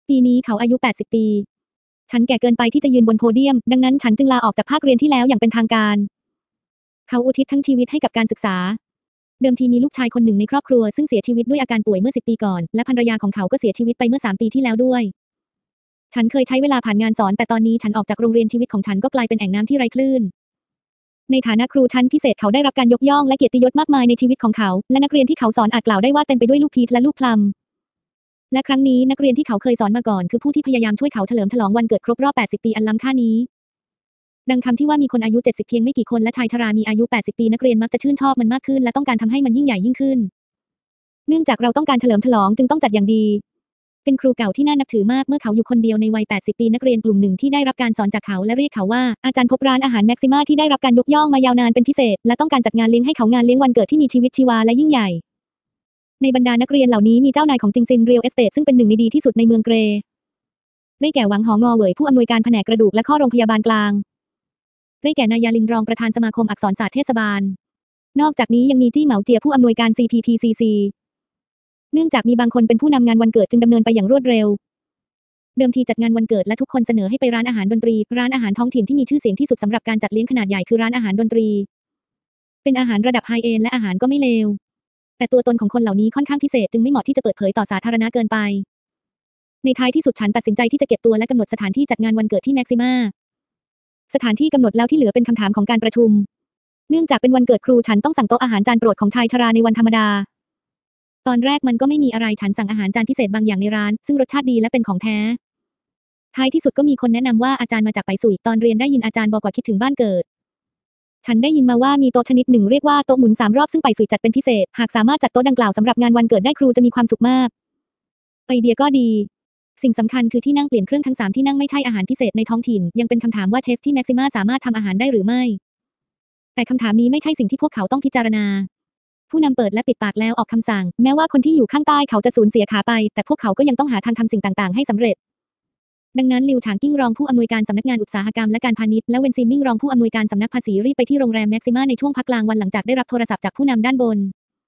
ปีนี้เขาอายุ80ปีฉันแก่เกินไปที่จะยืนบนโพเดียมดังนั้นฉันจึงลาออกจากภาคเรียนที่แล้วอย่างเป็นทางการเขาอุทิศทั้งชีวิตให้กับการศึกษาเดิมทีมีลูกชายคนหนึ่งในครอบครัวซึ่งเสียชีวิตด้วยอาการป่วยเมื่อ10ปีก่อนและภรรยาของเขาก็เสียชีวิตไปเมื่อ3ปีที่แล้วด้วยฉันเคยใช้เวลาผ่านงานสอนแต่ตอนนี้ฉันออกจากโรงเรียนชีวิตของฉันก็กลายเป็นแอ่งน้ำที่ไร้คลื่นในฐานะครูชั้นพิเศษเขาได้รับการยกย่องและเกียรติยศมากมายในชีวิตของเขาและนักเรียนที่เขาสอนอาจกล่าวได้ว่าเต็มไปด้วยลูกพีชและลูกพลัมและครั้งนี้นักเรียนที่เขาเคยสอนมาก่อนคือผู้ที่พยายามช่วยเขาเฉลิมฉลองวันเกิดครบรอบ80ปีอันล้ำค่านี้ดังคำที่ว่ามีคนอายุ70เพียงไม่กี่คนและชายชรามีอายุ80ปีนักเรียนมักจะชื่นชอบมันมากขึ้นและต้องการทำให้มันยิ่งใหญ่ยิ่งขึ้นเนื่องจากเราต้องการเฉลิมฉลองจึงต้องจัดอย่างดีเป็นครูเก่าที่น่านับถือมากเมื่อเขาอยู่คนเดียวในวัย80ปีนักเรียนกลุ่มหนึ่งที่ได้รับการสอนจากเขาและเรียกเขาว่าอาจารย์พบร้านอาหารแม็กซิมาที่ได้รับการยกย่องมายาวนานเป็นพิเศษและต้องการจัดงานเลี้ยงให้เขางานเลี้ยงวันเกิดที่มีชีวิตชีวาและยิ่งใหญ่ในบรรดานักเรียนเหล่านี้มีเจ้านายของจิงซินเรียลเอสเตทซึ่งเป็นหนึ่งในดีที่สุดในเมืองเกรได้แก่หวังหองอเหวยผู้อำนวยการแผนกกระดูกและข้อโรงพยาบาลกลางได้แก่นายาลินรองประธานสมาคมอักษรศาสตร์เทศบาลนอกจากนี้ยังมีจี้เหมาเจียผู้อำนวยการ CPPCC เนื่องจากมีบางคนเป็นผู้นำงานวันเกิดจึงดำเนินไปอย่างรวดเร็วเดิมทีจัดงานวันเกิดและทุกคนเสนอให้ไปร้านอาหารดนตรีร้านอาหารท้องถิ่นที่มีชื่อเสียงที่สุดสำหรับการจัดเลี้ยงขนาดใหญ่คือร้านอาหารดนตรีเป็นอาหารระดับไฮเอนด์และอาหารก็ไม่เลวแต่ตัวตนของคนเหล่านี้ค่อนข้างพิเศษจึงไม่เหมาะที่จะเปิดเผยต่อสาธารณะเกินไปในท้ายที่สุดฉันตัดสินใจที่จะเก็บตัวและกำหนดสถานที่จัดงานวันเกิดที่แม็กซิมาสถานที่กำหนดแล้วที่เหลือเป็นคำถามของการประชุมเนื่องจากเป็นวันเกิดครูฉันต้องสั่งโต๊ะอาหารจานโปรดของชายชราในวันธรรมดาตอนแรกมันก็ไม่มีอะไรฉันสั่งอาหารจานพิเศษบางอย่างในร้านซึ่งรสชาติดีและเป็นของแท้ท้ายที่สุดก็มีคนแนะนำว่าอาจารย์มาจากไปสุยตอนเรียนได้ยินอาจารย์บอกว่าคิดถึงบ้านเกิดฉันได้ยินมาว่ามีโต๊ะชนิดหนึ่งเรียกว่าโต๊ะหมุน3รอบซึ่งไปสุยจัดเป็นพิเศษหากสามารถจัดโต๊ะดังกล่าวสำหรับงานวันเกิดได้ครูจะมีความสุขมากไอเดียก็ดีสิ่งสำคัญคือที่นั่งเปลี่ยนเครื่องทั้ง3ที่นั่งไม่ใช่อาหารพิเศษในท้องถิ่นยังเป็นคำถามว่าเชฟที่แม็กซิมาสามารถทำอาหารได้หรือไม่แต่คำถามนี้ไม่ใช่สิ่งที่พวกเขาต้องพิจารณาผู้นำเปิดและปิดปากแล้วออกคำสั่งแม้ว่าคนที่อยู่ข้างใต้เขาจะสูญเสียขาไปแต่พวกเขาก็ยังต้องหาทางทำสิ่งต่างๆให้สำเร็จดังนั้นลิวฉางกิ้งรองผู้อำนวยการสำนักงานอุตสาหกรรมและการพาณิชย์และเวนซิมมิ่งรองผู้อำนวยการสำนักภาษีรีบไปที่โรงแรมแม็กซิมาในช่วงพักกลางวันหลังจากได้รับโทรศัพท์จากผู้นำด้านบน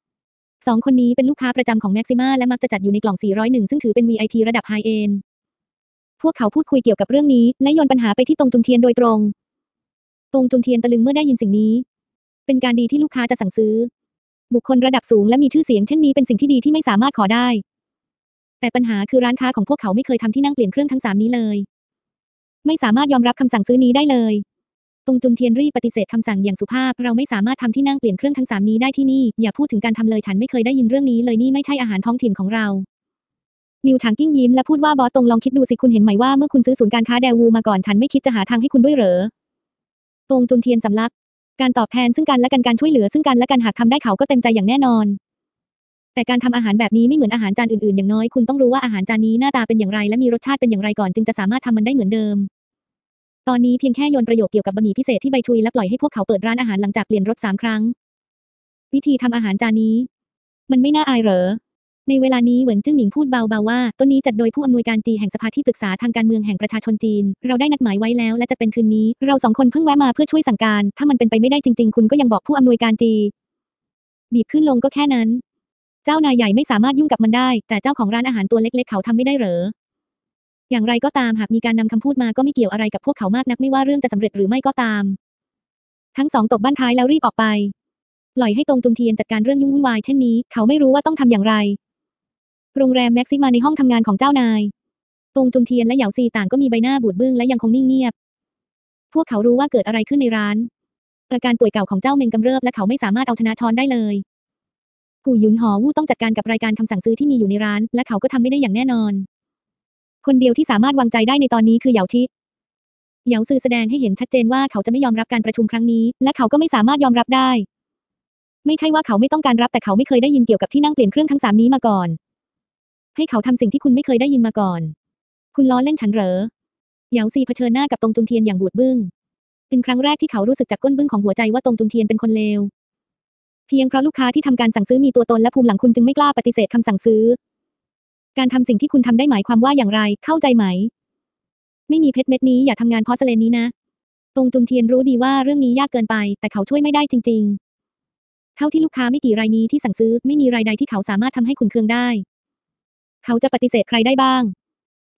2คนนี้เป็นลูกค้าประจำของแม็กซิมาและมักจะจัดอยู่ในกล่อง401ซึ่งถือเป็น VIP ระดับไฮเอนด์พวกเขาพูดคุยเกี่ยวกับเรื่องนี้และโยนปัญหาไปที่ตงจุนเทียนโดยตรงตงจุนเทียนตะลึงเมื่อได้ยินสิ่งนี้เป็นการดีที่ลูกค้าจะสั่งซื้อบุคคลระดับสูงและมีชื่อเสียงเช่นนี้เป็นสิ่งที่ดีที่ไม่สามารถขอได้แต่ปัญหาคือร้านค้าของพวกเขาไม่เคยทำที่นั่งเปลี่ยนเครื่องทั้ง3นี้เลยไม่สามารถยอมรับคำสั่งซื้อนี้ได้เลยตงจุนเทียนรีบปฏิเสธคำสั่งอย่างสุภาพเราไม่สามารถทำที่นั่งเปลี่ยนเครื่องทั้ง3นี้ได้ที่นี่อย่าพูดถึงการทำเลยฉันไม่เคยได้ยินเรื่องนี้เลยนี่ไม่ใช่อาหารท้องถิ่นของเราลิวฉางกิ้งยิ้มและพูดว่าบอสตงลองคิดดูสิคุณเห็นไหมว่าเมื่อคุณซื้อศูนย์การค้าแดวูมาก่อนฉันไม่คิดจะหาทางให้คุณด้วยเหรอตงจุนเทียนสำลักการตอบแทนซึ่งกันและกันการช่วยเหลือซึ่งกันและกันหากทำได้เขาก็เต็มใจอย่างแน่นอนแต่การทำอาหารแบบนี้ไม่เหมือนอาหารจานอื่นๆอย่างน้อยคุณต้องรู้ว่าอาหารจานนี้หน้าตาเป็นอย่างไรและมีรสชาติเป็นอย่างไรก่อนจึงจะสามารถทำมันได้เหมือนเดิมตอนนี้เพียงแค่โยนประโยคเกี่ยวกับบะหมี่พิเศษที่ใบชุยและปล่อยให้พวกเขาเปิดร้านอาหารหลังจากเปลี่ยนรถ3ครั้งวิธีทำอาหารจานนี้มันไม่น่าอายเหรอในเวลานี้เหวินจิ้งหมิงพูดเบาๆว่าต้นนี้จัดโดยผู้อำนวยการจีแห่งสภาที่ปรึกษาทางการเมืองแห่งประชาชนจีนเราได้นัดหมายไว้แล้วและจะเป็นคืนนี้เรา2คนเพิ่งแวะมาเพื่อช่วยสั่งการถ้ามันเป็นไปไม่ได้จริงๆคุณก็ยังบอกผู้อำนวยการจีบีบขึ้นลงก็แค่นั้นเจ้านายใหญ่ไม่สามารถยุ่งกับมันได้แต่เจ้าของร้านอาหารตัวเล็กๆเขาทำไม่ได้เหรออย่างไรก็ตามหากมีการนำคำพูดมาก็ไม่เกี่ยวอะไรกับพวกเขามากนักไม่ว่าเรื่องจะสำเร็จหรือไม่ก็ตามทั้งสองตบบั้นท้ายแล้วรีบออกไปปล่อยให้ตงจุนเทียนจัดการเรื่องยุ่งวุ่นวายเช่นนี้เขาไม่รู้ว่าต้องทำอย่างไรโรงแรมแม็กซิมาในห้องทำงานของเจ้านายตงจุนเทียนและเหยาซีต่างก็มีใบหน้าบูดบึ้งและยังคงนิ่งเงียบพวกเขารู้ว่าเกิดอะไรขึ้นในร้านอาการป่วยเก่าของเจ้าเมงกำเริบและเขาไม่สามารถเอาชนะช้อนได้เลยกู่หยุนหอวู่ต้องจัดการกับรายการคำสั่งซื้อที่มีอยู่ในร้านและเขาก็ทำไม่ได้อย่างแน่นอนคนเดียวที่สามารถวางใจได้ในตอนนี้คือเหยาชิเหยาซือแสดงให้เห็นชัดเจนว่าเขาจะไม่ยอมรับการประชุมครั้งนี้และเขาก็ไม่สามารถยอมรับได้ไม่ใช่ว่าเขาไม่ต้องการรับแต่เขาไม่เคยได้ยินเกี่ยวกับที่นั่งเปลี่ยนเครื่องทั้ง3นี้มาก่อนให้เขาทำสิ่งที่คุณไม่เคยได้ยินมาก่อนคุณล้อเล่นฉันเหรอเหยาซีเผชิญหน้ากับตงจุนเทียนอย่างบูดบึ้งเป็นครั้งแรกที่เขารู้สึกจากก้นบึ้งของหัวใจว่าตงจุนเทียนเป็นคนเลวเพียงเพราะลูกค้าที่ทำการสั่งซื้อมีตัวตนและภูมิหลังคุณจึงไม่กล้าปฏิเสธคำสั่งซื้อการทำสิ่งที่คุณทำได้หมายความว่าอย่างไรเข้าใจไหมไม่มีเพชรเม็ดนี้อย่าทำงานพอสเลนนี้นะตงจุนเทียนรู้ดีว่าเรื่องนี้ยากเกินไปแต่เขาช่วยไม่ได้จริงๆเท่าที่ลูกค้าไม่กี่รายนี้ที่สั่งซื้อไม่มีรายใดที่เขาสามารถทำให้ขุ่นเคืองได้เขาจะปฏิเสธใครได้บ้างใ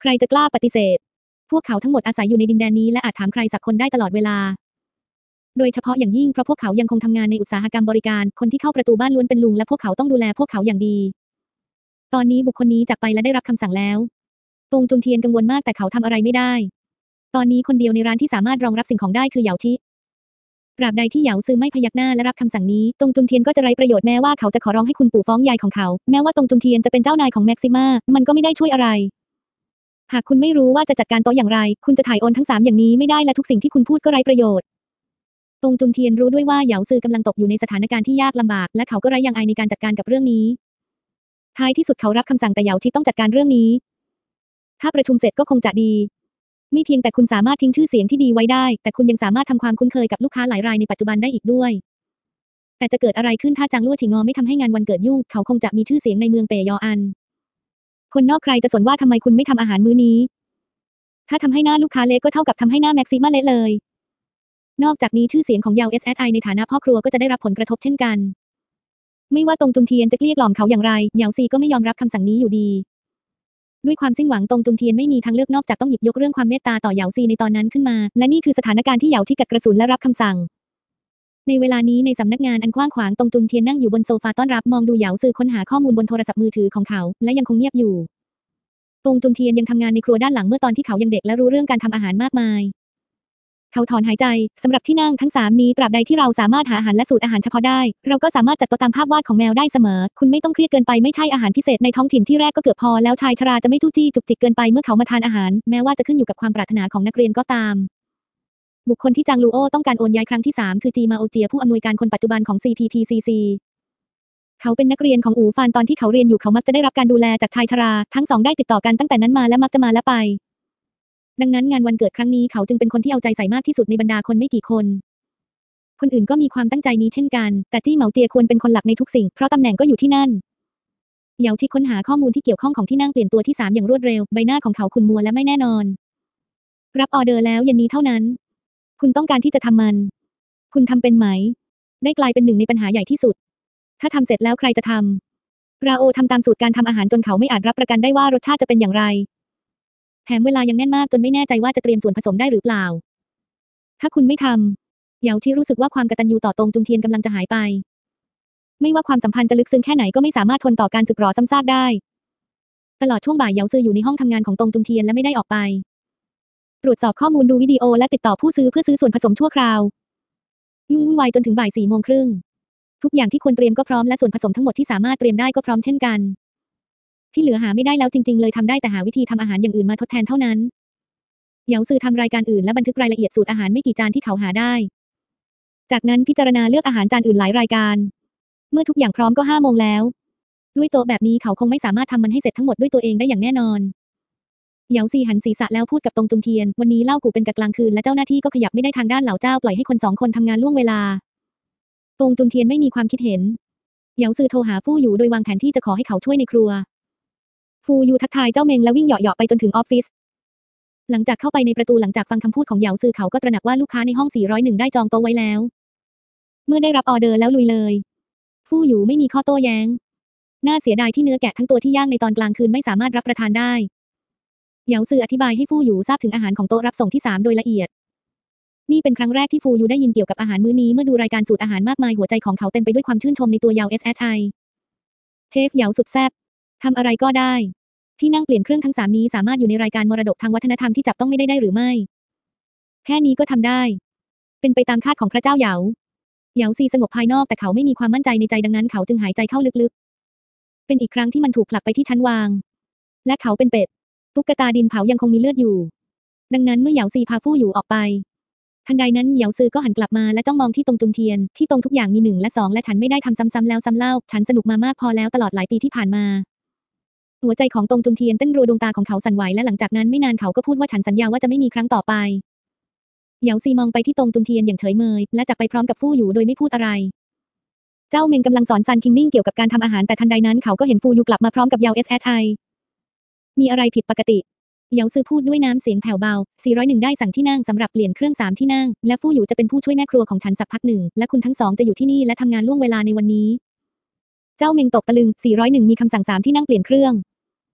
ใครจะกล้าปฏิเสธพวกเขาทั้งหมดอาศัยอยู่ในดินแดนนี้และอาจถามใครสักคนได้ตลอดเวลาโดยเฉพาะอย่างยิ่งเพราะพวกเขายังคงทำงานในอุตสาหกรรมบริการคนที่เข้าประตูบ้านล้วนเป็นลุงและพวกเขาต้องดูแลพวกเขาอย่างดีตอนนี้บุคคลนี้จากไปและได้รับคำสั่งแล้วตงจุนเทียนกังวลมากแต่เขาทำอะไรไม่ได้ตอนนี้คนเดียวในร้านที่สามารถรองรับสิ่งของได้คือเหยาชิตราบใดที่เหยาซือไม่พยักหน้าและรับคำสั่งนี้ตงจุนเทียนก็จะไร้ประโยชน์แม้ว่าเขาจะขอร้องให้คุณปู่ฟ้องยายของเขาแม้ว่าตงจุนเทียนจะเป็นเจ้านายของแม็กซิม่ามันก็ไม่ได้ช่วยอะไรหากคุณไม่รู้ว่าจะจัดการโต๊ะอย่างไรคุณจะถ่ายโอนทั้ง3อย่างนี้ไม่ได้และทุกสิ่งที่คุณพูดก็ไร้ประโยชน์ตงจุนเทียนรู้ด้วยว่าเหยาซือกำลังตกอยู่ในสถานการณ์ที่ยากลำบากและเขาก็ไร้ยังอายในการจัดการกับเรื่องนี้ท้ายที่สุดเขารับคำสั่งแต่เหยาชิต้องจัดการเรื่องนี้ถ้าประชุมเสร็จก็คงจะดีไม่เพียงแต่คุณสามารถทิ้งชื่อเสียงที่ดีไว้ได้แต่คุณยังสามารถทำความคุ้นเคยกับลูกค้าหลายรายในปัจจุบันได้อีกด้วยแต่จะเกิดอะไรขึ้นถ้าจางลั่วฉิงงอไม่ทำให้งานวันเกิดยุ่งเขาคงจะมีชื่อเสียงในเมืองเป่ยออันคนนอกใครจะสนว่าทำไมคุณไม่ทำอาหารมื้อนี้ถ้าทำให้หน้าลูกค้าเละก็เท่ากับทำให้หน้าแม็กซิม่าเละเลยนอกจากนี้ชื่อเสียงของยาว SSI ในฐานะพ่อครัวก็จะได้รับผลกระทบเช่นกันไม่ว่าตงจุนเทียนจะเกลี้ยกล่อมเขาอย่างไรเหยาซีก็ไม่ยอมรับคำสั่งนี้อยู่ดีด้วยความสิ้นหวังตงจุนเทียนไม่มีทางเลือกนอกจากต้องหยิบยกเรื่องความเมตตาต่อเหยาซีในตอนนั้นขึ้นมาและนี่คือสถานการณ์ที่เหยาชิกัดกระสุนและรับคำสั่งในเวลานี้ในสำนักงานอันกว้างขวางตงจุนเทียนนั่งอยู่บนโซฟาต้อนรับมองดูเหยาซือค้นหาข้อมูลบนโทรศัพท์มือถือของเขาและยังคงเงียบอยู่ตงจุนเทียนยังทำงานในครัวด้านหลังเมื่อตอนที่เขายังเด็กและรู้เรื่องการทำอาหารมากมายเขาถอนหายใจสำหรับที่นั่งทั้ง3นี้ตราบใดที่เราสามารถหาอาหารและสูตรอาหารเฉพาะได้เราก็สามารถจัดโต๊ะตามภาพวาดของแมวได้เสมอคุณไม่ต้องเครียดเกินไปไม่ใช่อาหารพิเศษในท้องถิ่นที่แรกก็เกือบพอแล้วชายชราจะไม่จู้จี้จุกจิกเกินไปเมื่อเขามาทานอาหารแม้ว่าจะขึ้นอยู่กับความปรารถนาของนักเรียนก็ตามบุคคลที่จางลูโอต้องการโอนย้ายครั้งที่3คือจีมาโอเจียผู้อำนวยการคนปัจจุบันของ CPPCC เขาเป็นนักเรียนของอู่ฟานตอนที่เขาเรียนอยู่เขามักจะได้รับการดูแลจากชายชราทั้ง2ได้ติดต่อกันตั้งแต่นั้นมาและมักจะมาและไปดังนั้นงานวันเกิดครั้งนี้เขาจึงเป็นคนที่เอาใจใส่มากที่สุดในบรรดาคนไม่กี่คนคนอื่นก็มีความตั้งใจนี้เช่นกันแต่จี้เหมาเจียควรเป็นคนหลักในทุกสิ่งเพราะตำแหน่งก็อยู่ที่นั่นเหยาชิค้นหาข้อมูลที่เกี่ยวข้องของที่นั่งเปลี่ยนตัวที่3อย่างรวดเร็วใบหน้าของเขาขุ่นมัวและไม่แน่นอนรับออเดอร์แล้วเย็นนี้เท่านั้นคุณต้องการที่จะทำมันคุณทำเป็นไหมได้กลายเป็นหนึ่งในปัญหาใหญ่ที่สุดถ้าทำเสร็จแล้วใครจะทำราโอทำตามสูตรการทำอาหารจนเขาไม่อาจรับประกันได้ว่ารสชาติจะเป็นอย่างไรแถมเวลายังแน่นมากจนไม่แน่ใจว่าจะเตรียมส่วนผสมได้หรือเปล่าถ้าคุณไม่ทำเหยาชิรู้สึกว่าความกตัญญูต่อตงจุนเทียนกำลังจะหายไปไม่ว่าความสัมพันธ์จะลึกซึ้งแค่ไหนก็ไม่สามารถทนต่อการสึกหรอซ้ำซากได้ตลอดช่วงบ่ายเหยาซืออยู่ในห้องทำงานของตงจุนเทียนและไม่ได้ออกไปตรวจสอบข้อมูลดูวิดีโอและติดต่อผู้ซื้อเพื่อซื้อส่วนผสมชั่วคราวยุ่งวุ่นวายจนถึงบ่าย4 โมงครึ่งทุกอย่างที่ควรเตรียมก็พร้อมและส่วนผสมทั้งหมดที่สามารถเตรียมได้ก็พร้อมเช่นกันที่เหลือหาไม่ได้แล้วจริงๆเลยทำได้แต่หาวิธีทำอาหารอย่างอื่นมาทดแทนเท่านั้นเหยาซือทำรายการอื่นและบันทึกรายละเอียดสูตรอาหารไม่กี่จานที่เขาหาได้จากนั้นพิจารณาเลือกอาหารจานอื่นหลายรายการเมื่อทุกอย่างพร้อมก็5 โมงแล้วด้วยโต๊ะแบบนี้เขาคงไม่สามารถทำมันให้เสร็จทั้งหมดด้วยตัวเองได้อย่างแน่นอนเหยาซีหันศีรษะแล้วพูดกับตงจุนเทียนวันนี้เล่ากูเป็นกะกลางคืนและเจ้าหน้าที่ก็ขยับไม่ได้ทางด้านเหล่าเจ้าปล่อยให้คน2 คนทำงานล่วงเวลาตงจุนเทียนไม่มีความคิดเห็นเหยาซือโทรหาฟู่อยู่โดยวางแผนที่จะขอให้เขาช่วยในครัวฟูอยู่ทักทายเจ้าเมงและวิ่งเหาะๆไปจนถึงออฟฟิศหลังจากเข้าไปในประตูหลังจากฟังคำพูดของเหยาซือเขาก็ตระหนักว่าลูกค้าในห้อง401ได้จองโต๊ะไว้แล้วเมื่อได้รับออเดอร์แล้วลุยเลยฟู่อยู่ไม่มีข้อโต้แย้งน่าเสียดายที่เนื้อแกะทั้งตัวที่ย่างในตอนกลางคืนไม่สามารถรับประทานได้เหยาซืออธิบายให้ฟู่อยู่ทราบถึงอาหารของโต๊ะรับส่งที่3โดยละเอียดนี่เป็นครั้งแรกที่ฟู่อยู่ได้ยินเกี่ยวกับอาหารมื้อนี้เมื่อดูรายการสูตรอาหารมากมายหัวใจของเขาเต็มไปด้วยความชื่นชมในตัวยาว SSI เชฟเหยาสุดแซ่บทำอะไรก็ได้ที่นั่งเปลี่ยนเครื่องทั้ง3นี้สามารถอยู่ในรายการมรดกทางวัฒนธรรมที่จับต้องไม่ได้หรือไม่แค่นี้ก็ทำได้เป็นไปตามคาดของพระเจ้าเหยาซีสงบภายนอกแต่เขาไม่มีความมั่นใจในใจดังนั้นเขาจึงหายใจเข้าลึกๆเป็นอีกครั้งที่มันถูกผลักไปที่ชั้นวางและเขาเป็นเป็ดตุ๊กตาดินเผายังคงมีเลือดอยู่ดังนั้นเมื่อเหยาซีพาฟู่อยู่ออกไปทันใดนั้นเหยาซือก็หันกลับมาและจ้องมองที่ตงจุนเทียนที่ตรงทุกอย่างมี1และ2และฉันไม่ได้ทำซ้ำๆแล้วซ้ำเล่าฉันสนุกมามากพอแล้วตลอดหลายปีที่ผ่านมาหัวใจของตงจุนเทียนเต้นรัวดวงตาของเขาสั่นไหวและหลังจากนั้นไม่นานเขาก็พูดว่าฉันสัญญาว่าจะไม่มีครั้งต่อไปเหยาซีมองไปที่ตงจุนเทียนอย่างเฉยเมยและจากไปพร้อมกับฟู่อยู่โดยไม่พูดอะไรเจ้าเมงกำลังสอนซันคิงนิ่งเกี่ยวกับการทำอาหารแต่ทันใดนั้นเขาก็เห็นฟู่อยู่กลับมาพร้อมกับยาว SSI มีอะไรผิดปกติเหยาซือพูดด้วยน้ำเสียงแผ่วเบา401ได้สั่งที่นั่งสำหรับเปลี่ยนเครื่อง3ที่นั่งและฟู่อยู่จะเป็นผู้ช่วยแม่ครัวของฉันสักพักหนึ่งและคุณทั้ง2จะอยู่ที่นี่และทำงานล่วงเวลาในวันนี้เจ้าเมงตกตะลึง401มีคำสั่ง3ที่นั่งเปลี่ยนเครื่อง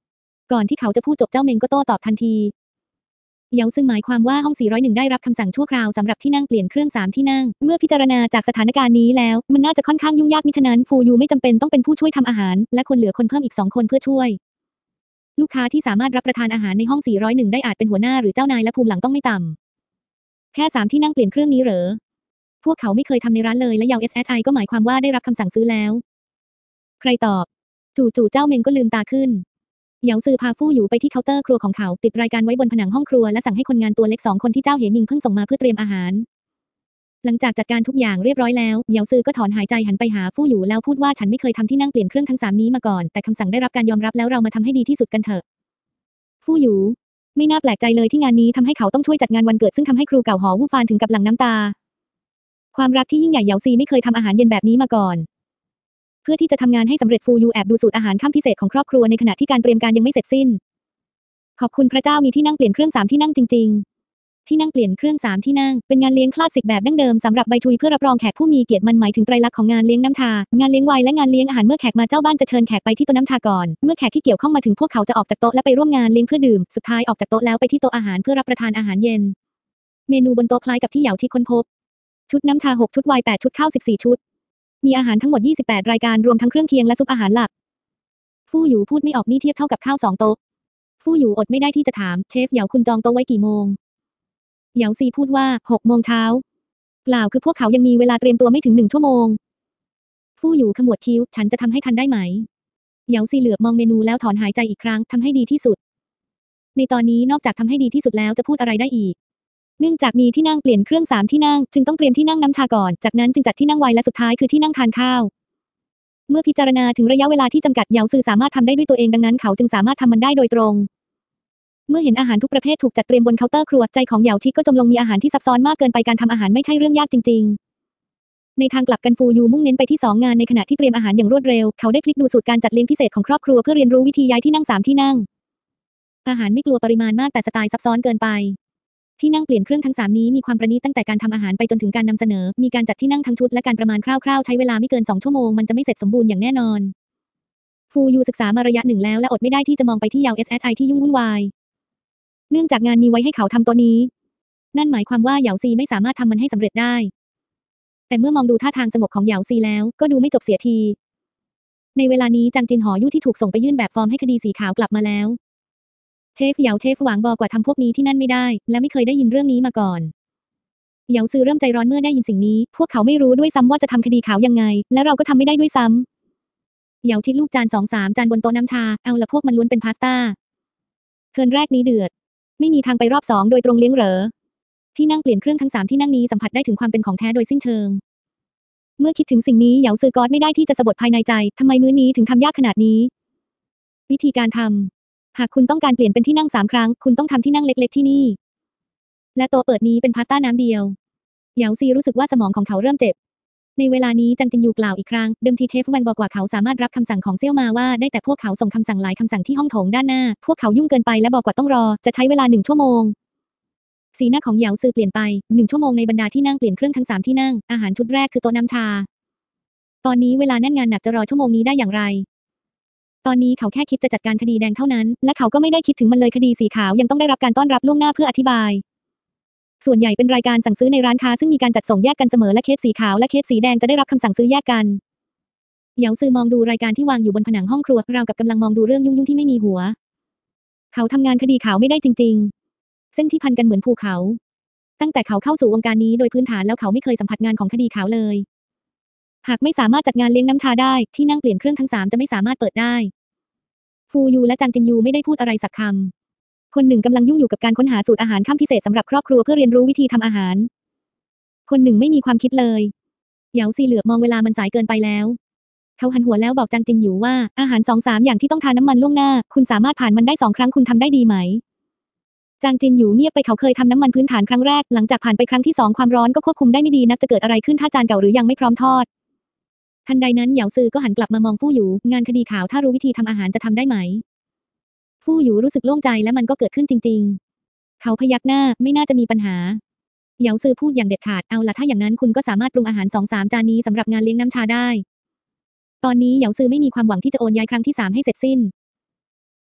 ก่อนที่เขาจะพูดจบเจ้าเมงก็โต้ตอบทันทีเหยาซึ่งหมายความว่าห้อง401ได้รับคำสั่งชั่วคราวสำหรับที่นั่งเปลี่ยนเครื่อง3ที่นั่งเมื่อพิจารณาจากสถานการณ์นี้แล้วมันน่าจะค่อนข้างยุ่งยากมิฉะนั้นฟูยูไม่จำเป็นต้องเป็นผู้ช่วยทำอาหารและควรเหลือคนเพิ่มอีก2 คนเพื่อช่วยลูกค้าที่สามารถรับประทานอาหารในห้อง401ได้อาจเป็นหัวหน้าหรือเจ้านายและภูมิหลังต้องไม่ต่ำแค่3ที่นั่งเปลี่ยนเครื่องนี้เหรอพวกเขาไม่เคยทำในร้านเลยและยาว SSI ก็หมายความว่าได้รับคำสั่งซื้อแล้วใครตอบจู่ๆเจ้าเมงก็ลืมตาขึ้นเหยาซือพาฟู่อยู่ไปที่เคาน์เตอร์ครัวของเขาติดรายการไว้บนผนังห้องครัวและสั่งให้คนงานตัวเล็ก2 คนที่เจ้าเหมิงเพิ่งส่งมาเพื่อเตรียมอาหารหลังจากจัดการทุกอย่างเรียบร้อยแล้วเหยาซือก็ถอนหายใจหันไปหาฟู่อยู่แล้วพูดว่าฉันไม่เคยทำที่นั่งเปลี่ยนเครื่องทั้ง3นี้มาก่อนแต่คำสั่งได้รับการยอมรับแล้วเรามาทำให้ดีที่สุดกันเถอะฟู่อยู่ไม่น่าแปลกใจเลยที่งานนี้ทำให้เขาต้องช่วยจัดงานวันเกิดซึ่งทำให้ครูเก่าหอวู่ฟานถึงกับหลั่งน้ำตาความรักที่ยิ่งใหญ่เหยาซีไม่เคยทำอาหารเย็นแบบนี้มาก่อนเพื่อที่จะทำงานให้สำเร็จฟูยูแอบดูสูตรอาหารค่ำพิเศษของครอบครัวในขณะที่การเตรียมการยังไม่เสร็จสิ้นขอบคุณพระเจ้ามีที่นั่งเปลี่ยนเครื่อง3ที่นั่งจริงๆที่นั่งเปลี่ยนเครื่อง3ที่นั่งเป็นงานเลี้ยงคลาสสิกแบบดั้งเดิมสำหรับใบทุยเพื่อรับรองแขกผู้มีเกียรติมันหมายถึงไตรลักษณ์ของงานเลี้ยงน้ำชางานเลี้ยงไวน์และงานเลี้ยงอาหารเมื่อแขกมาเจ้าบ้านจะเชิญแขกไปที่โต๊ะน้ำชาก่อนเมื่อแขกที่เกี่ยวข้องมาถึงพวกเขาจะออกจากโต๊ะและไปร่วมงานเลี้ยงเพื่อดื่มสุดท้ายออกจากโต๊ะแล้วไปที่โต๊ะอาหารเพื่อรับประทานอาหารเย็นเมนูบนโต๊ะคล้ายกับที่เหยาที่ค้นพบชุดน้ำชา6 ชุดไวน์8 ชุดข้าว14 ชุดมีอาหารทั้งหมด28 รายการรวมทั้งเครื่องเคียงและซุปอาหารหลักฟู่อยู่พูดไม่ออกนี่เทียบเท่ากับข้าว2 โต๊ะฟู่อยู่อดไม่ได้ที่จะถามเชฟเหยาคุณจองโต๊ะไว้กี่โมงเหยาซีพูดว่า6 โมงเช้ากล่าวคือพวกเขายังมีเวลาเตรียมตัวไม่ถึง1 ชั่วโมงฟู่อยู่ขมวดคิ้วฉันจะทำให้ทันได้ไหมเหยาซีเหลือบมองเมนูแล้วถอนหายใจอีกครั้งทำให้ดีที่สุดในตอนนี้นอกจากทำให้ดีที่สุดแล้วจะพูดอะไรได้อีกเนื่องจากมีที่นั่งเปลี่ยนเครื่อง3ที่นั่งจึงต้องเตรียมที่นั่งน้ำชาก่อนจากนั้นจึงจัดที่นั่งไวน์และสุดท้ายคือที่นั่งทานข้าวเมื่อพิจารณาถึงระยะเวลาที่จำกัดเหยาซือสามารถทำได้ด้วยตัวเองดังนั้นเขาจึงสามารถทำมันได้โดยตรงเมื่อเห็นอาหารทุกประเภทถูกจัดเตรียมบนเคาน์เตอร์ครัวใจของเหยาชิก็จมลงมีอาหารที่ซับซ้อนมากเกินไปการทำอาหารไม่ใช่เรื่องยากจริงๆในทางกลับกันฟูยูมุ่งเน้นไปที่2 งานในขณะที่เตรียมอาหารอย่างรวดเร็วเขาได้พลิกดูสูตรการจัดเลี้ยงพิเศษของครอบครัวเพื่อเรียนรู้วิธีย้ายที่นั่ง3ที่นั่งอาหารไม่กลัวปริมาณมากแต่สไตล์ซับซ้อนเกินไปที่นั่งเปลี่ยนเครื่องทั้ง3นี้มีความประณีตตั้งแต่การทำอาหารไปจนถึงการนำเสนอมีการจัดที่นั่งทั้งชุดและการประมาณคร่าวๆใช้เวลาไม่เกิน2 ชั่วโมงมันจะไม่เสร็จสมบูรณ์อย่างแน่นอนฟูยูศึกษามาระยะหนึ่งแล้วและอดไม่ได้ที่จะมองไปที่ยาว SSI ที่ยุ่งวุ่นวายเนื่องจากงานมีไว้ให้เขาทำตัวนี้นั่นหมายความว่าเหยาซีไม่สามารถทำมันให้สำเร็จได้แต่เมื่อมองดูท่าทางสงบของเหยาซีแล้วก็ดูไม่จบเสียทีในเวลานี้จางจินหอยู่ที่ถูกส่งไปยื่นแบบฟอร์มให้คดีสีขาวกลับมาแล้วเชฟเหยาเชฟหวังบอกว่าทำพวกนี้ที่นั่นไม่ได้และไม่เคยได้ยินเรื่องนี้มาก่อนเหยาซือเริ่มใจร้อนเมื่อได้ยินสิ่งนี้พวกเขาไม่รู้ด้วยซ้ำว่าจะทำคดีขาวยังไงและเราก็ทำไม่ได้ด้วยซ้ำเหยาชิดลูกจาน2-3 จานบนโต๊ะน้ำชาเอาละพวกมันล้วนเป็นพาสต้าเทิร์นแรกนี้เดือดไม่มีทางไปรอบ2โดยตรงเลี้ยงเหรอที่นั่งเปลี่ยนเครื่องทั้ง3ที่นั่งนี้สัมผัสได้ถึงความเป็นของแท้โดยสิ้นเชิงเมื่อคิดถึงสิ่งนี้เหยาซือกอดไม่ได้ที่จะสะบัดภายในใจทำไมมื้อนี้ถึงทำยากขนาดนี้วิธีการทำหากคุณต้องการเปลี่ยนเป็นที่นั่ง3 ครั้งคุณต้องทำที่นั่งเล็กๆที่นี่และโต๊ะเปิดนี้เป็นพาสต้าน้ำเดียวเหยาซีรู้สึกว่าสมองของเขาเริ่มเจ็บในเวลานี้จังจินยูกล่าวอีกครั้งเดิมทีเชฟแวงบอกว่าเขาสามารถรับคำสั่งของเซี่ยวมาว่าได้แต่พวกเขาส่งคำสั่งหลายคำสั่งที่ห้องโถงด้านหน้าพวกเขายุ่งเกินไปและบอกว่าต้องรอจะใช้เวลา1 ชั่วโมงสีหน้าของเหยาซือเปลี่ยนไป1 ชั่วโมงในบรรดาที่นั่งเปลี่ยนเครื่องทั้ง3ที่นั่งอาหารชุดแรกคือโต๊ะน้ำชาตอนนี้เวลาแน่นงานหนักจะรอชั่วโมงนี้ได้อย่างไรตอนนี้เขาแค่คิดจะจัดการคดีแดงเท่านั้นและเขาก็ไม่ได้คิดถึงมันเลยคดีสีขาวยังต้องได้รับการต้อนรับล่วงหน้าเพื่ออธิบายส่วนใหญ่เป็นรายการสั่งซื้อในร้านค้าซึ่งมีการจัดส่งแยกกันเสมอและเคสสีขาวและเคสสีแดงจะได้รับคำสั่งซื้อแยกกันเหยาซือมองดูรายการที่วางอยู่บนผนังห้องครัวราวกับกำลังมองดูเรื่องยุ่งๆที่ไม่มีหัวเขาทำงานคดีขาวไม่ได้จริงๆเส้นที่พันกันเหมือนภูเขาตั้งแต่เขาเข้าสู่วงการนี้โดยพื้นฐานแล้วเขาไม่เคยสัมผัสงานของคดีขาวเลยหากไม่สามารถจัดงานเลี้ยงน้ำชาได้ที่นั่งเปลี่ยนเครื่องทั้ง3จะไม่สามารถเปิดได้ฟูยูและจางจินยูไม่ได้พูดอะไรสักคำคนหนึ่งกำลังยุ่งอยู่กับการค้นหาสูตรอาหารค่ำพิเศษสำหรับครอบครัวเพื่อเรียนรู้วิธีทำอาหารคนหนึ่งไม่มีความคิดเลยเหยาซีเหลือบมองเวลามันสายเกินไปแล้วเขาหันหัวแล้วบอกจางจินยูว่าอาหาร2-3 อย่างที่ต้องทานน้ำมันล่วงหน้าคุณสามารถผ่านมันได้2 ครั้งคุณทำได้ดีไหมจางจินยูเงียบไปเขาเคยทำน้ำมันพื้นฐานครั้งแรกหลังจากผ่านไปครั้งที่2ความร้อนก็ควบคุมได้ไม่ดีนักจะเกิดอะไรขึ้นถ้าจานเก่าหรือยังไม่พร้อมทอดทันใดนั้นเหยาซือก็หันกลับมามองฟู่หยูงานคดีขาวถ้ารู้วิธีทำอาหารจะทำได้ไหมฟู่หยูรู้สึกโล่งใจและมันก็เกิดขึ้นจริงๆเขาพยักหน้าไม่น่าจะมีปัญหาเหยาซือพูดอย่างเด็ดขาดเอาล่ะถ้าอย่างนั้นคุณก็สามารถปรุงอาหาร2-3 จานนี้สำหรับงานเลี้ยงน้ำชาได้ตอนนี้เหยาซือไม่มีความหวังที่จะโอนย้ายครั้งที่3ให้เสร็จสิ้น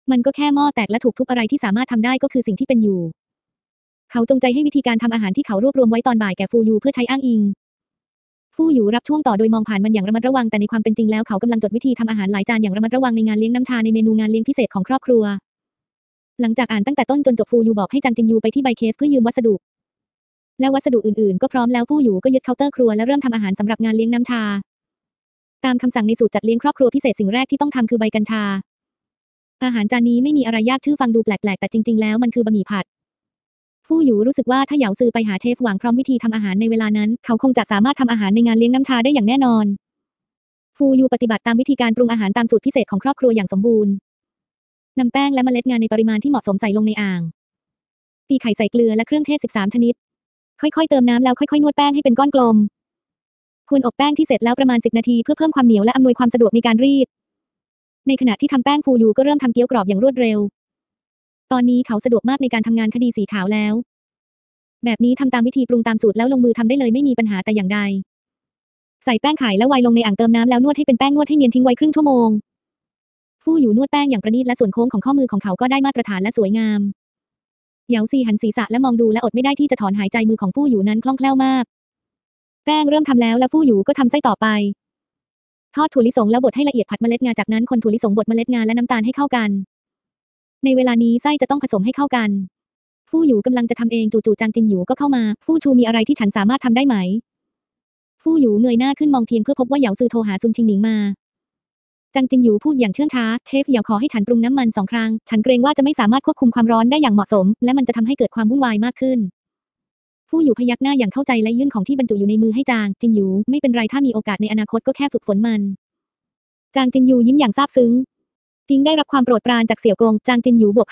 มันก็แค่หม้อแตกและถูกทุบอะไรที่สามารถทำได้ก็คือสิ่งที่เป็นอยู่เขาจงใจให้วิธีการทำอาหารที่เขารวบรวมไว้ตอนบ่ายแก่ฟูยูเพื่อใช้อ้างอิงฟูยูรับช่วงต่อโดยมองผ่านมันอย่างระมัดระวังแต่ในความเป็นจริงแล้วเขากำลังจดวิธีทำอาหารหลายจานอย่างระมัดระวังในงานเลี้ยงน้ำชาในเมนูงานเลี้ยงพิเศษของครอบครัวหลังจากอ่านตั้งแต่ต้นจนจบฟูยูบอกให้จางจินยูไปที่ไบเคสเพื่อยืมวัสดุและวัสดุอื่นๆก็พร้อมแล้วฟูยูก็ยึดเคาน์เตอร์ครัวและเริ่มทำอาหารสำหรับงานเลี้ยงน้ำชาตามคำสั่งในสูตรจัดเลี้ยงครอบครัวพิเศษสิ่งแรกที่ต้องทำคือใบกัญชาอาหารจานนี้ไม่มีอะไรยากชื่อฟังดูแปลกๆแต่จริงๆแล้วมันคือบะหมี่ผัดฟู่หยูรู้สึกว่าถ้าเหยาซือไปหาเชฟหวังพร้อมวิธีทำอาหารในเวลานั้นเขาคงจะสามารถทำอาหารในงานเลี้ยงน้ำชาได้อย่างแน่นอนฟูยูปฏิบัติตามวิธีการปรุงอาหารตามสูตรพิเศษของครอบครัวอย่างสมบูรณ์นำแป้งและเมล็ดงาในปริมาณที่เหมาะสมใส่ลงในอ่างตีไข่ใส่เกลือและเครื่องเทศ13ชนิดค่อยๆเติมน้ำแล้วค่อยๆนวดแป้งให้เป็นก้อนกลมควรอบแป้งที่เสร็จแล้วประมาณ10นาทีเพื่อเพิ่มความเหนียวและอำนวยความสะดวกในการรีดในขณะที่ทำแป้งฟูยูก็เริ่มทำเกี๊ยวกรอบอย่างรวดเร็วตอนนี้เขาสะดวกมากในการทำงานคดีสีขาวแล้วแบบนี้ทำตามวิธีปรุงตามสูตรแล้วลงมือทำได้เลยไม่มีปัญหาแต่อย่างใดใส่แป้งไข่และไวน์ลงในอ่างเติมน้ำแล้วนวดให้เป็นแป้งนวดให้เนียนทิ้งไว้ครึ่งชั่วโมงฟู่หยูนวดแป้งอย่างประณีตและส่วนโค้งของข้อมือของเขาก็ได้มาตรฐานและสวยงามเหยาซีหันศีรษะและมองดูและอดไม่ได้ที่จะถอนหายใจมือของฟู่หยูนั้นคล่องแคล่วมากแป้งเริ่มทำแล้วและฟู่หยูก็ทำไส้ต่อไปทอดถั่วลิสงแล้วบดให้ละเอียดผัดเมล็ดงาจากนั้นคนถั่วลิสงบดเมล็ดงาและน้ำตาลให้เข้ากันในเวลานี้ไส้จะต้องผสมให้เข้ากันฟู่หยูกำลังจะทำเองจู่ๆจางจินหยูก็เข้ามาฟู่ชูมีอะไรที่ฉันสามารถทำได้ไหมฟู่หยูเงยหน้าขึ้นมองเพียงเพื่อพบว่าเหยาซือโทรหาซุนชิงหนิงมาจางจินหยูพูดอย่างเชื่องช้าเชฟเหยาขอให้ฉันปรุงน้ำมัน2 ครั้งฉันเกรงว่าจะไม่สามารถควบคุมความร้อนได้อย่างเหมาะสมและมันจะทำให้เกิดความวุ่นวายมากขึ้นฟู่หยูพยักหน้าอย่างเข้าใจและยื่นของที่บรรจุอยู่ในมือให้จางจินหยูไม่เป็นไรถ้ามีโอกาสในอนาคตก็แค่ฝึกฝนมันจางจินหยูยิ้มอย่างซาบซึ้งทิ้งได้รับความโปรดปรานจากเสี่ยวกงจางจินหยูบวก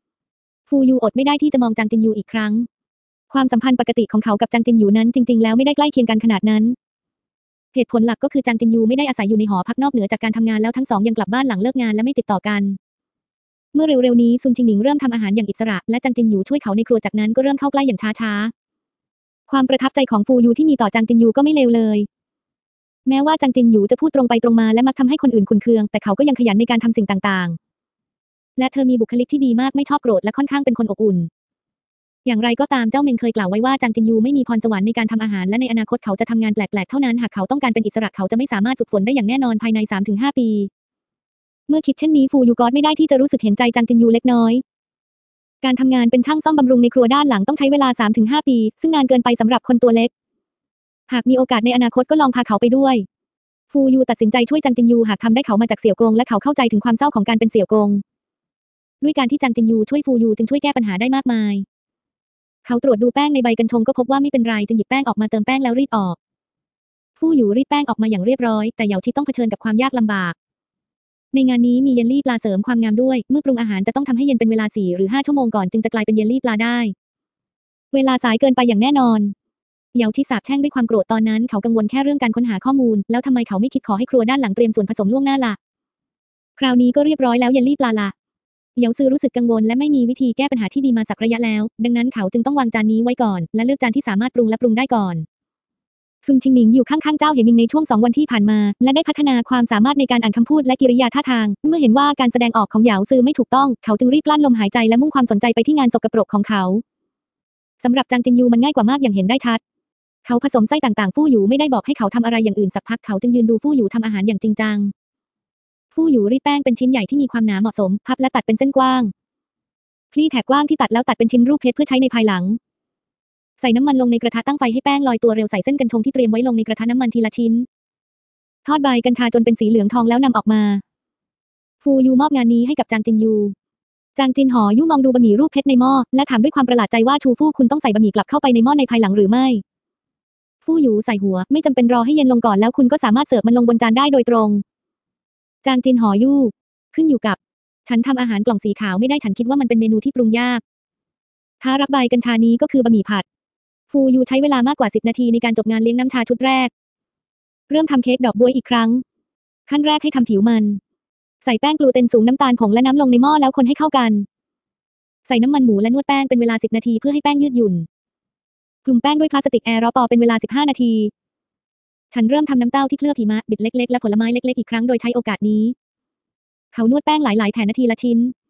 5ฟู่หยูอดไม่ได้ที่จะมองจางจินหยูอีกครั้งความสัมพันธ์ปกติของเขากับจางจินหยูนั้นจริงๆแล้วไม่ได้ใกล้เคียงกันขนาดนั้นเหตุผลหลักก็คือจางจินยูไม่ได้อาศัยอยู่ในหอพักนอกเหนือจากการทำงานแล้วทั้งสองยังกลับบ้านหลังเลิกงานและไม่ติดต่อกันเมื่อเร็วๆนี้ซุนชิงหนิงเริ่มทำอาหารอย่างอิสระและจางจินยูช่วยเขาในครัวจากนั้นก็เริ่มเข้าใกล้อย่างช้าๆความประทับใจของฟูยูที่มีต่อจางจินยูก็ไม่เลวเลยแม้ว่าจางจินยูจะพูดตรงไปตรงมาและมักทำให้คนอื่นขุ่นเคืองแต่เขาก็ยังขยันในการทำสิ่งต่างๆและเธอมีบุคลิกที่ดีมากไม่ชอบโกรธและค่อนข้างเป็นคนอบอุ่นอย่างไรก็ตามเจ้าเมงเคยกล่าวไว้ว่าจางจินยูไม่มีพรสวรรค์ในการทำอาหารและในอนาคตเขาจะทำงานแปลกๆเท่านั้นหากเขาต้องการเป็นอิสระเขาจะไม่สามารถฝึกฝนได้อย่างแน่นอนภายใน 3-5 ปีเมื่อคิดเช่นนี้ฟูยูก็ไม่ได้ที่จะรู้สึกเห็นใจจางจินยูเล็กน้อยการทำงานเป็นช่างซ่อมบำรุงในครัวด้านหลังต้องใช้เวลา 3-5 ปีซึ่งนานเกินไปสำหรับคนตัวเล็กหากมีโอกาสในอนาคตก็ลองพาเขาไปด้วยฟูยูตัดสินใจช่วยจางจินยูหากทำได้เขามาจากเสี่ยวกงและเขาเข้าใจถึงความเศร้าของการเป็นเสี่ยวกงด้วยการที่จางจินยูช่วยฟูยูจึงช่วยแก้ปัญหาได้มากมายเขาตรวจดูแป้งในใบกัญชงก็พบว่าไม่เป็นไรจึงหยิบแป้งออกมาเติมแป้งแล้วรีดออกฟู่หยูรีดแป้งออกมาอย่างเรียบร้อยแต่เหยาชิต้องเผชิญกับความยากลำบากในงานนี้มีเยลลี่ปลาเสริมความงามด้วยเมื่อปรุงอาหารจะต้องทำให้เย็นเป็นเวลา4 หรือ 5 ชั่วโมงก่อนจึงจะกลายเป็นเยลลี่ปลาได้เวลาสายเกินไปอย่างแน่นอนเหยาชิสาบแช่งด้วยความโกรธตอนนั้นเขากังวลแค่เรื่องการค้นหาข้อมูลแล้วทำไมเขาไม่คิดขอให้ครัวด้านหลังเตรียมส่วนผสมล่วงหน้าล่ะคราวนี้ก็เรียบร้อยแล้วเยลลี่ปลาล่ะเหยาซือรู้สึกกังวลและไม่มีวิธีแก้ปัญหาที่ดีมาสักระยะแล้วดังนั้นเขาจึงต้องวางจานนี้ไว้ก่อนและเลือกจานที่สามารถปรุงและปรุงได้ก่อนซุนชิงหนิงอยู่ข้างๆเจ้าเหมิงในช่วง2 วันที่ผ่านมาและได้พัฒนาความสามารถในการอ่านคำพูดและกิริยาท่าทางเมื่อเห็นว่าการแสดงออกของเหยาซือไม่ถูกต้องเขาจึงรีบกลั้นลมหายใจและมุ่งความสนใจไปที่งานสกปรกของเขาสำหรับจางจินยูมันง่ายกว่ามากอย่างเห็นได้ชัดเขาผสมไส้ต่างๆฟู่หยูไม่ได้บอกให้เขาทำอะไรอย่างอื่นสักพักเขาจึงยืนดูฟู่หยูทำอาหารอย่างจริงจังฟู่หยูรีดแป้งเป็นชิ้นใหญ่ที่มีความหนาเหมาะสมพับและตัดเป็นเส้นกว้างคลี่แถบกว้างที่ตัดแล้วตัดเป็นชิ้นรูปเพชรเพื่อใช้ในภายหลังใส่น้ำมันลงในกระทะตั้งไฟให้แป้งลอยตัวเร็วใส่เส้นกัญชงที่เตรียมไว้ลงในกระทะน้ำมันทีละชิ้นทอดใบกัญชาจนเป็นสีเหลืองทองแล้วนำออกมาฟูยูมอบงานนี้ให้กับจางจินยูจางจินหอยู่มองดูบะหมี่รูปเพชรในหม้อและถามด้วยความประหลาดใจว่าชูฟู่คุณต้องใส่บะหมี่กลับเข้าไปในหม้อในภายหลังหรือไม่ฟู่หยูใส่หัวไม่จำเป็นรอให้เย็นลงก่อนแล้วคุณก็สามารถเสิร์ฟมันลงบนจานได้โดยตรงจางจินยู่ขึ้นอยู่กับฉันทำอาหารกล่องสีขาวไม่ได้ฉันคิดว่ามันเป็นเมนูที่ปรุงยากถ้ารับใบกัญชานี้ก็คือบะหมี่ผัดฟูยูใช้เวลามากกว่า10 นาทีในการจบงานเลี้ยงน้ำชาชุดแรกเริ่มทำเค้กดอกบ๊วยอีกครั้งขั้นแรกให้ทำผิวมันใส่แป้งกลูเตนสูงน้ำตาลผงและน้ำลงในหม้อแล้วคนให้เข้ากันใส่น้ำมันหมูและนวดแป้งเป็นเวลา10 นาทีเพื่อให้แป้งยืดหยุ่นคลุมแป้งด้วยพลาสติกแอร์รอปอเป็นเวลา15 นาทีฉันเริ่มทำน้ำเต้าที่เคลือบหิมะบิดเล็กๆและผลไม้เล็กๆอีกครั้งโดยใช้โอกาสนี้เขานวดแป้งหลายๆแผ่นนาทีละชิ้น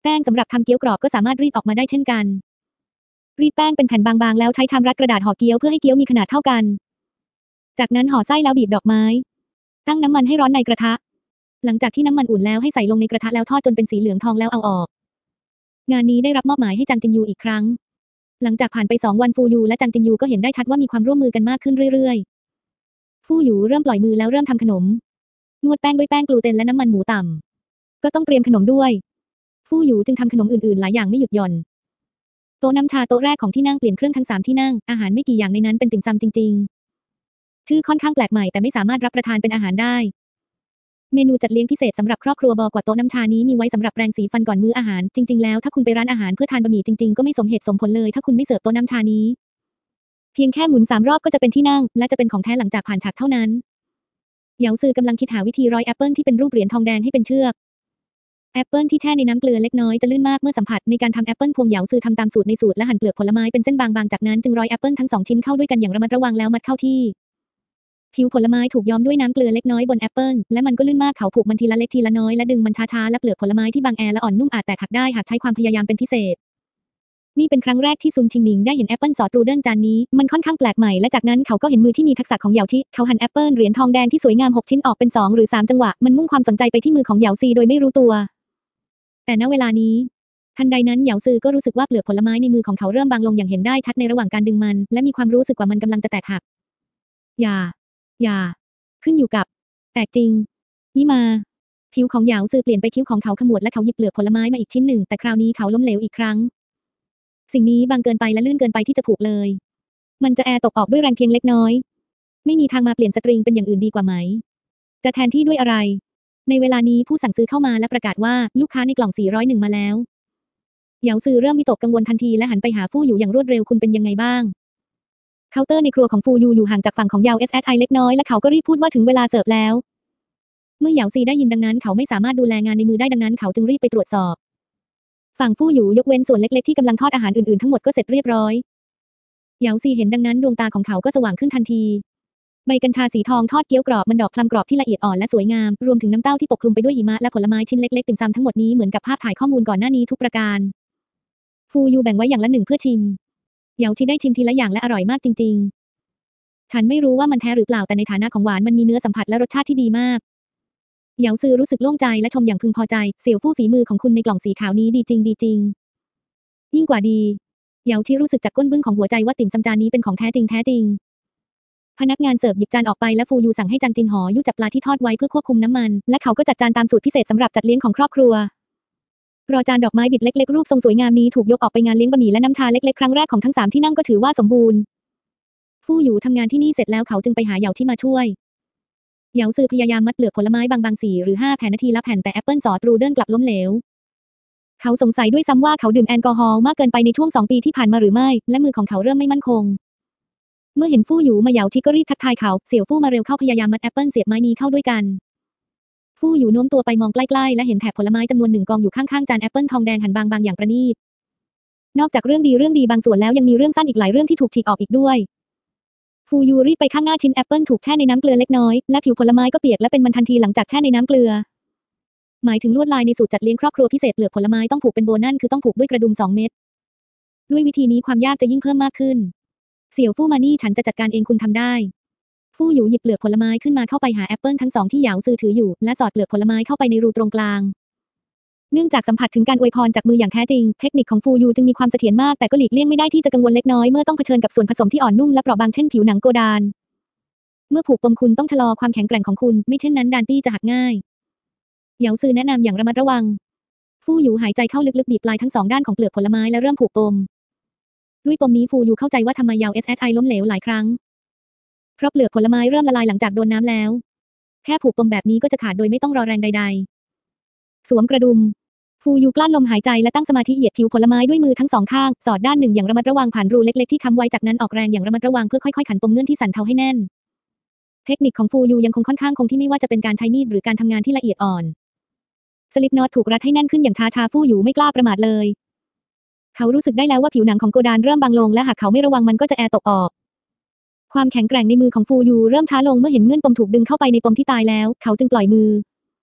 แป้งสำหรับทำเกี๊ยวกรอบก็สามารถรีดออกมาได้เช่นกันรีดแป้งเป็นแผ่นบางๆแล้วใช้ชามรัดกระดาษห่อเกี๊ยวเพื่อให้เกี๊ยวมีขนาดเท่ากันจากนั้นห่อไส้แล้วบีบดอกไม้ตั้งน้ำมันให้ร้อนในกระทะหลังจากที่น้ำมันอุ่นแล้วให้ใส่ลงในกระทะแล้วทอดจนเป็นสีเหลืองทองแล้วเอาออกงานนี้ได้รับมอบหมายให้จางจินยูอีกครั้งหลังจากผ่านไป2 วันฟูยูและจางจินยูก็เห็นได้ชัดว่ามีความร่วมมือกันมากขึ้นเรื่อยๆฟูยูเริ่มปล่อยมือแล้วเริ่มทำขนมนวดแป้งด้วยแป้งกลูเตนและน้ำมันหมูต่ำก็ต้องเตรียมขนมด้วยฟูยูจึงทำขนมอื่นๆหลายอย่างไม่หยุดหย่อนโต๊ะน้ำชาโต๊ะแรกของที่นั่งเปลี่ยนเครื่องทั้ง3ที่นั่งอาหารไม่กี่อย่างในนั้นเป็นติ่มซำจริงๆชื่อค่อนข้างแปลกใหม่แต่ไม่สามารถรับประทานเป็นอาหารได้เมนูจัดเลี้ยงพิเศษสำหรับครอบครัวบอกว่าโต๊ะน้ำชานี้มีไว้สำหรับแปรงสีฟันก่อนมื้ออาหารจริงๆแล้วถ้าคุณไปร้านอาหารเพื่อทานบะหมี่จริงๆก็ไม่สมเหตุสมผลเลยถ้าคุณไม่เสิร์ฟโต๊ะน้ำชานี้เพียงแค่หมุน3 รอบก็จะเป็นที่นั่งและจะเป็นของแท้หลังจากผ่านฉากเท่านั้นเหยาซือกำลังคิดหาวิธีร้อยแอปเปิลที่เป็นรูปเหรียญทองแดงให้เป็นเชือกแอปเปิลที่แช่ในน้ำเกลือเล็กน้อยจะลื่นมากเมื่อสัมผัสในการทำแอปเปิลพวงเหยาซือทำตามสูตรในสูตรและหั่นเปลือกผลไม้เป็นเส้นบางๆจากนั้นจึงร้อยแอปเปิลทั้ง2 ชิ้นเข้าด้วยกันอย่างระมัดระวังแล้วมัดเข้าที่ผิวผลไม้ถูกย้อมด้วยน้ำเกลือเล็กน้อยบนแอปเปิลและมันก็ลื่นมากเขาผูกมันทีละเล็กทีละน้อยและดึงมันช้าๆและเปลือกผลไม้ที่บางแอและอ่อนนุ่มอาจแตกหักได้หากใช้ความพยายามเป็นพิเศษนี่เป็นครั้งแรกที่ซุนชิงหนิงได้เห็นแอปเปิลซอสตรูเดิลจานนี้มันค่อนข้างแปลกใหม่และจากนั้นเขาก็เห็นมือที่มีทักษะของเหยาชิเขาหั่นแอปเปิลเหรียญทองแดงที่สวยงาม6 ชิ้นออกเป็น2 หรือ 3 จังหวะมันมุ่งความสนใจไปที่มือของเหยาซีโดยไม่รู้ตัวแต่ณเวลานี้ทันใดนั้นเหยาซือก็รู้สึกว่าเปลือกผลไม้ในมือของเขาเริ่มบางลงอย่างเห็นได้ชัดในระหว่างการดึงมันและมีความรู้สึกว่ามันกำลังจะแตกหักอย่าขึ้นอยู่กับแตกจริงนี่มาผิวของเหยาซือเปลี่ยนไปคิ้วของเขาขมวดและเขาหยิบเปลือกผลไม้มาอีกชิ้นหนึ่งแต่คราวนี้เขาล้มเหลวอีกครั้งสิ่งนี้บางเกินไปและลื่นเกินไปที่จะผูกเลยมันจะตกออกด้วยแรงเพียงเล็กน้อยไม่มีทางมาเปลี่ยนสตริงเป็นอย่างอื่นดีกว่าไหมจะแทนที่ด้วยอะไรในเวลานี้ผู้สั่งซื้อเข้ามาและประกาศว่าลูกค้าในกล่อง401มาแล้วเหยาซือเริ่มวิตกกังวลทันทีและหันไปหาฟู่อยู่อย่างรวดเร็วคุณเป็นยังไงบ้างเคาน์เตอร์ในครัวของฟูยูอยู่ห่างจากฝั่งของเหยาSSIเล็กน้อยและเขาก็รีบพูดว่าถึงเวลาเสิร์ฟแล้วเมื่อเหยาซีได้ยินดังนั้นเขาไม่สามารถดูแลงานในมือได้ดังนั้นเขาจึงรีบไปตรวจสอบฝั่งฟู่อยู่ยกเว้นส่วนเล็กๆที่กำลังทอดอาหารอื่นๆทั้งหมดก็เสร็จเรียบร้อยเหยาซีเห็นดังนั้นดวงตาของเขาก็สว่างขึ้นทันทีใบกัญชาสีทองทอดเกี๊ยวกรอบมันดอกพลัมกรอบที่ละเอียดอ่อนและสวยงามรวมถึงน้ำเต้าที่ปกคลุมไปด้วยหิมะและผลไม้ชิ้นเล็กๆติ่มซำทั้งหมดนี้เหมือนกับภาพถ่ายข้อมูลก่อนหน้านี้ทุกประการฟูยูแบ่งไว้อย่างละ1เพื่อชิมเหยาชิได้ชิมทีละอย่างและอร่อยมากจริงๆฉันไม่รู้ว่ามันแท้หรือเปล่าแต่ในฐานะของหวานมันมีเนื้อสัมผัสและรสชาติที่ดีมากเหยาซือรู้สึกโล่งใจและชมอย่างพึงพอใจเสี่ยวฟู่ฝีมือของคุณในกล่องสีขาวนี้ดีจริงยิ่งกว่าดีเหยาชิรู้สึกจากก้นบึ้งของหัวใจว่าติ่มซำจานนี้เป็นของแท้จริงพนักงานเสิร์ฟหยิบจานออกไปและฟูยูสั่งให้จางจินหอยู่จับปลาที่ทอดไว้เพื่อควบคุมน้ำมันและเขาก็จัดจานตามสูตรพิเศษสำหรับจัดเลี้ยงของครอบครัวรอจานดอกไม้บิดเล็กๆรูปทรงสวยงามนี้ถูกยกออกไปงานเลี้ยงบะหมี่และน้ำชาเล็กๆครั้งแรกของทั้ง3ที่นั่งก็ถือว่าสมบูรณ์ฟูยูทำงานที่นี่เสร็จแล้วเขาจึงไปหาเหยาชิมาช่วยเหยาซือพยายามมัดเปลือกผลไม้บางๆ4 หรือ 5 แผ่นนาทีละแผ่นแต่แอปเปิลซอสตรูเดิลกลับล้มเหลวเขาสงสัยด้วยซ้ำว่าเขาดื่มแอลกอฮอล์มากเกินไปในช่วง2 ปีที่ผ่านมาหรือไม่และมือของเขาเริ่มไม่มั่นคงเมื่อเห็นฟู่อยู่มาเหยาชิก็รีบทักทายเขาเสี่ยวฟู่มาเร็วเข้าพยายามมัดแอปเปิลเสียบไม้นี้เข้าด้วยกันฟู่อยู่โน้มตัวไปมองใกล้ๆและเห็นแถบผลไม้จำนวน1 กองอยู่ข้างๆจานแอปเปิลทองแดงหั่นบางๆอย่างประณีตนอกจากเรื่องดีบางส่วนแล้วยังมีเรื่องสั้นอีกหลายเรื่องที่ถูกฉีกออกอีกด้วยฟูยูรีบไปข้างหน้าชิ้นแอปเปิลถูกแช่ในน้ำเกลือเล็กน้อยและผิวผลไม้ก็เปียกและเป็นมันทันทีหลังจากแช่ในน้ำเกลือหมายถึงลวดลายในสูตรจัดเลี้ยงครอบครัวพิเศษเปลือกผลไม้ต้องผูกเป็นโบนั่นคือต้องผูกด้วยกระดุม2 เม็ดด้วยวิธีนี้ความยากจะยิ่งเพิ่มมากขึ้นเสี่ยวฟู่มานี่ฉันจะจัดการเองคุณทำได้ฟู่อยู่หยิบเปลือกผลไม้ขึ้นมาเข้าไปหาแอปเปิลทั้ง2ที่เหยาซือถืออยู่และสอดเปลือกผลไม้เข้าไปในรูตรงกลางเนื่องจากสัมผัสถึงการอวยพรจากมืออย่างแท้จริงเทคนิคของฟูยูจึงมีความเสถียรมากแต่ก็หลีกเลี่ยงไม่ได้ที่จะกังวลเล็กน้อยเมื่อต้องเผชิญกับส่วนผสมที่อ่อนนุ่มและเปราะบางเช่นผิวหนังโกดานเมื่อผูกปมคุณต้องชะลอความแข็งแกร่งของคุณไม่เช่นนั้นดานปี้จะหักง่ายเหยาซือแนะนำอย่างระมัดระวังฟู่อยู่หายใจเข้าลึกๆบีบปลายทั้ง2 ด้านของเปลือกผลไม้และเริ่มผูกปมด้วยปมนี้ฟูยูเข้าใจว่าทำไมเหยาSSIล้มเหลวหลายครั้งเพราะเปลือกผลไม้เริ่มละลายหลังจากโดนน้ำแล้วแค่ผูกปมแบบนี้ก็จะขาดโดยไม่ต้องรอแรงใดๆสวมกระดุมฟูยูกลั้นลมหายใจและตั้งสมาธิเหยียดผิวผลไม้ด้วยมือทั้ง2 ข้างสอดด้านหนึ่งอย่างระมัดระวังผ่านรูเล็กๆที่ค้ำไว้จากนั้นออกแรงอย่างระมัดระวังเพื่อค่อยๆขันปมเงื่อนที่สั่นเทาให้แน่นเทคนิคของฟูยูยังคงค่อนข้างคงที่ไม่ว่าจะเป็นการใช้มีดหรือการทำงานที่ละเอียดอ่อนสลิปน็อตถูกรัดให้แน่นขึ้นอย่างช้าๆฟู่อยู่ไม่กล้าประมาทเลยเขารู้สึกได้แล้วว่าผิวหนังของโกดานเริ่มบางลงและหากเขาไม่ระวังมันก็จะตกออกความแข็งแกร่งในมือของฟูยูเริ่มช้าลงเมื่อเห็นเงื่อนปมถูกดึงเข้าไปในปมที่ตายแล้วเขาจึงปล่อยมือ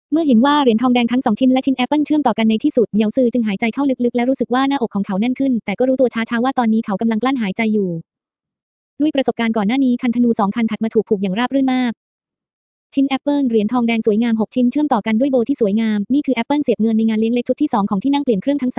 เมื่อเห็นว่าเหรียญทองแดงทั้ง2ชิ้นและชิ้นแอปเปิลเชื่อมต่อกันในที่สุดเหยาซือจึงหายใจเข้าลึกๆและรู้สึกว่าหน้าอกของเขาแน่นขึ้นแต่ก็รู้ตัวช้าๆว่าตอนนี้เขากำลังกลั้นหายใจอยู่ด้วยประสบการณ์ก่อนหน้านี้คันธนู2 คันถัดมาถูกผูกอย่างราบรื่นมากชิ้นแอปเปิลเหรียญทองแดงสวยงาม6 ชิ้นเชื่อมต่อกันด้วยโบที่สวยงามนี่คือแอปเปิลเสียบเงินในงานเลี้ยงเล็กชุดที่2ของที่นั่งเปลี่ยนเครื่องทั้ง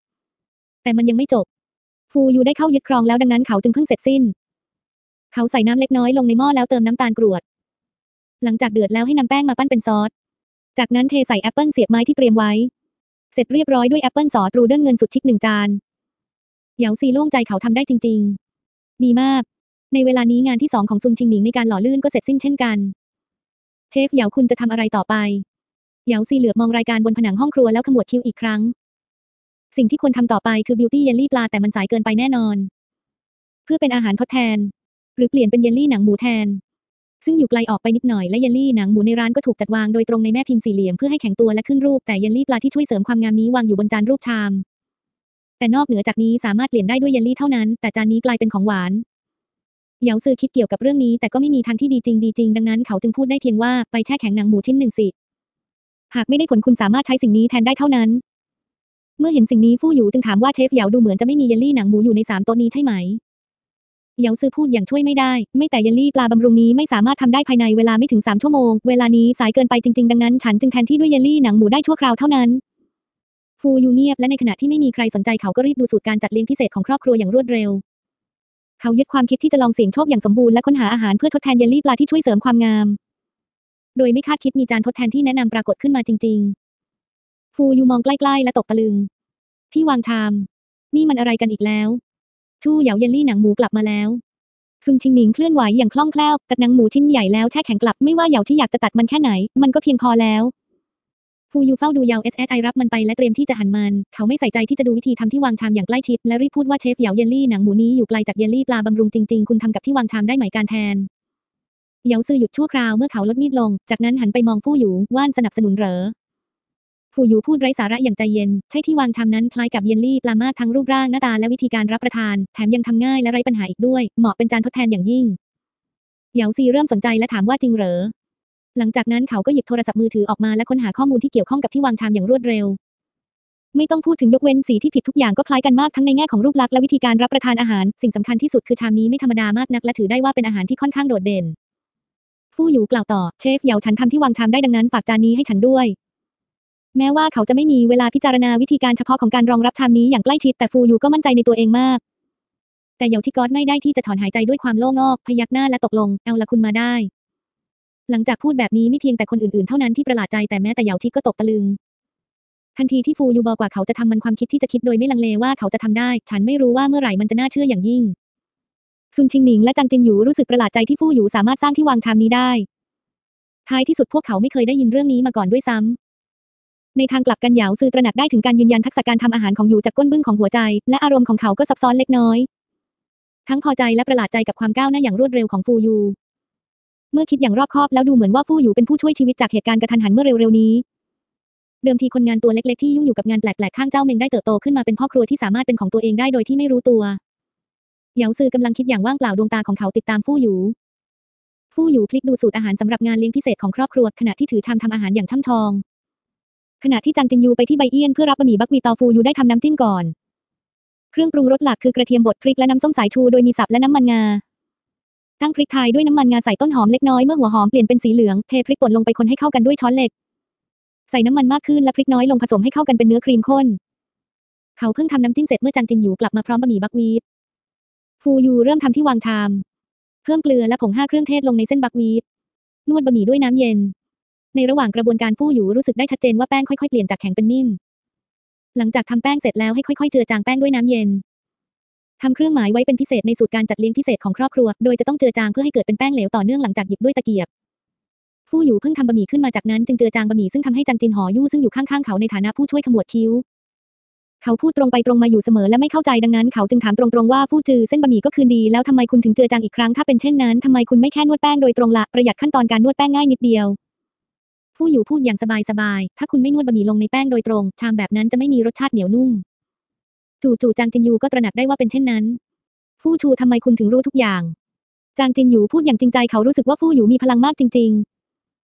3แต่มันยังไม่จบฟูยูได้เข้ายึดครองแล้วดังนั้นเขาจึงเพิ่งเสร็จสิ้นเขาใส่น้ำเล็กน้อยลงในหม้อแล้วเติมน้ำตาลกรวดหลังจากเดือดแล้วให้นำแป้งมาปั้นเป็นซอสจากนั้นเทใส่แอปเปิลเสียบไม้ที่เตรียมไว้เสร็จเรียบร้อยด้วยแอปเปิลซอสรูเดิลเงินสุดชิค1 จานเหยาซีโล่งใจเขาทำได้จริงๆดีมากในเวลานี้งานที่2ของซุนชิงหนิงในการหล่อลื่นก็เสร็จสิ้นเช่นกันเชฟเหยาคุณจะทำอะไรต่อไปเหยาซีเหลือบมองรายการบนผนังห้องครัวแล้วขมวดคิ้วอีกครั้งสิ่งที่ควรทำต่อไปคือบิวตี้เยลลี่ปลาแต่มันสายเกินไปแน่นอนเพื่อเป็นอาหารทดแทนหรือเปลี่ยนเป็นเยลลี่หนังหมูแทนซึ่งอยู่ไกลออกไปนิดหน่อยและเยลลี่หนังหมูในร้านก็ถูกจัดวางโดยตรงในแม่พิมพ์สี่เหลี่ยมเพื่อให้แข็งตัวและขึ้นรูปแต่เยลลี่ปลาที่ช่วยเสริมความงามนี้วางอยู่บนจานรูปชามแต่นอกเหนือจากนี้สามารถเปลี่ยนได้ด้วยเยลลี่เท่านั้นแต่จานนี้กลายเป็นของหวานเหยาซือคิดเกี่ยวกับเรื่องนี้แต่ก็ไม่มีทางที่ดีจริงดังนั้นเขาจึงพูดได้เพียงว่าไปแช่แข็งหนังหมูชิ้นหนึ่งสิหากไม่ได้ผลคุณสามารถใช้สิ่งนี้แทนได้เท่านั้นเมื่อเห็นสิ่งนี้ฟู่หยูจึงถามว่าเชฟเหยาดูเหมือนจะไม่มีเยลลี่หนังหมูอยู่ใน3 โต๊ะนี้ใช่ไหมเหยาซือพูดอย่างช่วยไม่ได้ไม่แต่เยลลี่ปลาบำรุงนี้ไม่สามารถทำได้ภายในเวลาไม่ถึง3 ชั่วโมงเวลานี้สายเกินไปจริงๆดังนั้นฉันจึงแทนที่ด้วยเยลลี่หนังหมูได้ชั่วคราวเท่านั้นฟูยูเงียบและในขณะที่ไม่มีใครสนใจเขาก็รีบดูสูตรการจัดเลี้ยงพิเศษของครอบครัวอย่างรวดเร็วเขายึดความคิดที่จะลองเสี่ยงโชคอย่างสมบูรณ์และค้นหาอาหารเพื่อทดแทนเยลลี่ปลาที่ช่วยเสริมความงามโดยไม่คาดคิดมีจานทดแทนที่แนะนำปรากฏขึ้นมาจริงๆฟูยูมองใกล้ๆและตกตะลึงที่วางชามนี่มันอะไรกันอีกแล้วชู่เหยาเยลลี่หนังหมูกลับมาแล้วซุนชิงหนิงเคลื่อนไหวอย่างคล่องแคล่วตัดหนังหมูชิ้นใหญ่แล้วแช่แข็งกลับไม่ว่าเหยาที่อยากจะตัดมันแค่ไหนมันก็เพียงพอแล้วฟูยูเฝ้าดูเหยาSSIรับมันไปและเตรียมที่จะหั่นมันเขาไม่ใส่ใจที่จะดูวิธีทำที่วางชามอย่างใกล้ชิดและรีบพูดว่าเชฟเหยาเยลลี่หนังหมูนี้อยู่ไกลจากเยลลี่ปลาบำรุงจริงๆคุณทำกับที่วางชามได้ไหมการแทนเหยาซือหยุดชั่วคราวเมื่อเขาลดมีดลงจากนั้นหันไปมองฟู่หยูว่านสนับสนุนเหรอฟู่หยูพูดไร้สาระอย่างใจเย็นใช่ที่วางชามนั้นคล้ายกับเยลลี่ปลามากทั้งรูปร่างหน้าตาและวิธีการรับประทานแถมยังทำง่ายและไร้ปัญหาอีกด้วยเหมาะเป็นจานทดแทนอย่างยิ่งเหยาซีเริ่มสนใจและถามว่าจริงเหรอหลังจากนั้นเขาก็หยิบโทรศัพท์มือถือออกมาและค้นหาข้อมูลที่เกี่ยวข้องกับที่วางชามอย่างรวดเร็วไม่ต้องพูดถึงยกเว้นสีที่ผิดทุกอย่างก็คล้ายกันมากทั้งในแง่ของรูปลักษณ์และวิธีการรับประทานอาหารสิ่งสำคัญที่สุดคือชามนี้ไม่ธรรมดามากนักและถือได้ว่าเป็นอาหารที่ค่อนข้างโดดเด่นฟู่หยูกล่าวต่อเชฟเหยาฉันทำที่วางชามได้ดังนั้นฝากจานนี้ให้ฉันด้วยแม้ว่าเขาจะไม่มีเวลาพิจารณาวิธีการเฉพาะของการรองรับชามนี้อย่างใกล้ชิดแต่ฟู่หยูก็มั่นใจในตัวเองมากแต่เหยาที่ก๊อตไม่ได้ที่จะถอนหายใจด้วยความโล่งอกพยักหน้าและตกลงเอาละคุณมาได้หลังจากพูดแบบนี้ไม่เพียงแต่คนอื่นๆเท่านั้นที่ประหลาดใจแต่แม้แต่เหยาที่ก็ตกตะลึงทันทีที่ฟูยูบอกว่าเขาจะทำมันความคิดที่จะคิดโดยไม่ลังเลว่าเขาจะทำได้ฉันไม่รู้ว่าเมื่อไหร่มันจะน่าเชื่ออย่างยิ่งซุนชิงหนิงและจางจินหยูรู้สึกประหลาดใจที่ฟู่หยูสามารถสร้างที่วางชามนี้ได้ท้ายที่สุดพวกเขาไม่เคยได้ยินเรื่องนี้มาก่อนด้วยซ้ำในทางกลับกันเหยาซือตระหนักได้ถึงการยืนยันทักษะการทำอาหารของหยูจากก้นบึ้งของหัวใจและอารมณ์ของเขาก็ซับซ้อนเล็กน้อยทั้งพอใจและประหลาดใจกับความก้าวหน้าอย่างรวดเร็วของฟูยูเมื่อคิดอย่างรอบคอบแล้วดูเหมือนว่าฟู่หยูเป็นผู้ช่วยชีวิตจากเหตุการณ์กระทันหันเมื่อเร็วๆนี้เดิมทีคนงานตัวเล็กๆที่ยุ่งอยู่กับงานแปลกๆข้างเจ้าเมงได้เติบโตขึ้นมาเป็นพ่อครัวที่สามารถเป็นของตัวเองได้โดยที่ไม่รู้ตัวเหยาซือกำลังคิดอย่างว่างเปล่าดวงตาของเขาติดตามฟู่หยูพลิกดูสูตรอาหารสำหรับงานเลี้ยงพิเศษของครอบครัวขณะที่ถือชามทำอาหารอย่างช่ำชองขณะที่จางจินยูไปที่ไบเอี้ยนเพื่อรับบะหมี่บักวีตอฟูยูได้ทำน้ำจิ้มก่อนเครื่องปรุงรสหลักคือกระเทียมบดพริกและน้ำส้มสายชูโดยมีสับและน้ำมันงาตั้งพริกไทยด้วยน้ำมันงาใส่ต้นหอมเล็กน้อยเมื่อหัวหอมเปลี่ยนเป็นสีเหลืองเทพริกป่นลงไปคนให้เข้ากันด้วยช้อนเหล็กใส่น้ำมันมากขึ้นและพริกน้อยลงผสมให้เข้ากันเป็นเนื้อครีมข้นเขาเพิ่งทำน้ำจิ้มเสร็จเมื่อจางจินหยูกลับมาพร้อมบะหมี่บักวีตฟูยูเริ่มทำที่วางชามเพิ่มเกลือและผง5 เครื่องเทศลงในเส้นบักวีตนวดบะหมี่ด้วยน้ำเย็นในระหว่างกระบวนการฟู่หยูรู้สึกได้ชัดเจนว่าแป้งค่อยๆเปลี่ยนจากแข็งเป็นนิ่มหลังจากทำแป้งเสร็จแล้วให้ค่อยๆเจือจางแป้งด้วยน้ำเย็นทำเครื่องหมายไว้เป็นพิเศษในสูตรการจัดเลี้ยงพิเศษของครอบครัวโดยจะต้องเจือจางเพื่อให้เกิดเป็นแป้งเหลวต่อเนื่องหลังจากหยิบด้วยตะเกียบฟู่หยูเพิ่งทำบะหมี่ขึ้นมาจากนั้นจึงเจือจางบะหมี่ซึ่งทำให้จางจินหอยู่ซึ่งอยู่ข้างๆเขาในฐานะผู้ช่วยขมวดคิ้วเขาพูดตรงไปตรงมาอยู่เสมอและไม่เข้าใจดังนั้นเขาจึงถามตรงๆว่าฟู่จือเส้นบะหมี่ก็คืนดีแล้วทำไมคุณถึงเจือจางอีกครั้งถ้าเป็นเช่นนั้นทำไมคุณไม่แค่นวดแป้งโดยตรงละประหยัดขั้นตอนการนวดแป้งง่ายนิดเดียวฟู่หยูพูดอย่างสบายๆถ้าคุณไม่นวดบะหมี่ลงในแป้งโดยตรงชามแบบนั้นจะไม่มีรสชาติเหนียวนุ่มจู่ๆจางจินยูก็ตระหนักได้ว่าเป็นเช่นนั้นฟู่ชูทำไมคุณถึงรู้ทุกอย่างจางจินหยูพูดอย่างจริงใจเขารู้สึกว่าฟู่หยูมีพลังมากจริงๆ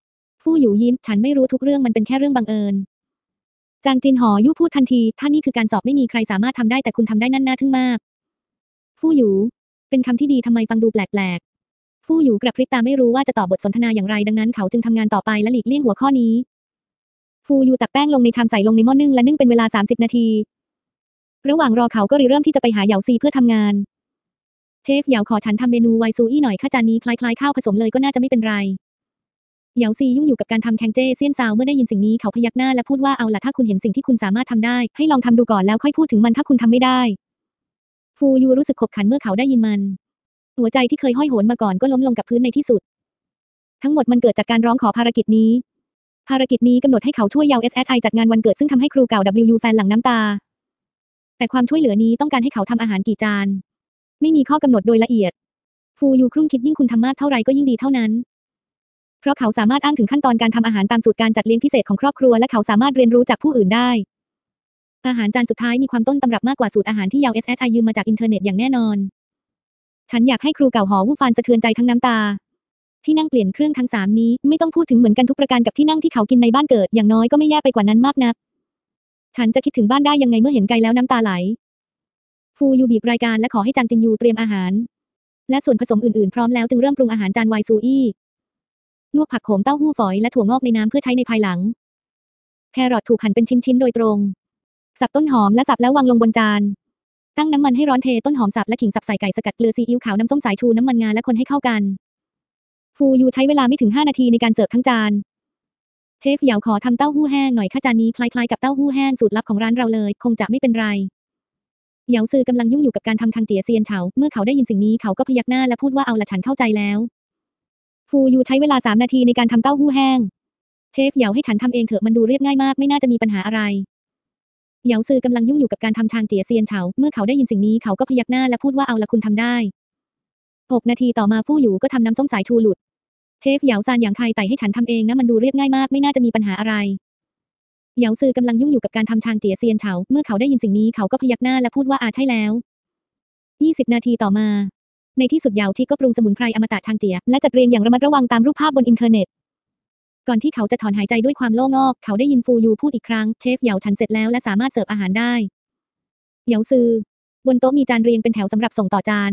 ฟู่หยูยิ้มฉันไม่รู้ทุกเรื่องมันเป็นแค่เรื่องบังเอิญจางจินหอยู่พูดทันทีถ้านี่คือการสอบไม่มีใครสามารถทำได้แต่คุณทำได้นั่นน่าทึ่งมากฟู่หยูเป็นคำที่ดีทำไมฟังดูแปลกๆฟู่หยูกระพริบตาไม่รู้ว่าจะตอบบทสนทนาอย่างไรดังนั้นเขาจึงทำงานต่อไปและหลีกเลี่ยงหัวข้อนี้ฟู่หยูตักแป้งลงในชามใส่ลงในหม้อนึ่งและนึ่งเป็นเวลา30 นาทีระหว่างรอเขาก็เริ่มที่จะไปหาเหยาซีเพื่อทำงานเชฟเหยาขอฉันทำเมนูไวซูอี้หน่อยค่ะจานนี้คล้ายๆข้าวผสมเลยก็น่าจะไม่เป็นไรเหยาซียุ่งอยู่กับการทำแคงเจ้เซี่ยนซาวเมื่อได้ยินสิ่งนี้เขาพยักหน้าและพูดว่าเอาล่ะถ้าคุณเห็นสิ่งที่คุณสามารถทำได้ให้ลองทำดูก่อนแล้วค่อยพูดถึงมันถ้าคุณทำไม่ได้ฟูยูรู้สึกขบขันเมื่อเขาได้ยินมันหัวใจที่เคยห้อยโหนมาก่อนก็ล้มลงกับพื้นในที่สุดทั้งหมดมันเกิดจากการร้องขอภารกิจนี้กำหนดให้เขาช่วยเหยา SSI จัดงานวันเกิดซึ่งทำให้ครูเก่า WU แฟนหลั่งน้ำตาแต่ความช่วยเหลือนี้ต้องการให้เขาทำอาหารกี่จานไม่มีข้อกำหนดโดยละเอียดฟูยูครุ่นคิดยิ่งคุณทำมากเท่าไรก็ยิ่งดีเท่านั้นเพราะเขาสามารถอ้างถึงขั้นตอนการทำอาหารตามสูตรการจัดเลี้ยงพิเศษของครอบครัวและเขาสามารถเรียนรู้จากผู้อื่นได้อาหารจานสุดท้ายมีความต้นตำรับมากกว่าสูตรอาหารที่เหยา SSI ยืมมาจากอินเทอร์เน็ตอย่างแน่นอนฉันอยากให้ครูเก่าหอวู่ฟานสะเทือนใจทั้งน้ำตาที่นั่งเปลี่ยนเครื่องทั้ง3นี้ไม่ต้องพูดถึงเหมือนกันทุกประการกับที่นั่งที่เขากินในบ้านเกิดอย่างน้อยก็ไม่แย่ไปกว่านั้นมากนักฉันจะคิดถึงบ้านได้ยังไงเมื่อเห็นไกลแล้วน้ำตาไหลฟูยูบีบรายการและขอให้จางจินยูเตรียมอาหารและส่วนผสมอื่นๆพร้อมแล้วจึงเริ่มปรุงอาหารจานไวซูอี้ลวกผักโขมเต้าหู้ฝอยและถั่วงอกในน้ำเพื่อใช้ในภายหลังแครอทถูกหั่นเป็นชิ้นๆโดยตรงสับต้นหอมและสับแล้ววางลงบนจานตั้งน้ำมันให้ร้อนเทต้นหอมสับและขิงสับใส่ไก่สกัดเกลือซีอิ๊วขาวน้ำส้มสายชูน้ำมันงาและคนให้เข้ากันฟูยูใช้เวลาไม่ถึง5 นาทีในการเสิร์ฟทั้งจานเชฟเหยาขอทำเต้าหู้แห้งหน่อยค่ะจานนี้คล้ายๆกับเต้าหู้แห้งสูตรลับของร้านเราเลยคงจะไม่เป็นไรเหยาซือกำลังยุ่งอยู่กับการทำคังเจี๋ยเซียนเฉาเมื่อเขาได้ยินสิ่งนี้เขาก็พยักหน้าและพูดว่าเอาละฉันเข้าใจแล้วฟูยูใช้เวลา3 นาทีในการทำเต้าหู้แห้งเชฟเหยาให้ฉันทำเองเถอะมันดูเรียบง่ายมากไม่น่าจะมีปัญหาอะไรเหยาซือกำลังยุ่งอยู่กับการทำชางเจี๋ยเซียนเฉาเมื่อเขาได้ยินสิ่งนี้เขาก็พยักหน้าและพูดว่าเอาละคุณทำได้6 นาทีต่อมาฟู่หยูก็ทำน้ำส้มสายชูหลุดเชฟเหยาซานอย่างใครไต่ให้ฉันทำเองนะมันดูเรียบง่ายมากไม่น่าจะมีปัญหาอะไรเหยาซือกำลังยุ่งอยู่กับการทำชางเจี๋ยเซียนเฉาเมื่อเขาได้ยินสิ่งนี้เขาก็พยักหน้าและพูดว่าใช่แล้ว20 นาทีต่อมาในที่สุดเหยาชิก็ปรุงสมุนไพรอมตะชางเจี๋ยและจัดเรียงอย่างระมัดระวังตามรูปภาพบนอินเทอร์เน็ตก่อนที่เขาจะถอนหายใจด้วยความโล่งอกเขาได้ยินฟูยูพูดอีกครั้งเชฟเหยาฉันเสร็จแล้วและสามารถเสิร์ฟอาหารได้เหยาซือบนโต๊ะมีจานเรียงเป็นแถวสำหรับส่งต่อจาน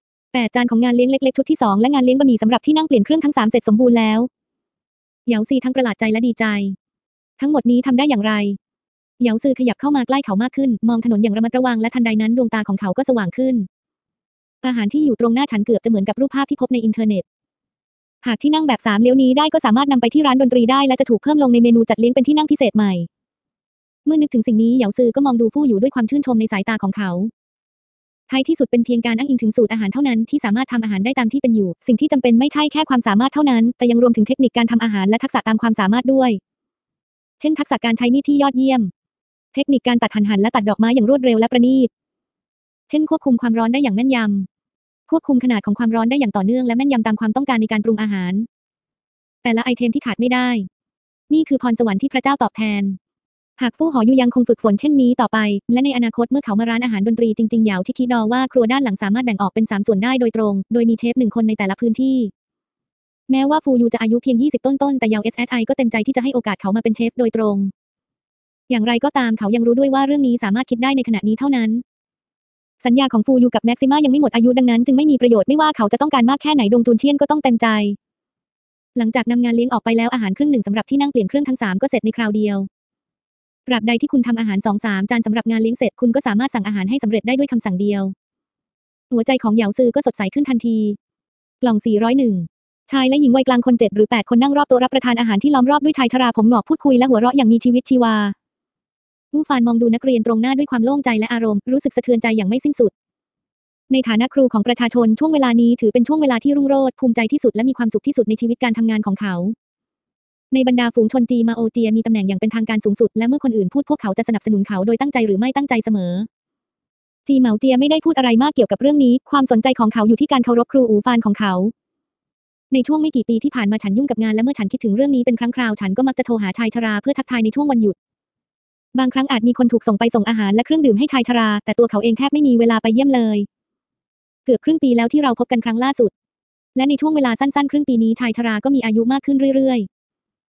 8 จานของงานเลี้ยงเล็กๆชุดที่2และงานเลี้ยงบะหมี่สำหรับที่นั่งเปลี่ยนเครื่องทั้ง3เสร็จสมบูรณ์แล้วเหยาซีทั้งประหลาดใจและดีใจทั้งหมดนี้ทำได้อย่างไรเหยาซือขยับเข้ามาใกล้เขามากขึ้นมองถนนอย่างระมัดระวังและทันใดนั้นดวงตาของเขาก็สว่างขึ้นอาหารที่อยู่ตรงหน้าฉันเกือบจะเหมือนกับรูปภาพที่พบในอินเทอร์เน็ตหากที่นั่งแบบ3 เลี้ยวนี้ได้ก็สามารถนำไปที่ร้านดนตรีได้และจะถูกเพิ่มลงในเมนูจัดเลี้ยงเป็นที่นั่งพิเศษใหม่เมื่อนึกถึงสิ่งนี้เหยาซือก็มองดูฟู่หยูด้วยความชื่นชมในสายตาของเขาท้ายที่สุดเป็นเพียงการอ้างอิงถึงสูตรอาหารเท่านั้นที่สามารถทำอาหารได้ตามที่เป็นอยู่สิ่งที่จำเป็นไม่ใช่แค่ความสามารถเท่านั้นแต่ยังรวมถึงเทคนิคการทำอาหารและทักษะตามความสามารถด้วยเช่นทักษะการใช้มีดที่ยอดเยี่ยมเทคนิคการตัดหั่นและตัดดอกไม้อย่างรวดเร็วและประณีตเช่นควบคุมความร้อนได้อย่างแม่นยำควบคุมขนาดของความร้อนได้อย่างต่อเนื่องและแม่นยำตามความต้องการในการปรุงอาหารแต่ละไอเทมที่ขาดไม่ได้นี่คือพรสวรรค์ที่พระเจ้าตอบแทนหากฟู่หอยูยังคงฝึกฝนเช่นนี้ต่อไปและในอนาคตเมื่อเขามาร้านอาหารดนตรีจริงๆเหยาที่คิดดอว่าครัวด้านหลังสามารถแบ่งออกเป็น3 ส่วนได้โดยตรงโดยมีเชฟ1 คนในแต่ละพื้นที่แม้ว่าฟูยูจะอายุเพียง20ต้นๆแต่เหยา SSI ก็เต็มใจที่จะให้โอกาสเขามาเป็นเชฟโดยตรงอย่างไรก็ตามเขายังรู้ด้วยว่าเรื่องนี้สามารถคิดได้ในขณะนี้เท่านั้นสัญญาของฟูยูกับแม็กซิม่ายังไม่หมดอายุดังนั้นจึงไม่มีประโยชน์ไม่ว่าเขาจะต้องการมากแค่ไหนดงจูนเชียนก็ต้องเต็มใจหลังจากนำงานเลี้ยงออกไปแล้วอาหารครึ่งหนึ่งสำหรับที่นั่งเปลี่ยนเครื่องทั้ง3ก็เสร็จในคราวเดียวตราบใดที่คุณทำอาหาร 2-3 จานสำหรับงานเลี้ยงเสร็จคุณก็สามารถสั่งอาหารให้สำเร็จได้ด้วยคำสั่งเดียวหัวใจของเหยาซือก็สดใสขึ้นทันทีกล่อง401ชายและหญิงวัยกลางคน7 หรือ 8 คนนั่งรอบโต๊ะรับประทานอาหารที่ล้อมรอบด้วยชายชราผมหงอกพูดคุยและหัวเราะอย่างมีชีวิตชีวาวู่ฟานมองดูนักเรียนตรงหน้าด้วยความโล่งใจและอารมณ์รู้สึกสะเทือนใจอย่างไม่สิ้นสุดในฐานะครูของประชาชนช่วงเวลานี้ถือเป็นช่วงเวลาที่รุ่งโรจน์ภูมิใจที่สุดและมีความสุขที่สุดในชีวิตการทำงานของเขาในบรรดาฝูงชนจีมาโอเจียมีตำแหน่งอย่างเป็นทางการสูงสุดและเมื่อคนอื่นพูดพวกเขาจะสนับสนุนเขาโดยตั้งใจหรือไม่ตั้งใจเสมอจีเหมาเจียไม่ได้พูดอะไรมากเกี่ยวกับเรื่องนี้ความสนใจของเขาอยู่ที่การเคารพครูอูฟานของเขาในช่วงไม่กี่ปีที่ผ่านมาฉันยุ่งกับงานและเมื่อฉันคิดถึงเรื่องนี้เป็นครั้งคราวฉันก็มักจะโทรหาชายชราเพื่อทักทายในช่วงวันหยุดบางครั้งอาจมีคนถูกส่งไปส่งอาหารและเครื่องดื่มให้ชายชราแต่ตัวเขาเองแทบไม่มีเวลาไปเยี่ยมเลยเกือบครึ่งปีแล้วที่เราพบกันครั้งล่าสุดและในช่วงเวลาสั้นๆครึ่งปีนี้ชายชราก็มีอายุมากขึ้นเรื่อยๆ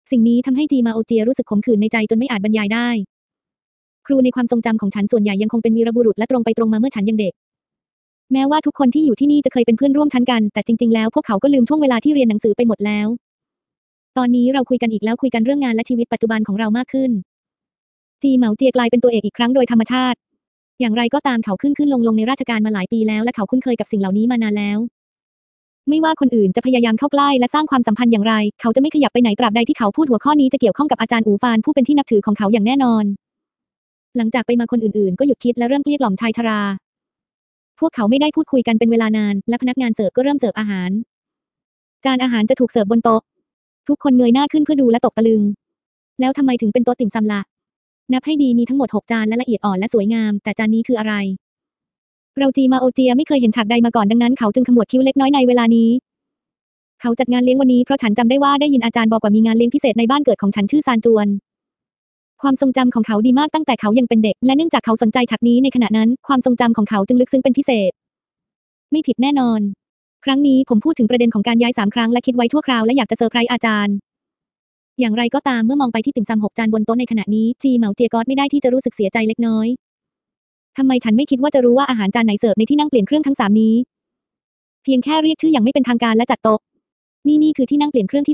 สิ่งนี้ทำให้จีมาโอเจียรู้สึกขมขื่นในใจจนไม่อาจบรรยายได้ครูในความทรงจำของฉันส่วนใหญ่ยังคงเป็นวีรบุรุษและตรงไปตรงมาเมื่อฉันยังเด็กแม้ว่าทุกคนที่อยู่ที่นี่จะเคยเป็นเพื่อนร่วมชั้นกันแต่จริงๆแล้วพวกเขาก็ลืมช่วงเวลาที่เรียนหนังสือไปหมดแล้วตอนนี้เราคุยกันอีกแล้วคุยกันเรื่องงานและชีวิตปัจจุบันของเรามากขึ้นจีเหมาเจียกลายเป็นตัวเอกอีกครั้งโดยธรรมชาติอย่างไรก็ตามเขาขึ้นลงในราชการมาหลายปีแล้วและเขาคุ้นเคยกับสิ่งเหล่านี้มานานแล้วไม่ว่าคนอื่นจะพยายามเข้าใกล้และสร้างความสัมพันธ์อย่างไรเขาจะไม่ขยับไปไหนตราบใดที่เขาพูดหัวข้อนี้จะเกี่ยวข้องกับอาจารย์อูฟานผู้เป็นที่นับถือของเขาอย่างแน่นอนหลังจากไปมาคนอื่นๆก็หยุดคิดและเริ่มเกลี้ยกล่อมชายชราพวกเขาไม่ได้พูดคุยกันเป็นเวลานานและพนักงานเสิร์ฟก็เริ่มเสิร์ฟอาหารจานอาหารจะถูกเสิร์ฟบนโต๊ะทุกคนเงยหน้าขึ้นเพื่อดูและตกตะลึงแล้วทำไมถึงเป็นโต๊ะติ่มซำล่ะนับให้ดีมีทั้งหมด6 จานและละเอียดอ่อนและสวยงามแต่จานนี้คืออะไรเราจีมาโอเจียไม่เคยเห็นฉากใดมาก่อนดังนั้นเขาจึงขมวดคิ้วเล็กน้อยในเวลานี้เขาจัดงานเลี้ยงวันนี้เพราะฉันจำได้ว่าได้ยินอาจารย์บอกว่ามีงานเลี้ยงพิเศษในบ้านเกิดของฉันชื่อซานจวนความทรงจำของเขาดีมากตั้งแต่เขายังเป็นเด็กและเนื่องจากเขาสนใจฉากนี้ในขณะนั้นความทรงจำของเขาจึงลึกซึ้งเป็นพิเศษไม่ผิดแน่นอนครั้งนี้ผมพูดถึงประเด็นของการย้าย3 ครั้งและคิดไว้ชั่วคราวและอยากจะเซอร์ไพรส์อาจารย์อย่างไรก็ตามเมื่อมองไปที่ติ่มซำ6 จานบนโต๊ะในขณะนี้จีเหมาเจียกอดไม่ได้ที่จะรู้สึกเสียใจเล็กน้อยทำไมฉันไม่คิดว่าจะรู้ว่าอาหารจานไหนเสิร์ฟในที่นั่งเปลี่ยนเครื่องทั้ง3นี้เพียงแค่เรียกชื่ออย่างไม่เป็นทางการและจัดโต๊ะนี่คือที่นั่งเปลี่ยนเครื่องที่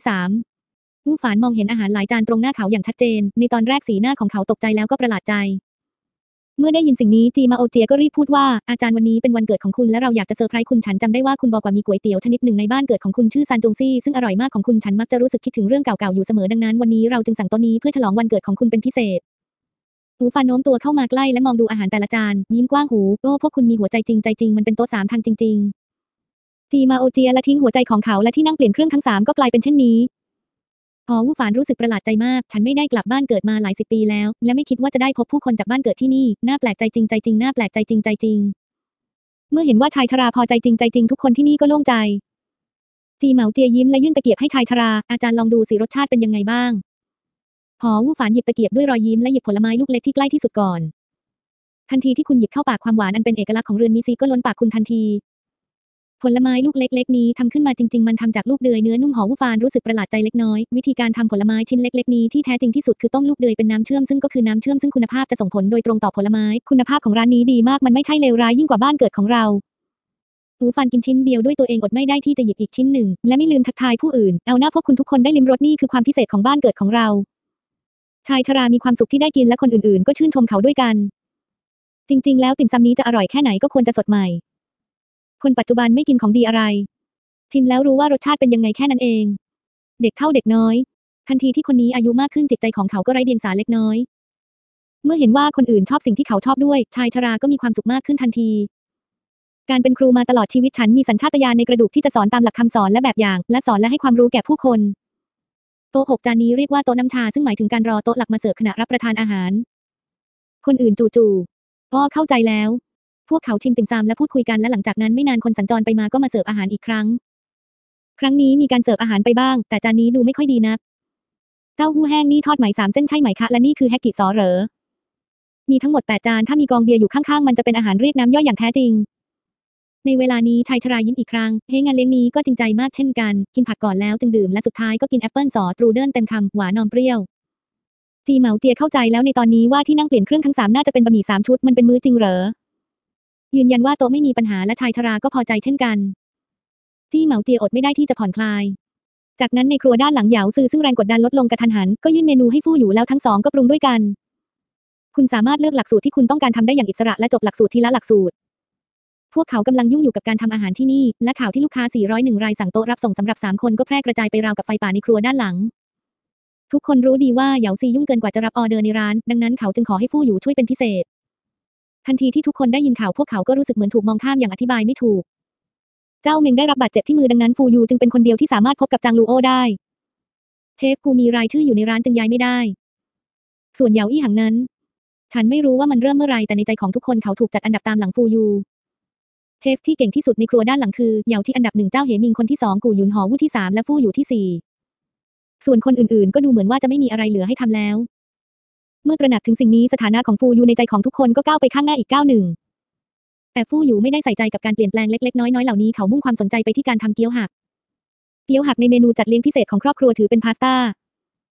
3ผู้ฝานมองเห็นอาหารหลายจานตรงหน้าเขาอย่างชัดเจนในตอนแรกสีหน้าของเขาตกใจแล้วก็ประหลาดใจเมื่อได้ยินสิ่งนี้จีมาโอเจียก็รีบพูดว่าอาจารย์วันนี้เป็นวันเกิดของคุณและเราอยากจะเซอร์ไพรส์คุณฉันจำได้ว่าคุณบอกว่ามีก๋วยเตี๋ยวชนิดหนึ่งในบ้านเกิดของคุณชื่อซานจงซี่ซึ่งอร่อยมากของคุณฉันมักจะรู้สึกคิดถึงเรื่องเก่าๆอยู่เสมอดังนั้นวันนี้เราจึงสั่งโต๊ะนี้เพื่อฉลองวันเกิดของคุณเป็นพิเศษหูฟานโน้มตัวเข้ามาใกล้และมองดูอาหารแต่ละจานยิ้มกว้างหูโอ้พวกคุณมีหัวใจจริงมันเป็นโต๊ะ3 ทางจริงๆจีมาโอเจียละทิ้งหัวใจของเขาและที่นั่งเปลี่ยนเครื่องทั้ง3ก็กลายเป็นเช่นนี้วูฝานรู้สึกประหลาดใจมากฉันไม่ได้กลับบ้านเกิดมาหลาย10 ปีแล้วและไม่คิดว่าจะได้พบผู้คนจากบ้านเกิดที่นี่น่าแปลกใจจริงน่าแปลกใจจริงเมื่อเห็นว่าชายชราพอใจจริงทุกคนที่นี่ก็โล่งใจจีเหมาเจียยิ้มและยื่นตะเกียบให้ชายชราอาจารย์ลองดูสิรสชาติเป็นยังไงบ้างวูฝานหยิบตะเกียบด้วยรอยยิ้มและหยิบผลไม้ลูกเล็กที่ใกล้ที่สุดก่อนทันทีที่คุณหยิบเข้าปากความหวานอันเป็นเอกลักษณ์ของเรือนมิซีก็ล้นปากคุณทันทีผลไม้ลูกเล็กๆนี้ทำขึ้นมาจริงๆมันทำจากลูกเดือยเนื้อนุ่มหอมวูฟานรู้สึกประหลาดใจเล็กน้อยวิธีการทำผลไม้ชิ้นเล็กๆนี้ที่แท้จริงที่สุดคือต้มลูกเดือยเป็นน้ำเชื่อมซึ่งก็คือน้ำเชื่อมซึ่งคุณภาพจะส่งผลโดยตรงต่อผลไม้คุณภาพของร้านนี้ดีมากมันไม่ใช่เลวร้ายยิ่งกว่าบ้านเกิดของเราวูฟานกินชิ้นเดียวด้วยตัวเองอดไม่ได้ที่จะหยิบอีกชิ้นหนึ่งและไม่ลืมทักทายผู้อื่นเอาหน้าพวกคุณทุกคนได้ลิ้มรสนี่คือความพิเศษของบ้านเกิดของเราชายชรามีความสุขที่ได้กินและคนอื่นๆก็ชื่นชมเขาด้วยกันจริงๆแล้วติ่มซำนี้จะอร่อยแค่ไหนก็ควรจะสดใหม่คนปัจจุบันไม่กินของดีอะไรชิมแล้วรู้ว่ารสชาติเป็นยังไงแค่นั้นเองเด็กเท่าเด็กน้อยทันทีที่คนนี้อายุมากขึ้นจิตใจของเขาก็ไร้เดียงสาเล็กน้อยเมื่อเห็นว่าคนอื่นชอบสิ่งที่เขาชอบด้วยชายชราก็มีความสุขมากขึ้นทันทีการเป็นครูมาตลอดชีวิตฉันมีสัญชาตญาณในกระดูกที่จะสอนตามหลักคำสอนและแบบอย่างและสอนและให้ความรู้แก่ผู้คนโต๊ะ6 จานนี้เรียกว่าโต๊ะน้ำชาซึ่งหมายถึงการรอโต๊ะหลักมาเสิร์ฟขณะรับประทานอาหารคนอื่นจู่ๆก็เข้าใจแล้วพวกเขาชิมติ่มซำและพูดคุยกันและหลังจากนั้นไม่นานคนสัญจรไปมาก็มาเสิร์ฟอาหารอีกครั้งนี้มีการเสิร์ฟอาหารไปบ้างแต่จานนี้ดูไม่ค่อยดีนักเต้าหู้แห้งนี่ทอดไหม3 เส้นใช่ไหมคะและนี่คือแฮกกิซอเหรอมีทั้งหมด8 จานถ้ามีกองเบียร์อยู่ข้างๆมันจะเป็นอาหารเรียกน้ำย่อยอย่างแท้จริงในเวลานี้ชายชรายิ้มอีกครั้งงานเลี้ยงนี้ก็จริงใจมากเช่นกันกินผักก่อนแล้วจึงดื่มและสุดท้ายก็กินแอปเปิลซอสตรูเดิลเต็มคำหวานนมเปรี้ยวจีเหมาเจียเข้าใจแล้วในตอนนี้ว่าที่นั่งเปลี่ยนเครื่องทั้ง3น่าจะเป็นบะหมี่3 ชุดมันเป็นมื้อจริงเหรอยืนยันว่าโต๊ะไม่มีปัญหาและชายชราก็พอใจเช่นกันจี้เหมาเจียอดไม่ได้ที่จะผ่อนคลายจากนั้นในครัวด้านหลังเหยาซือซึ่งแรงกดดันลดลงกระทันหันก็ยื่นเมนูให้ฟู่อยู่แล้วทั้งสองก็ปรุงด้วยกันคุณสามารถเลือกหลักสูตรที่คุณต้องการทำได้อย่างอิสระและจบหลักสูตรทีละหลักสูตรพวกเขากำลังยุ่งอยู่กับการทำอาหารที่นี่และข่าวที่ลูกค้า401 รายสั่งโต๊ะรับส่งสำหรับ3 คนก็แพร่กระจายไปราวกับไฟป่าในครัวด้านหลังทุกคนรู้ดีว่าเหยาซียุ่งเกินกว่าจะรับออเดอร์ในร้านดังนั้นเขาจึงขอให้ฟู่อยู่ช่วยเป็นพิเศษทันทีที่ทุกคนได้ยินข่าวพวกเขาก็รู้สึกเหมือนถูกมองข้ามอย่างอธิบายไม่ถูกเจ้าเมงได้รับบาดเจ็บที่มือดังนั้นฟูยูจึงเป็นคนเดียวที่สามารถพบกับจางลูโอได้เชฟกูมีรายชื่ออยู่ในร้านจึงย้ายไม่ได้ส่วนเหยาอี้หังนั้นฉันไม่รู้ว่ามันเริ่มเมื่อไรแต่ในใจของทุกคนเขาถูกจัดอันดับตามหลังฟูยูเชฟที่เก่งที่สุดในครัวด้านหลังคือเหยาที่อันดับ1เจ้าเหมิงคนที่2กูหยุนหอวู่ที่3และฟู่อยู่ที่4ส่วนคนอื่นๆก็ดูเหมือนว่าจะไม่มีอะไรเหลือให้ทำแล้วเมื่อตระหนักถึงสิ่งนี้สถานะของฟูยูในใจของทุกคนก็ก้าวไปข้างหน้าอีกก้าวหนึ่งแต่ฟู่อยู่ไม่ได้ใส่ใจกับการเปลี่ยนแปลงเล็กๆน้อยๆเหล่านี้เขามุ่งความสนใจไปที่การทำเกี๊ยวหักในเมนูจัดเลี้ยงพิเศษของครอบครัวถือเป็นพาสต้า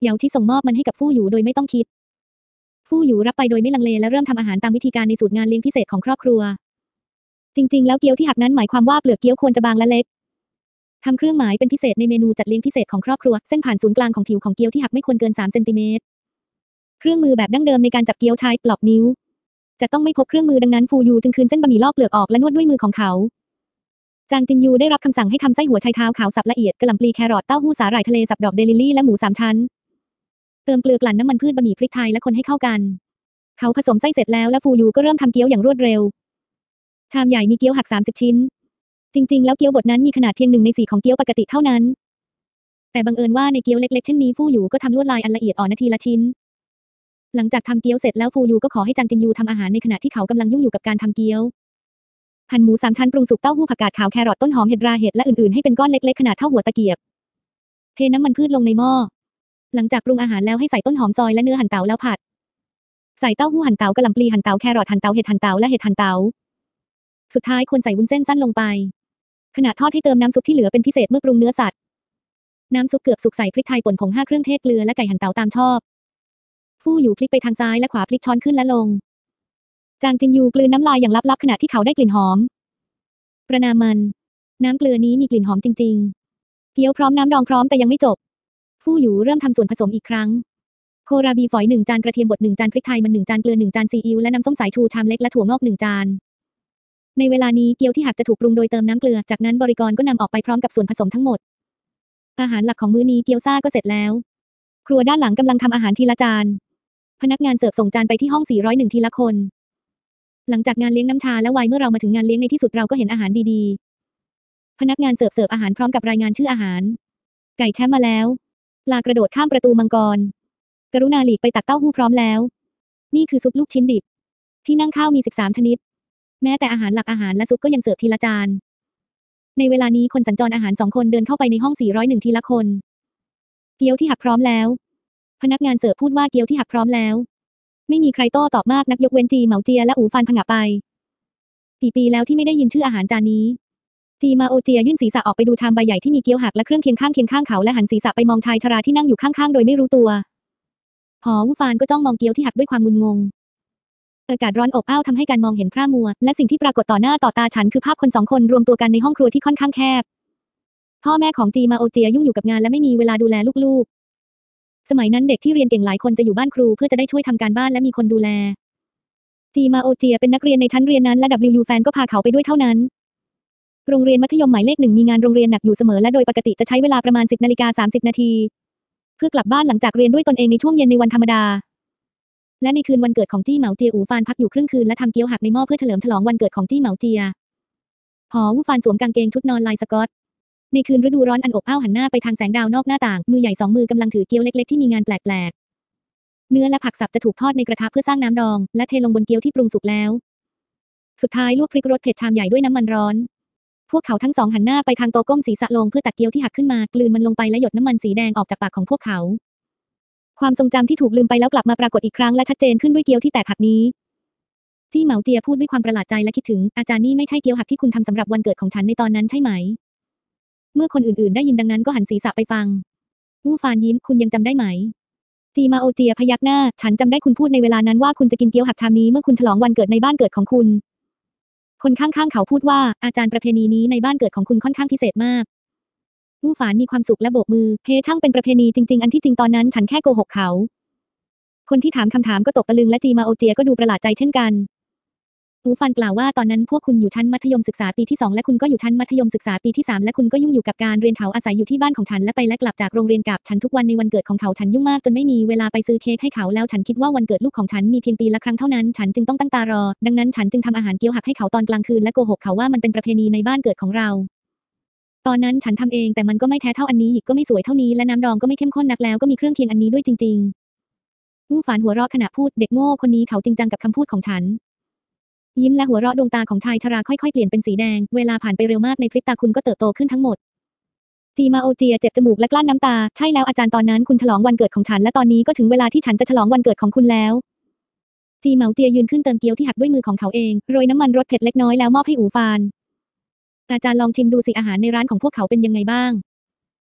เหยาชิส่งมอบมันให้กับฟู่หยูโดยไม่ต้องคิดฟู่หยูรับไปโดยไม่ลังเลและเริ่มทำอาหารตามวิธีการในสูตรงานเลี้ยงพิเศษของครอบครัวจริงๆแล้วเกี๊ยวที่หักนั้นหมายความว่าเปลือกเกี๊ยวควรจะบางและเล็กทำเครื่องหมายเป็นพิเศษในเมนูจัดเลี้ยงพิเศษของครอบครัวเส้นผ่านศูนย์กลางของผิวของเกี๊ยวที่หักไม่ควรเกิน3เซนติเมตรเครื่องมือแบบดั้งเดิมในการจับเกี๊ยวใช้ปลอกนิ้วจะต้องไม่พกเครื่องมือดังนั้นฟูยูจึงคืนเส้นบะหมี่ลอกเปลือกออกและนวดด้วยมือของเขาจางจินยูได้รับคำสั่งให้ทำไส้หัวไชเท้าขาวสับละเอียดกะหล่ำปลีแครอทเต้าหู้สาหร่ายทะเลสับดอกเดลิลี่และหมู3ชั้นเติมเกลือกลั่นน้ำมันพืชบะหมี่พริกไทยและคนให้เข้ากันเขาผสมไส้เสร็จแล้วและฟูยูก็เริ่มทำเกี๊ยวอย่างรวดเร็วชามใหญ่มีเกี๊ยวหัก30ชิ้นจริงๆแล้วเกี๊ยวบดนั้นมีขนาดเพียง1 ใน 4ของเกี๊ยวปกติเท่านั้นแต่บังเอิญว่าในเกี๊ยวเล็กๆเช่นนี้ฟูยูก็ทำลวดลายอันละเอียดอ่อนนาทีละชิ้นหลังจากทำเกี๊ยวเสร็จแล้วฟูยูก็ขอให้จางจินยูทำอาหารในขณะที่เขากำลังยุ่งอยู่กับการทำเกี๊ยวหั่นหมู3ชั้นปรุงสุกเต้าหู้ผักกาดขาวแครอทต้นหอมเห็ดราเห็ดและอื่นๆให้เป็นก้อนเล็กๆขนาดเท่าหัวตะเกียบเทน้ำมันพืชลงในหม้อหลังจากปรุงอาหารแล้วให้ใส่ต้นหอมซอยและเนื้อหั่นเต๋าแล้วผัดใส่เต้าหู้หั่นเต๋ากะหล่ำปลีหั่นเต๋าแครอทหั่นเต๋าเห็ดหั่นเต๋าและเห็ดหั่นเต๋าสุดท้ายควรใส่วุ้นเส้นสั้นลงไปขณะทอดให้เติมน้ำซุปที่เหลือเป็นพิเศษเมื่อปรุงเนื้อสัตว์น้ำซุปเกือบสุกใส่พริกไทยป่นผง5เครื่องเทศเกลือและไก่หั่นเต๋าตามชอบฟู่อยู่พลิกไปทางซ้ายและขวาพลิกช้อนขึ้นและลงจางจินยูกลืนน้ำลายอย่างลับๆขณะที่เขาได้กลิ่นหอมประนามมันน้ำเกลือนี้มีกลิ่นหอมจริงๆเกี๊ยวพร้อมน้ำดองพร้อมแต่ยังไม่จบฟู่อยู่เริ่มทำส่วนผสมอีกครั้งโคราบีฝอย1จานกระเทียมบด1จานพริกไทยมัน1จานเกลือ1จานซีอิ๊วและน้ำส้มสายชูชามเล็กและถั่วงอก1จานในเวลานี้เกี๊ยวที่หักจะถูกปรุงโดยเติมน้ำเกลือจากนั้นบริกรก็นำออกไปพร้อมกับส่วนผสมทั้งหมดอาหารหลักของมื้อนี้เกี๊ยวซ่าก็เสร็จแล้วครัวด้านหลังกำลังทำอาหารทีละจานพนักงานเสิร์ฟส่งจานไปที่ห้อง401ทีละคนหลังจากงานเลี้ยงน้ำชาและไวน์เมื่อเรามาถึงงานเลี้ยงในที่สุดเราก็เห็นอาหารดีๆพนักงานเสิร์ฟอาหารพร้อมกับรายงานชื่ออาหารไก่แช่มาแล้วปลากระโดดข้ามประตูมังกรกรุณาหลีกไปตักเต้าหู้พร้อมแล้วนี่คือซุปลูกชิ้นดิบที่นั่งข้าวมี13ชนิดแม้แต่อาหารหลักอาหารและซุปก็ยังเสิร์ฟทีละจานในเวลานี้คนสัญจรอาหาร2 คนเดินเข้าไปในห้อง401ทีละคนเกี๊ยวที่หักพร้อมแล้วพนักงานเสิร์ฟพูดว่าเกี๊ยวที่หักพร้อมแล้วไม่มีใครโต้ตอบมากนักยกเว้นจีเหมาเจียและอูฟานผงะไปกี่ปีแล้วที่ไม่ได้ยินชื่ออาหารจานนี้จีมาโอเจียยื่นศีรษะออกไปดูชามใบใหญ่ที่มีเกี๊ยวหักและเครื่องเคียงข้างเขาและหันศีรษะไปมองชายชราที่นั่งอยู่ข้างๆโดยไม่รู้ตัวหอวูฟานก็จ้องมองเกี๊ยวที่หักด้วยความงุนงงอากาศร้อนอบอ้าวทำให้การมองเห็นพร่ามัวและสิ่งที่ปรากฏต่อหน้าต่อตาฉันคือภาพคน2 คนรวมตัวกันในห้องครัวที่ค่อนข้างแคบพ่อแม่ของจีมาโอเจียยุ่งอยู่กับงานและไม่มีเวลาดูแลลูกๆสมัยนั้นเด็กที่เรียนเก่งหลายคนจะอยู่บ้านครูเพื่อจะได้ช่วยทำการบ้านและมีคนดูแลจีมาโอเจียเป็นนักเรียนในชั้นเรียนนั้นและ WU แฟนก็พาเขาไปด้วยเท่านั้นโรงเรียนมัธยมหมายเลข1มีงานโรงเรียนหนักอยู่เสมอและโดยปกติจะใช้เวลาประมาณ10:30 นาทีเพื่อกลับบ้านหลังจากเรียนด้วยตนเองในช่วงเย็นในวันธรรมดาและในคืนวันเกิดของจี้เหมาเจียอูฟานพักอยู่ครึ่งคืนและทำเกี๊ยวหักในหม้อเพื่อเฉลิมฉลองวันเกิดของจี้เหมาเจียหอวูฟานสวมกางเกงชุดนอนลายสก๊อตในคืนฤดูร้อนอันอบอ้าวหันหน้าไปทางแสงดาวนอกหน้าต่างมือใหญ่2 มือกำลังถือเกี๊ยวเล็กๆที่มีงานแปลกๆเนื้อและผักสับจะถูกทอดในกระทะเพื่อสร้างน้ำดองและเทลงบนเกี๊ยวที่ปรุงสุกแล้วสุดท้ายลวกพริกรสเผ็ดชามใหญ่ด้วยน้ำมันร้อนพวกเขาทั้ง2หันหน้าไปทางโต๊ะก้มศีรษะลงเพื่อตักเกี๊ยวที่หักขึ้นมากลืนมันลงไปและหยดน้ำมันสีแดงออกจากปากของพวกเขาความทรงจำที่ถูกลืมไปแล้วกลับมาปรากฏอีกครั้งและชัดเจนขึ้นด้วยเกี๊ยวที่แตกหักนี้จี้เหมาเจียพูดด้วยความประหลาดใจและคิดถึงอาจารย์นี่ไม่ใช่เกี๊ยวหักที่คุณทำสำหรับวันเกิดของฉันในตอนนั้นใช่ไหมเมื่อคนอื่นๆได้ยินดังนั้นก็หันศีรษะไปฟังวู่ฟานยิ้มคุณยังจำได้ไหมจีมาโอเจียพยักหน้าฉันจำได้คุณพูดในเวลานั้นว่าคุณจะกินเกี๊ยวหักชามนี้เมื่อคุณฉลองวันเกิดในบ้านเกิดของคุณคนข้างๆเขาพูดว่าอาจารย์ประเพณีนี้ในบ้านเกิดของคุณค่อนข้างพิเศษมากวู่ฟานมีความสุขและโบกมือเฮ้ช่างเป็นประเพณีจริงๆอันที่จริงตอนนั้นฉันแค่โกหกเขาคนที่ถามคำถามก็ตกตะลึงและจีมาโอเจียก็ดูประหลาดใจเช่นกันอูฟานกล่าวว่าตอนนั้นพวกคุณอยู่ชั้นมัธยมศึกษาปีที่2และคุณก็อยู่ชั้นมัธยมศึกษาปีที่3และคุณก็ยุ่งอยู่กับการเรียนเขาอาศัยอยู่ที่บ้านของฉันและไปและกลับจากโรงเรียนกับฉันทุกวันในวันเกิดของเขาฉันยุ่งมากจนไม่มีเวลาไปซื้อเค้กให้เขาแล้วฉันคิดว่าวันเกิดลูกของฉันมีเพียงปีละครั้งเท่านั้นฉันจึงต้องตั้งตารอดังนั้นฉันจึงทำอาหารเกี๊ยวหักให้เขาตอนกลางคืนและโกหกเขาว่ามันเป็นประเพณีในบ้านเกิดของเราตอนนั้นฉันทำเองแต่มันก็ไม่แท้เท่าอันนี้อีกก็ไม่สวยเท่านี้และน้ำดองก็ไม่เข้มข้นนักแล้วก็มีเครื่องเคียงอันนี้ด้วยจริงๆวู่ฟานหัวเราะขณะพูดเด็กโง่คนนี้เขาจริงจังกับคำพูดของฉันยิ้มและหัวเราะดวงตาของชายชราค่อยๆเปลี่ยนเป็นสีแดงเวลาผ่านไปเร็วมากในพริบตาคุณก็เติบโตขึ้นทั้งหมดจีมาโอเจียเจ็บจมูกและกลั้นน้ำตาใช่แล้วอาจารย์ตอนนั้นคุณฉลองวันเกิดของฉันและตอนนี้ก็ถึงเวลาที่ฉันจะฉลองวันเกิดของคุณแล้วจีเหมาเจียยืนขึ้นเติมเกี๊ยวที่หักด้วยมือของเขาเองโรยน้ำมันรสเผ็ดเล็กน้อยแล้วมอบให้อูฟานอาจารย์ลองชิมดูสิอาหารในร้านของพวกเขาเป็นยังไงบ้าง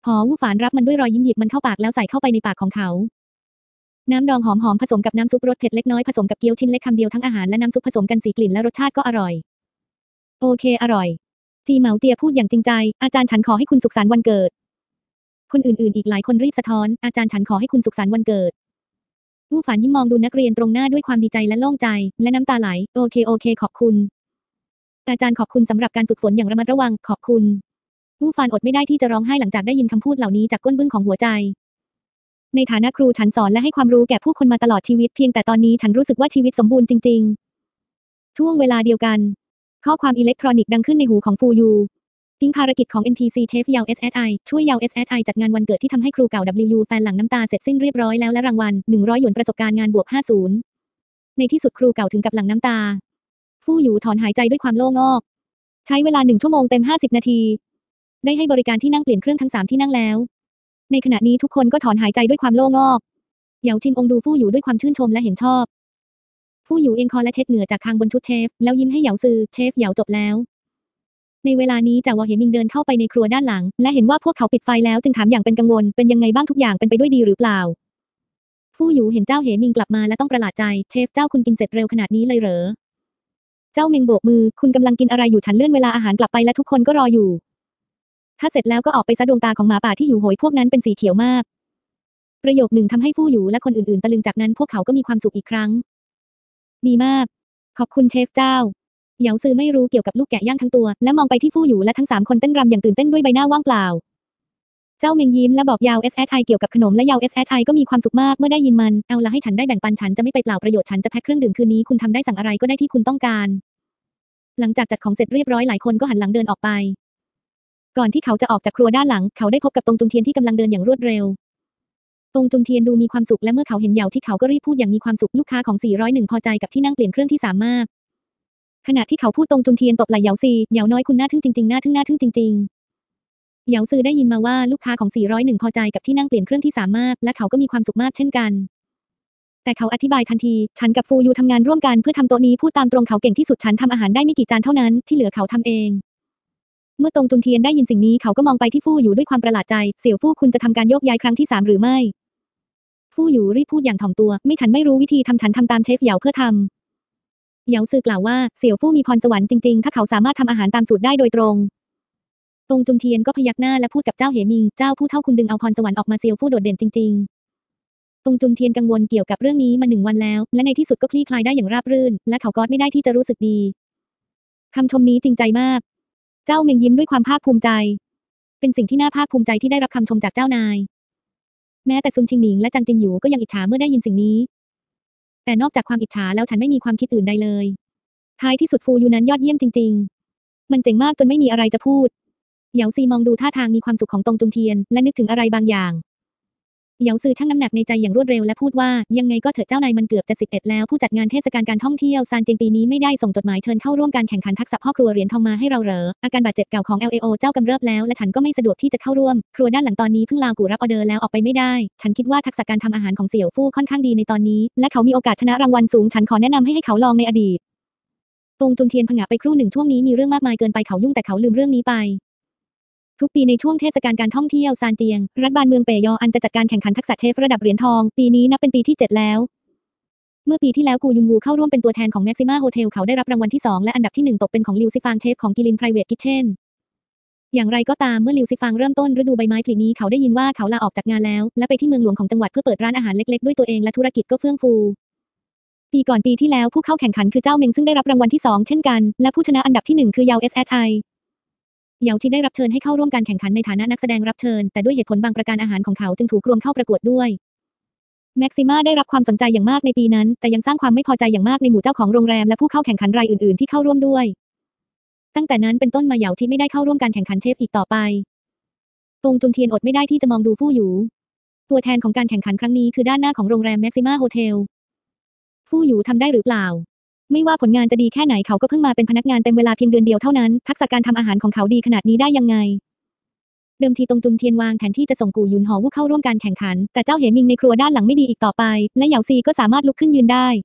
หอวู่ฝานรับมันด้วยรอยยิ้มหยิบมันเข้าปากแล้วใส่เข้าไปในปากของเขาน้ำดองหอมๆผสมกับน้ำซุปรสเผ็ดเล็กน้อยผสมกับเกี๊ยวชิ้นเล็กคำเดียวทั้งอาหารและน้ำซุปผสมกันสีกลิ่นและรสชาติก็อร่อยโอเคอร่อยจีเหมาเจียพูดอย่างจริงใจอาจารย์ฉันขอให้คุณสุขสันต์วันเกิดคนอื่นๆอีกหลายคนรีบสะท้อนอาจารย์ฉันขอให้คุณสุขสันต์วันเกิดวู่ฝานยิ้มมองดูนักเรียนตรงหน้าด้วยความดีใจและโล่งใจและน้ำตาไหลโอเคขอบคุณอาจารย์ขอบคุณสำหรับการฝึกฝนอย่างระมัดระวังขอบคุณวู่ฝานอดไม่ได้ที่จะร้องไห้หลังจากได้ยินคำพูดเหล่านี้จากก้นบึ้งของหัวใจในฐานะครูฉันสอนและให้ความรู้แก่ผู้คนมาตลอดชีวิตเพียงแต่ตอนนี้ฉันรู้สึกว่าชีวิตสมบูรณ์จริงๆช่วงเวลาเดียวกันข้อความอิเล็กทรอนิกส์ดังขึ้นในหูของฟูยูทิ้งภารกิจของ NPC เชฟยาว SSI ช่วยยาว SSI จัดงานวันเกิดที่ทำให้ครูเก่า WU แฟนหลังน้ำตาเสร็จสิ้นเรียบร้อยแล้วและรางวัล100หยวนประสบการณ์งานบวก50ในที่สุดครูเก่าถึงกับหลั่งน้ำตาฟู่หยูถอนหายใจด้วยความโล่งอกใช้เวลา1 ชั่วโมงเต็ม50 นาทีได้ให้บริการที่นั่งเปลี่ยนเครื่องทั้ง3ที่นั่งแล้วในขณะนี้ทุกคนก็ถอนหายใจด้วยความโล่งอกเหยาจินองดูฟู่หยูด้วยความชื่นชมและเห็นชอบฟู่หยูเอียงคอและเช็ดเหงื่อจากคางบนชุดเชฟแล้วยิ้มให้เหยาซือเชฟเหยาจบแล้วในเวลานี้จ่าวอเหมิงเดินเข้าไปในครัวด้านหลังและเห็นว่าพวกเขาปิดไฟแล้วจึงถามอย่างเป็นกังวลเป็นยังไงบ้างทุกอย่างเป็นไปด้วยดีหรือเปล่าฟู่หยูเห็นเจ้าเหมิงกลับมาและต้องประหลาดใจเชฟเจ้าคุณกินเสร็จเร็วขนาดนี้เลยเหรอเจ้าเมงโบกมือคุณกำลังกินอะไรอยู่ฉันเลื่อนเวลาอาหารกลับไปและทุกคนก็รออยู่ถ้าเสร็จแล้วก็ออกไปซะดวงตาของหมาป่าที่อยู่โหยพวกนั้นเป็นสีเขียวมากประโยคหนึ่งทำให้ฟู่หยูและคนอื่นๆตะลึงจากนั้นพวกเขาก็มีความสุขอีกครั้งดีมากขอบคุณเชฟเจ้าเหยาซือไม่รู้เกี่ยวกับลูกแกะย่างทั้งตัวและมองไปที่ฟู่หยูและทั้ง3คนเต้นรำอย่างตื่นเต้นด้วยใบหน้าว่างเปล่าเจ้าเมงยิ้มและบอกยาว SSI เกี่ยวกับขนมและยาว SSI ก็มีความสุขมากเมื่อได้ยินมันเอาละให้ฉันได้แบ่งปันฉันจะไม่ไปเปล่าประโยชน์ฉันจะแพ็คเครื่องดื่มคืนนี้คุณทำได้สั่งอะไรก็ได้ที่คุณต้องการหลังจากจัดของเสร็จเรียบร้อยหลายคนก็หันหลังเดินออกไปก่อนที่เขาจะออกจากครัวด้านหลังเขาได้พบกับตงจุนเทียนที่กำลังเดินอย่างรวดเร็วตงจุนเทียนดูมีความสุขและเมื่อเขาเห็นเหยาที่เขาก็รีบพูดอย่างมีความสุขลูกค้าของ401พอใจกับที่นั่งเปลี่ยนเครื่องที่3มากขณะที่เขาพูดตงจุนเทียนตบไหล่เหยาซีเหยาน้อยคุณน่าทึ่งจริงๆน่าทึ่งจริงๆเหยาซือได้ยินมาว่าลูกค้าของ401พอใจกับที่นั่งเปลี่ยนเครื่องที่3มากและเขาก็มีความสุขมากเช่นกันแต่เขาอธิบายทันทีฉันกับฟูยูทำงานร่วมกันเพื่อทำโต๊ะนี้พูดตามตรงเขาเก่งที่สุดฉันทำอาหารได้ไม่กี่จานเท่านั้นที่เหลือเขาทำเองเมื่อตงจุนเทียนได้ยินสิ่งนี้เขาก็มองไปที่ฟู่หยูด้วยความประหลาดใจเสี่ยวฟู่คุณจะทำการโยกย้ายครั้งที่3หรือไม่ฟู่หยูรีบพูดอย่างถ่อมตัวไม่ฉันไม่รู้วิธีทำฉันทำตามเชฟเหยาเพื่อทำเหยาซือกล่าวว่าเสี่ยวฟู่มีพรสวรรค์จริงๆถ้าเขาสามารถทำอาหารตามสูตรได้โดยตรงตงจุนเทียนก็พยักหน้าและพูดกับเจ้าเหมิงเจ้าผู้เฒ่าคุณดึงเอาพรสวรรค์ออกมาเสี่ยวฟู่โดดเด่นจริงๆตงจุนเทียนกังวลเกี่ยวกับเรื่องนี้มา1 วันแล้วและในที่สุดก็คลี่คลายได้อย่างราบรื่นและเขาก็ไม่ได้ที่จะรู้สึกดีคำชมนี้จริงใจมากเจ้าเมงยิ้มด้วยความภาคภูมิใจเป็นสิ่งที่น่าภาคภูมิใจที่ได้รับคำชมจากเจ้านายแม้แต่ซุนชิงหนิงและจางจินหยูก็ยังอิจฉาเมื่อได้ยินสิ่งนี้แต่นอกจากความอิจฉาแล้วฉันไม่มีความคิดอื่นใดเลยท้ายที่สุดฟูยูนั้นยอดเยี่ยมจริงๆมันเจ๋งมากจนไม่มีอะไรจะพูดเหยาซีมองดูท่าทางมีความสุขของตงจุนเทียนและนึกถึงอะไรบางอย่างเหยาซือชั่งน้ำหนักในใจอย่างรวดเร็วและพูดว่ายังไงก็เถอะเจ้านายมันเกือบจะ11แล้วผู้จัดงานเทศกาลการท่องเที่ยวซานเจนปีนี้ไม่ได้ส่งจดหมายเชิญเข้าร่วมการแข่งขันทักษะพ่อครัวเหรียญทองมาให้เราเหรออาการบาดเจ็บเก่าของ LAO เจ้ากำเริบแล้วและฉันก็ไม่สะดวกที่จะเข้าร่วมครัวด้านหลังตอนนี้เพิ่งลากูรับออเดอร์แล้วออกไปไม่ได้ฉันคิดว่าทักษะการทำอาหารของเสี่ยวฟู่ค่อนข้างดีในตอนนี้และเขามีโอกาสชนะรางวัลสูงฉันขอแนะนำให้เขาลองในอดีตตงจุนเทียนผงะไปครู่หนึ่งช่วงนี้มีเรื่องมากมายเกินไปเขายุ่งแต่เขาลืมเรื่องนี้ไปทุกปีในช่วงเทศกาลการท่องเที่ยวซานเจียงรัฐบาลเมืองเป่ยออันจะจัดการแข่งขันทักษะเชฟระดับเหรียญทองปีนี้นับเป็นปีที่7แล้วเมื่อปีที่แล้วกูยุงวูเข้าร่วมเป็นตัวแทนของแม็กซิมาโฮเทลเขาได้รับรางวัลที่2และอันดับที่1ตกเป็นของลิวซิฟางเชฟของกิลินไพรเวทคิทเช่นอย่างไรก็ตามเมื่อลิวซิฟางเริ่มต้นฤดูใบไม้ผลินี้เขาได้ยินว่าเขาลาออกจากงานแล้วและไปที่เมืองหลวงของจังหวัดเพื่อเปิดร้านอาหารเล็กๆด้วยตัวเองและธุรกิจก็เฟื่องฟูปีก่อนปีที่แล้วผู้เข้าแข่งขันคือเจ้าเมงซึ่งได้รับรางวัลที่2เช่นกันและผู้ชนะอันดับที่1คือยาว SSIเหยาชิได้รับเชิญให้เข้าร่วมการแข่งขันในฐานะนักแสดงรับเชิญแต่ด้วยเหตุผลบางประการอาหารของเขาจึงถูกรวมเข้าประกวดด้วยแม็กซิม่าได้รับความสนใจอย่างมากในปีนั้นแต่ยังสร้างความไม่พอใจอย่างมากในหมู่เจ้าของโรงแรมและผู้เข้าแข่งขันรายอื่นๆที่เข้าร่วมด้วยตั้งแต่นั้นเป็นต้นมาเหยาชิไม่ได้เข้าร่วมการแข่งขันเชฟอีกต่อไปตงจุนเทียนอดไม่ได้ที่จะมองดูฟู่หยูตัวแทนของการแข่งขันครั้งนี้คือด้านหน้าของโรงแรมแม็กซิม่าโฮเทลฟู่หยูทำได้หรือเปล่าไม่ว่าผลงานจะดีแค่ไหนเขาก็เพิ่งมาเป็นพนักงานเต็มเวลาเพียงเดือนเดียวเท่านั้นทักษะการทำอาหารของเขาดีขนาดนี้ได้ยังไงเดิมทีตงจุนเทียนวางแผนที่จะส่งกู่หยุนหอวู่เข้าร่วมการแข่งขันแต่เจ้าเหมิงในครัวด้านหลังไม่ดีอีกต่อไปและเหยาซีก็สามารถลุกขึ้นยืนได้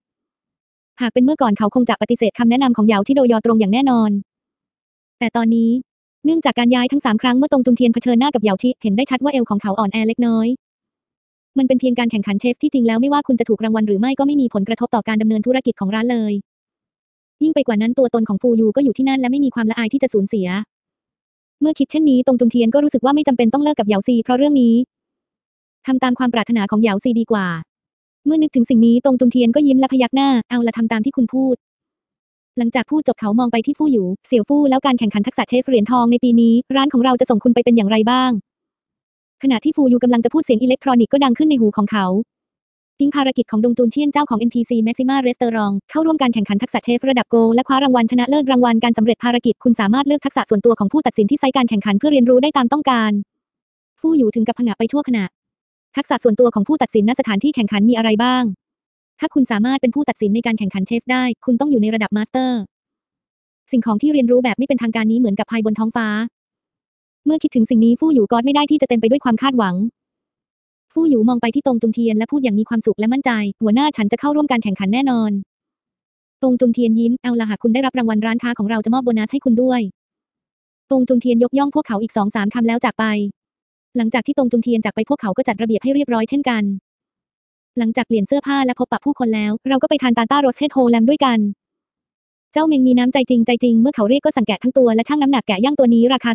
หากเป็นเมื่อก่อนเขาคงจะปฏิเสธคำแนะนำของเหยาที่โดยอตรงอย่างแน่นอนแต่ตอนนี้เนื่องจากการย้ายทั้ง3ครั้งเมื่อตงจุนเทียนเผชิญหน้ากับเหยาชิเห็นได้ชัดว่าเอวของเขาอ่อนแอเล็กน้อยมันเป็นเพียงการแข่งขันเชฟที่จริงแล้วไม่ว่าคุณจะถูกรางวัลหรือไม่ก็ไม่มีผลกระทบต่อการดำเนินธุรกิจของร้านเลยยิ่งไปกว่านั้นตัวตนของฟูยูก็อยู่ที่นั่นและไม่มีความละอายที่จะสูญเสียเมื่อคิดเช่นนี้ตงจุนเทียนก็รู้สึกว่าไม่จำเป็นต้องเลิกกับเหยาซีเพราะเรื่องนี้ทำตามความปรารถนาของเหยาซีดีกว่าเมื่อนึกถึงสิ่งนี้ตงจุนเทียนก็ยิ้มและพยักหน้าเอาละทำตามที่คุณพูดหลังจากพูดจบเขามองไปที่ฟู่หยูเสี่ยวฟู่แล้วการแข่งขันทักษะเชฟเหรียญทองในปีนี้ร้านของเราจะส่งคุณไปเป็นอย่างไรบ้างขณะที่ฟู่ยูกำลังจะพูดเสียงอิเล็กทรอนิกส์ก็ดังขึ้นในหูของเขาทิ้งภารกิจของดงจุนเชียนเจ้าของ NPC Maxima Restaurant เข้าร่วมการแข่งขันทักษะเชฟระดับโกลและคว้ารางวัลชนะเลิศรางวัลการสำเร็จภารกิจคุณสามารถเลือกทักษะส่วนตัวของผู้ตัดสินที่ไซต์การแข่งขันเพื่อเรียนรู้ได้ตามต้องการฟู่หยูถึงกับผงะไปชั่วขณะทักษะส่วนตัวของผู้ตัดสินณสถานที่แข่งขันมีอะไรบ้างถ้าคุณสามารถเป็นผู้ตัดสินในการแข่งขันเชฟได้คุณต้องอยู่ในระดับมาสเตอร์สิ่งของที่เรียนรู้แบบไม่เป็นทางการนี้เหมือนกับพายบนท้องฟ้าเมื่อคิดถึงสิ่งนี้ฟู่หยูก็ไม่ได้ที่จะเต็มไปด้วยความคาดหวังฟู่หยูมองไปที่ตงจุนเทียนและพูดอย่างมีความสุขและมั่นใจหัวหน้าฉันจะเข้าร่วมการแข่งขันแน่นอนตงจุนเทียนยิ้มเอาล่ะหากคุณได้รับรางวัลร้านค้าของเราจะมอบโบนัสให้คุณด้วยตงจุนเทียนยกย่องพวกเขาอีก 2-3 คำแล้วจากไปหลังจากที่ตงจุนเทียนจากไปพวกเขาก็จัดระเบียบให้เรียบร้อยเช่นกันหลังจากเปลี่ยนเสื้อผ้าและพบปะผู้คนแล้วเราก็ไปทานตาต้าโรสเทดโฮแลมด้วยกันเจ้าเมงมีน้ำใจจริงเมื่อเขาเรียกก็สั่งแกะทั้งตัวและชั่งน้ำหนักแกะย่างตัวนี้ราคา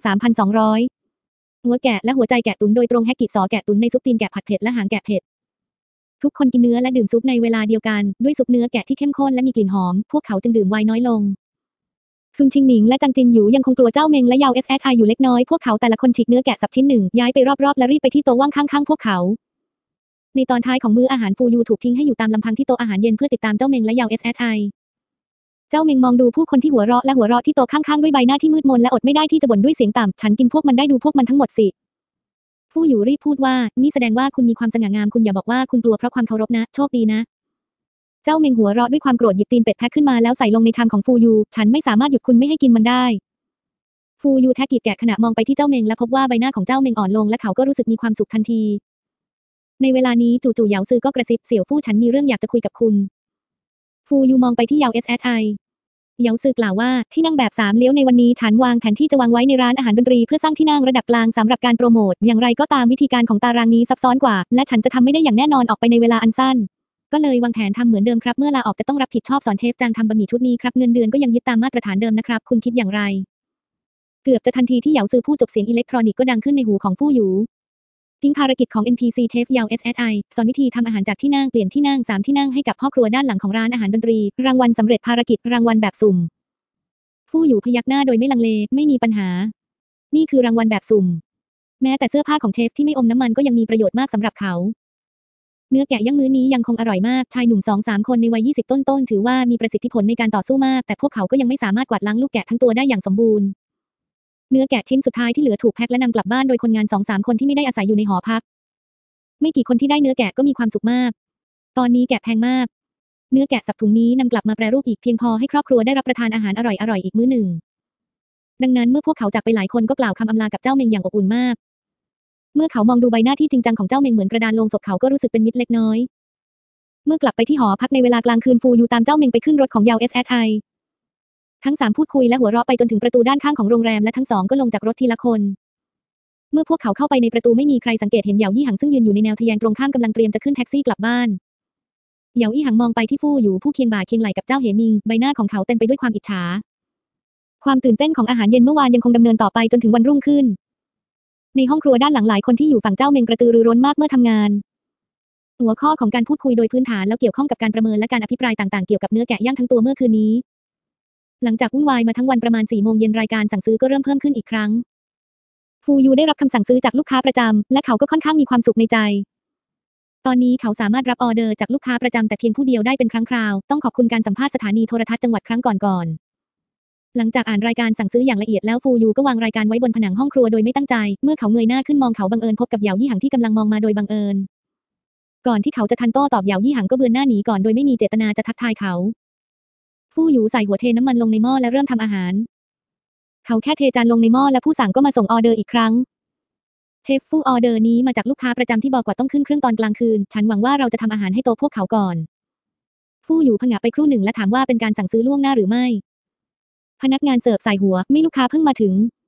3,200 หัวแกะและหัวใจแกะตุ๋นโดยตรงแฮกกิซอแกะตุ๋นในซุปตีนแกะผัดเผ็ดและหางแกะเผ็ดทุกคนกินเนื้อและดื่มซุปในเวลาเดียวกันด้วยซุปเนื้อแกะที่เข้มข้นและมีกลิ่นหอมพวกเขาจึงดื่มไวน์น้อยลงซุนชิงหนิงและจังจินหยูยังคงกลัวเจ้าเมงและยาว SSI อยู่เล็กน้อยพวกเขาแต่ละคนฉีกเนื้อแกะสับชิ้นหนึ่งย้ายไปรอบๆและรีบไปที่โต๊ะว่างข้างๆพวกเขาในตอนท้ายของมื้ออาหารฟูยูถูกทิ้งให้อยู่ตามลำพังที่โต๊ะอาหารเย็นเพื่อติดตามเจ้าเมงและยาว SSIเจ้าเมงมองดูผู้คนที่หัวเราะที่โต๊ะข้างๆด้วยใบหน้าที่มืดมนและอดไม่ได้ที่จะบ่นด้วยเสียงต่ำฉันกินพวกมันได้ดูพวกมันทั้งหมดสิฟู่หยูรีบพูดว่านี่แสดงว่าคุณมีความสง่างามคุณอย่าบอกว่าคุณกลัวเพราะความเคารพนะโชคดีนะเจ้าเมงหัวเราะด้วยความโกรธหยิบตีนเป็ดแทะขึ้นมาแล้วใส่ลงในชามของฟูยูฉันไม่สามารถหยุดคุณไม่ให้กินมันได้ฟูยูแทะกีบแกะขณะมองไปที่เจ้าเมงและพบว่าใบหน้าของเจ้าเมงอ่อนลงและเขาก็รู้สึกมีความสุขทันทีในเวลานี้จู่ๆเหยาซือก็กระซิบเสี่ยวฟู่ฉันมีเรื่องอยากจะคุยกับคุณฟูยูมองไปที่เหยา SSIเหยาซือกล่าวว่าที่นั่งแบบ3เลี้ยวในวันนี้ฉันวางแผนที่จะวางไว้ในร้านอาหารดนตรีเพื่อสร้างที่นั่งระดับกลางสำหรับการโปรโมทอย่างไรก็ตามวิธีการของตารางนี้ซับซ้อนกว่าและฉันจะทำไม่ได้อย่างแน่นอนออกไปในเวลาอันสั้นก็เลยวางแผนทำเหมือนเดิมครับเมื่อลาออกจะต้องรับผิดชอบสอนเชฟจางทำบะหมี่ชุดนี้ครับเงินเดือนก็ยังยึดตามมาตรฐานเดิมนะครับคุณคิดอย่างไรเกือบจะทันทีที่เหยาซือพูดจบเสียงอิเล็กทรอนิกส์ก็ดังขึ้นในหูของฟู่หยูทิ้งภารกิจของ NPC เชฟยาว SSI สอนวิธีทำอาหารจากที่นั่งเปลี่ยนที่นั่ง3ที่นั่งให้กับพ่อครัวด้านหลังของร้านอาหารดนตรีรางวัลสำเร็จภารกิจรางวัลแบบสุ่มฟู่หยูพยักหน้าโดยไม่ลังเลไม่มีปัญหานี่คือรางวัลแบบสุ่มแม้แต่เสื้อผ้าของเชฟที่ไม่อมน้ำมันก็ยังมีประโยชน์มากสำหรับเขาเนื้อแกะย่างมื้อนี้ยังคงอร่อยมากชายหนุ่ม 2-3 คนในวัย20ต้นๆถือว่ามีประสิทธิผลในการต่อสู้มากแต่พวกเขาก็ยังไม่สามารถกวาดล้างลูกแกะทั้งตัวได้อย่างสมบูรณ์เนื้อแกะชิ้นสุดท้ายที่เหลือถูกแพ็คและนำกลับบ้านโดยคนงาน 2-3 คนที่ไม่ได้อาศัยอยู่ในหอพักไม่กี่คนที่ได้เนื้อแกะก็มีความสุขมากตอนนี้แกะแพงมากเนื้อแกะสับถุงนี้นำกลับมาแปรรูปอีกเพียงพอให้ครอบครัวได้รับประทานอาหารอร่อยๆอีกมื้อหนึ่งดังนั้นเมื่อพวกเขาจากไปหลายคนก็กล่าวคำอำลากับเจ้าเมงอย่างอบอุ่นมากเมื่อเขามองดูใบหน้าที่จริงจังของเจ้าเมงเหมือนกระดานโลงศพเขาก็รู้สึกเป็นมิตรเล็กน้อยเมื่อกลับไปที่หอพักในเวลากลางคืนฟูยูตามเจ้าเมงไปขึ้นรถของยาว SSI ทั้ง3พูดคุยและหัวเราะไปจนถึงประตูด้านข้างของโรงแรมและทั้ง2ก็ลงจากรถทีละคนเมื่อพวกเขาเข้าไปในประตูไม่มีใครสังเกตเห็นเหยายี่หังซึ่งยืนอยู่ในแนวทะแยงตรงข้ามกำลังเตรียมจะขึ้นแท็กซี่กลับบ้านเหยาอี้หังมองไปที่ฟู่หยูผู้เคียงบ่าเคียงไหล่กับเจ้าเหมิงใบหน้าของเขาเต็มไปด้วยความอิจฉาความตื่นเต้นของอาหารเย็นเมื่อวานยังคงดำเนินต่อไปจนถึงวันรุ่งขึ้นในห้องครัวด้านหลังหลายคนที่อยู่ฝั่งเจ้าเมงกระตือรือร้นมากเมื่อทำงานหัวข้อของการพูดคุยโดยพื้นฐานแล้วเกี่ยวข้องกับการประเมินและการอภิปรายต่างๆเกี่ยวกับเนื้อแกะย่างทั้งตัวเมื่อคืนนี้หลังจากวุ่นวายมาทั้งวันประมาณ4 โมงเย็นรายการสั่งซื้อก็เริ่มเพิ่มขึ้นอีกครั้งฟูยูได้รับคำสั่งซื้อจากลูกค้าประจำและเขาก็ค่อนข้างมีความสุขในใจตอนนี้เขาสามารถรับออเดอร์จากลูกค้าประจำแต่เพียงผู้เดียวได้เป็นครั้งคราวต้องขอบคุณการสัมภาษณ์สถานีโทรทัศน์จังหวัดครั้งก่อนหลังจากอ่านรายการสั่งซื้ออย่างละเอียดแล้วฟูยูก็วางรายการไว้บนผนังห้องครัวโดยไม่ตั้งใจเมื่อเขาเงยหน้าขึ้นมองเขาบังเอิญพบกับเหยายี่หังที่กำลังมองมาโดยบังเอิญก่อนที่เขาจะทันโต้ตอบเหยายี่หังก็เบือนหน้าหนีก่อนโดยไม่มีเจตนาจะทักทายเขาฟู่หยูใส่หัวเทน้ำมันลงในหม้อและเริ่มทำอาหารเขาแค่เทจานลงในหม้อและผู้สั่งก็มาส่งออเดอร์อีกครั้งเชฟฟู่ออเดอร์นี้มาจากลูกค้าประจำที่บอกว่าต้องขึ้นเครื่องตอนกลางคืนฉันหวังว่าเราจะทำอาหารให้โตพวกเขาก่อนฟู่หยูผงะไปครู่หนึ่งและถามว่าเป็นการสั่งซื้อล่วงหน้าหรือไม่พนักงานเสิร์ฟใส่หัวไม่ลูกค้าเพิ่งมาถึง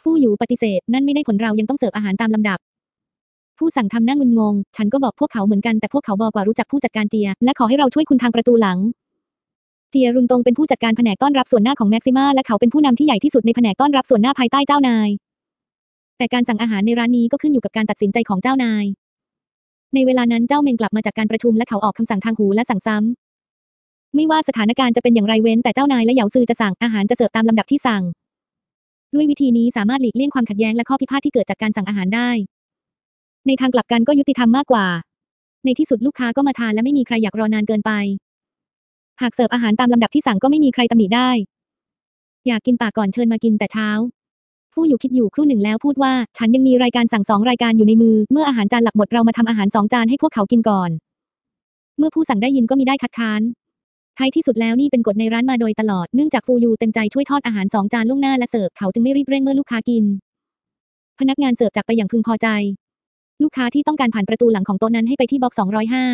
ฟู่หยูปฏิเสธนั่นไม่ได้ผลเรายังต้องเสิร์ฟอาหารตามลำดับผู้สั่งทำหน้างุนงงฉันก็บอกพวกเขาเหมือนกันแต่พวกเขาบอกว่ารู้จักผู้จัดการเจียและขอให้เราช่วยคุณทางประตูหลังเจียรุนตงเป็นผู้จัดการแผนกต้อนรับส่วนหน้าของแม็กซิมาและเขาเป็นผู้นำที่ใหญ่ที่สุดในแผนกต้อนรับส่วนหน้าภายใต้เจ้านายแต่การสั่งอาหารในร้านนี้ก็ขึ้นอยู่กับการตัดสินใจของเจ้านายในเวลานั้นเจ้าเมงกลับมาจากการประชุมและเขาออกคำสั่งทางหูและสั่งซ้ำไม่ว่าสถานการณ์จะเป็นอย่างไรเว้นแต่เจ้านายและเหยาซือจะสั่งอาหารจะเสิร์ฟตามลำดับที่สั่งด้วยวิธีนี้สามารถหลีกเลี่ยงความขัดแย้งและข้อพิพาทที่เกิดจากการสั่งอาหารได้ในทางกลับกันก็ยุติธรรมมากกว่าในที่สุดลูกค้าก็มาทานและไม่มีใครอยากรอนานเกินไปหากเสิร์ฟอาหารตามลำดับที่สั่งก็ไม่มีใครตำหนิได้อยากกินปากก่อนเชิญมากินแต่เช้าผู้อยู่คิดอยู่ครู่หนึ่งแล้วพูดว่าฉันยังมีรายการสั่ง2 รายการอยู่ในมือเมื่ออาหารจานหลักหมดเรามาทำอาหาร2 จานให้พวกเขากินก่อนเมื่อผู้สั่งได้ยินก็มิได้คัดค้านท้ายที่สุดแล้วนี่เป็นกฎในร้านมาโดยตลอดเนื่องจากฟูยูเต็มใจช่วยทอดอาหาร2 จานล่วงหน้าและเสิร์ฟเขาจึงไม่รีบเร่งเมื่อลูกค้ากินพนักงานเสิร์ฟจากไปอย่างพึงพอใจลูกค้าที่ต้องการผ่านประตูหลังของโต๊ะนั้นให้ไปที่บ็อกซ์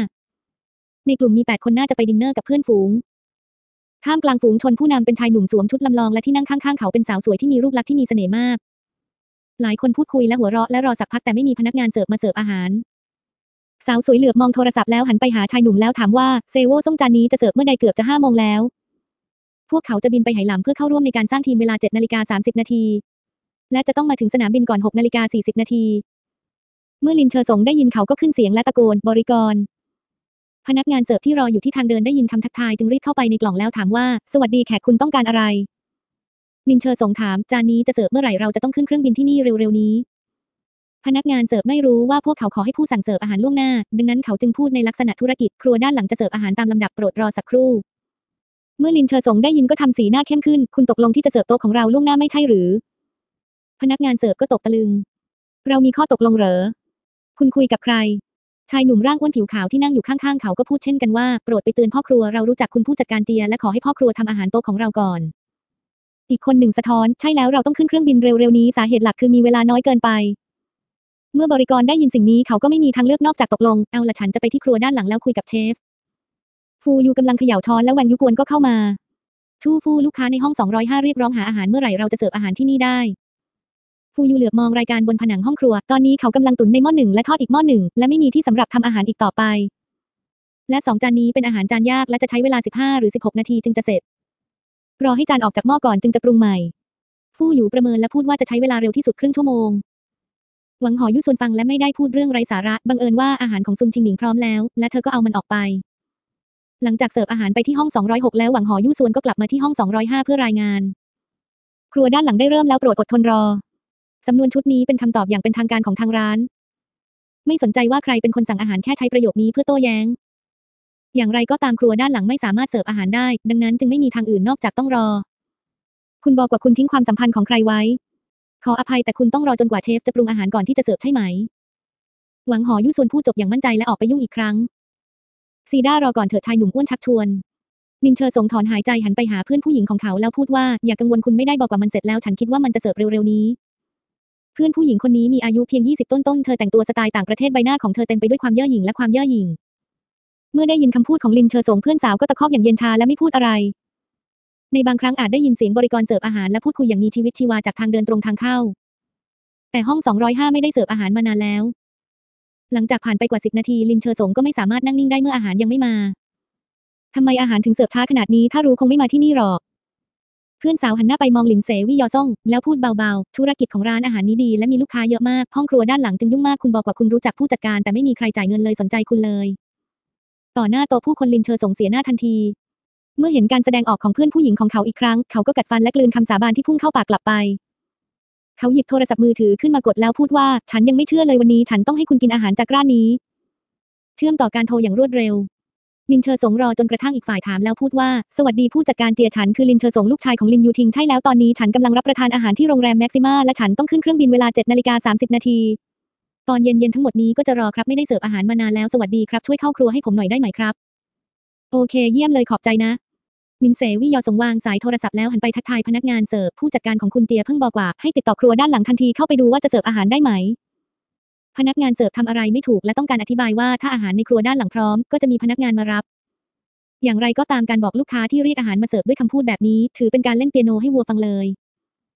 205ในกลุ่มมี8 คนน่าจะไปดินเนอร์กับเพื่อนฝูงท่ามกลางฝูงชนผู้นำเป็นชายหนุ่มสวมชุดลำลองและที่นั่งข้างๆเขาเป็นสาวสวยที่มีรูปลักษณ์ที่มีเสน่ห์มากหลายคนพูดคุยและหัวเราะและรอสักพักแต่ไม่มีพนักงานเสิร์ฟมาเสิร์ฟอาหารสาวสวยเหลือบมองโทรศัพท์แล้วหันไปหาชายหนุ่มแล้วถามว่าเซโว่ซ่งจานนี้จะเสิร์ฟเมื่อใดเกือบจะ5 โมงแล้วพวกเขาจะบินไปไหหลำเพื่อเข้าร่วมในการสร้างทีมเวลา7:30 นาทีและจะต้องมาถึงสนามบินก่อน6:40 นาทีเมื่อลินเชอสงได้ยินเขาก็ขึ้นเสียงและตะโกนบริกรพนักงานเสิร์ฟที่รออยู่ที่ทางเดินได้ยินคำทักทายจึงรีบเข้าไปในกล่องแล้วถามว่าสวัสดีแขกคุณต้องการอะไรลินเชอสงถามจานนี้จะเสิร์ฟเมื่อไหร่เราจะต้องขึ้นเครื่องบินที่นี่เร็วๆนี้พนักงานเสิร์ฟไม่รู้ว่าพวกเขาขอให้ผู้สั่งเสิร์ฟอาหารล่วงหน้าดังนั้นเขาจึงพูดในลักษณะธุรกิจครัวด้านหลังจะเสิร์ฟอาหารตามลำดับโปรดรอสักครู่เมื่อลินเชอสงได้ยินก็ทำสีหน้าเข้มขึ้นคุณตกลงที่จะเสิร์ฟโต๊ะของเราล่วงหน้าไม่ใช่หรือพนักงานเสิร์ฟก็ตกตะลึงเรามีข้อตกลงเหรอคุณคุยกับใครชายหนุ่มร่างอ้วนผิวขาวที่นั่งอยู่ข้างๆเขาก็พูดเช่นกันว่าโปรดไปเตือนพ่อครัวเรารู้จักคุณผู้จัดการเจียและขอให้พ่อครัวทำอาหารโต๊ะของเราก่อนอีกคนหนึ่งสะท้อนใช่แล้วเราต้องขึ้นเครื่องบินเร็วๆนี้สาเหตุหลักคือมีเวลาน้อยเกินไปเมื่อบริกรได้ยินสิ่งนี้เขาก็ไม่มีทางเลือกนอกจากตกลงเอาละฉันจะไปที่ครัวด้านหลังแล้วคุยกับเชฟฟูยูกำลังเขย่าช้อนแล้วแวงยุกวนก็เข้ามาชู่ฟูลูกค้าในห้อง205เรียกร้องหาอาหารเมื่อไหร่เราจะเสิร์ฟอาหารที่นี่ได้ฟูยูเหลือบมองรายการบนผนังห้องครัวตอนนี้เขากำลังตุ๋นในหม้อ1และทอดอีกหม้อ1และไม่มีที่สำหรับทำอาหารอีกต่อไปและ2 จานนี้เป็นอาหารจานยากและจะใช้เวลา15 หรือ 16 นาทีจึงจะเสร็จรอให้จานออกจากหม้อก่อนจึงจะปรุงใหม่ฟู่หยูประเมินและพูดว่าจะใช้เวลาเร็วที่สุดครึ่งชั่วโมงหวังหอยุซุนฟังและไม่ได้พูดเรื่องไร้สาระบังเอิญว่าอาหารของซุนชิงหนิงพร้อมแล้วและเธอก็เอามันออกไปหลังจากเสิร์ฟอาหารไปที่ห้อง206แล้วหวังหอยุซวนก็กลับมาที่ห้อง205เพื่อรายงานครัวด้านหลังได้เริ่มแล้วโปรดอดทนรอสำนวนชุดนี้เป็นคำตอบอย่างเป็นทางการของทางร้านไม่สนใจว่าใครเป็นคนสั่งอาหารแค่ใช้ประโยคนี้เพื่อโต้แย้งอย่างไรก็ตามครัวด้านหลังไม่สามารถเสิร์ฟอาหารได้ดังนั้นจึงไม่มีทางอื่นนอกจากต้องรอคุณบอกว่าคุณทิ้งความสัมพันธ์ของใครไว้ขออภัยแต่คุณต้องรอจนกว่าเชฟจะปรุงอาหารก่อนที่จะเสิร์ฟใช่ไหมหวังหอยุซวนพูดจบอย่างมั่นใจและออกไปยุ่งอีกครั้งซีด้ารอก่อนเถิดชายหนุ่มอ้วนชักชวนลินเชอสงถอนหายใจหันไปหาเพื่อนผู้หญิงของเขาแล้วพูดว่าอย่ากังวลคุณไม่ได้บอกว่ามันเสร็จแล้วฉันคิดว่ามันจะเสิร์ฟเร็วๆนี้เพื่อนผู้หญิงคนนี้มีอายุเพียง20ต้นๆเธอแต่งตัวสไตล์ต่างประเทศใบหน้าของเธอเต็มไปด้วยความเย่อหยิ่งและความเย่อหยิ่งเมื่อได้ยินคำพูดของลินเชอสงเพื่อนสาวก็ตะคอกอย่างเย็นชาและไม่พูดอะไรในบางครั้งอาจได้ยินเสียงบริกรเสิร์ฟอาหารและพูดคุยอย่างมีชีวิตชีวาจากทางเดินตรงทางเข้าแต่ห้อง205ไม่ได้เสิร์ฟอาหารมานานแล้วหลังจากผ่านไปกว่า10 นาทีลินเชอสงก็ไม่สามารถนั่งนิ่งได้เมื่ออาหารยังไม่มาทำไมอาหารถึงเสิร์ฟช้าขนาดนี้ถ้ารู้คงไม่มาที่นี่หรอกเพื่อนสาวหันหน้าไปมองหลินเสวี่ยอซ่งแล้วพูดเบาๆธุรกิจของร้านอาหารนี้ดีและมีลูกค้าเยอะมากห้องครัวด้านหลังจึงยุ่งมากคุณบอกว่าคุณรู้จักผู้จัดการแต่ไม่มีใครจ่ายเงินเลยสนใจคุณเลยต่อหน้าโต๊ะผู้คนลินเชอสงเสียหน้าทันทีเมื่อเห็นการแสดงออกของเพื่อนผู้หญิงของเขาอีกครั้งเขาก็กัดฟันและกลืนคำสาบานที่พุ่งเข้าปากกลับไปเขาหยิบโทรศัพท์มือถือขึ้นมากดแล้วพูดว่าฉันยังไม่เชื่อเลยวันนี้ฉันต้องให้คุณกินอาหารจากร้านนี้เชื่อมต่อการโทรอย่างรวดเร็วลินเชอสงรอจนกระทั่งอีกฝ่ายถามแล้วพูดว่าสวัสดีผู้จัดการเจียฉันคือลินเชอสงลูกชายของลินยูทิงใช่แล้วตอนนี้ฉันกำลังรับประทานอาหารที่โรงแรมแม็กซิมาและฉันต้องขึ้นเครื่องบินเวลา7:30 นาทีตอนเย็นๆทั้งหมดนี้ก็จะรอครับไม่ได้เสิร์ฟอาหารมานานแล้วสวัสดีครับช่วยเข้าครัวให้ผมหน่อยได้ไหมครับโอเคเยี่ยมเลยขอบใจนะลินเสวี่ยอสงวางสายโทรศัพท์แล้วหันไปทักทายพนักงานเสิร์ฟผู้จัดการของคุณเจียเพิ่งบอกว่าให้ติดต่อครัวด้านหลังทันทีเข้าไปดูว่าจะเสิร์ฟอาหารได้ไหมพนักงานเสิร์ฟทำอะไรไม่ถูกและต้องการอธิบายว่าถ้าอาหารในครัวด้านหลังพร้อมก็จะมีพนักงานมารับอย่างไรก็ตามการบอกลูกค้าที่เรียกอาหารมาเสิร์ฟด้วยคำพูดแบบนี้ถือเป็นการเล่นเปียโนให้วัวฟังเลยพ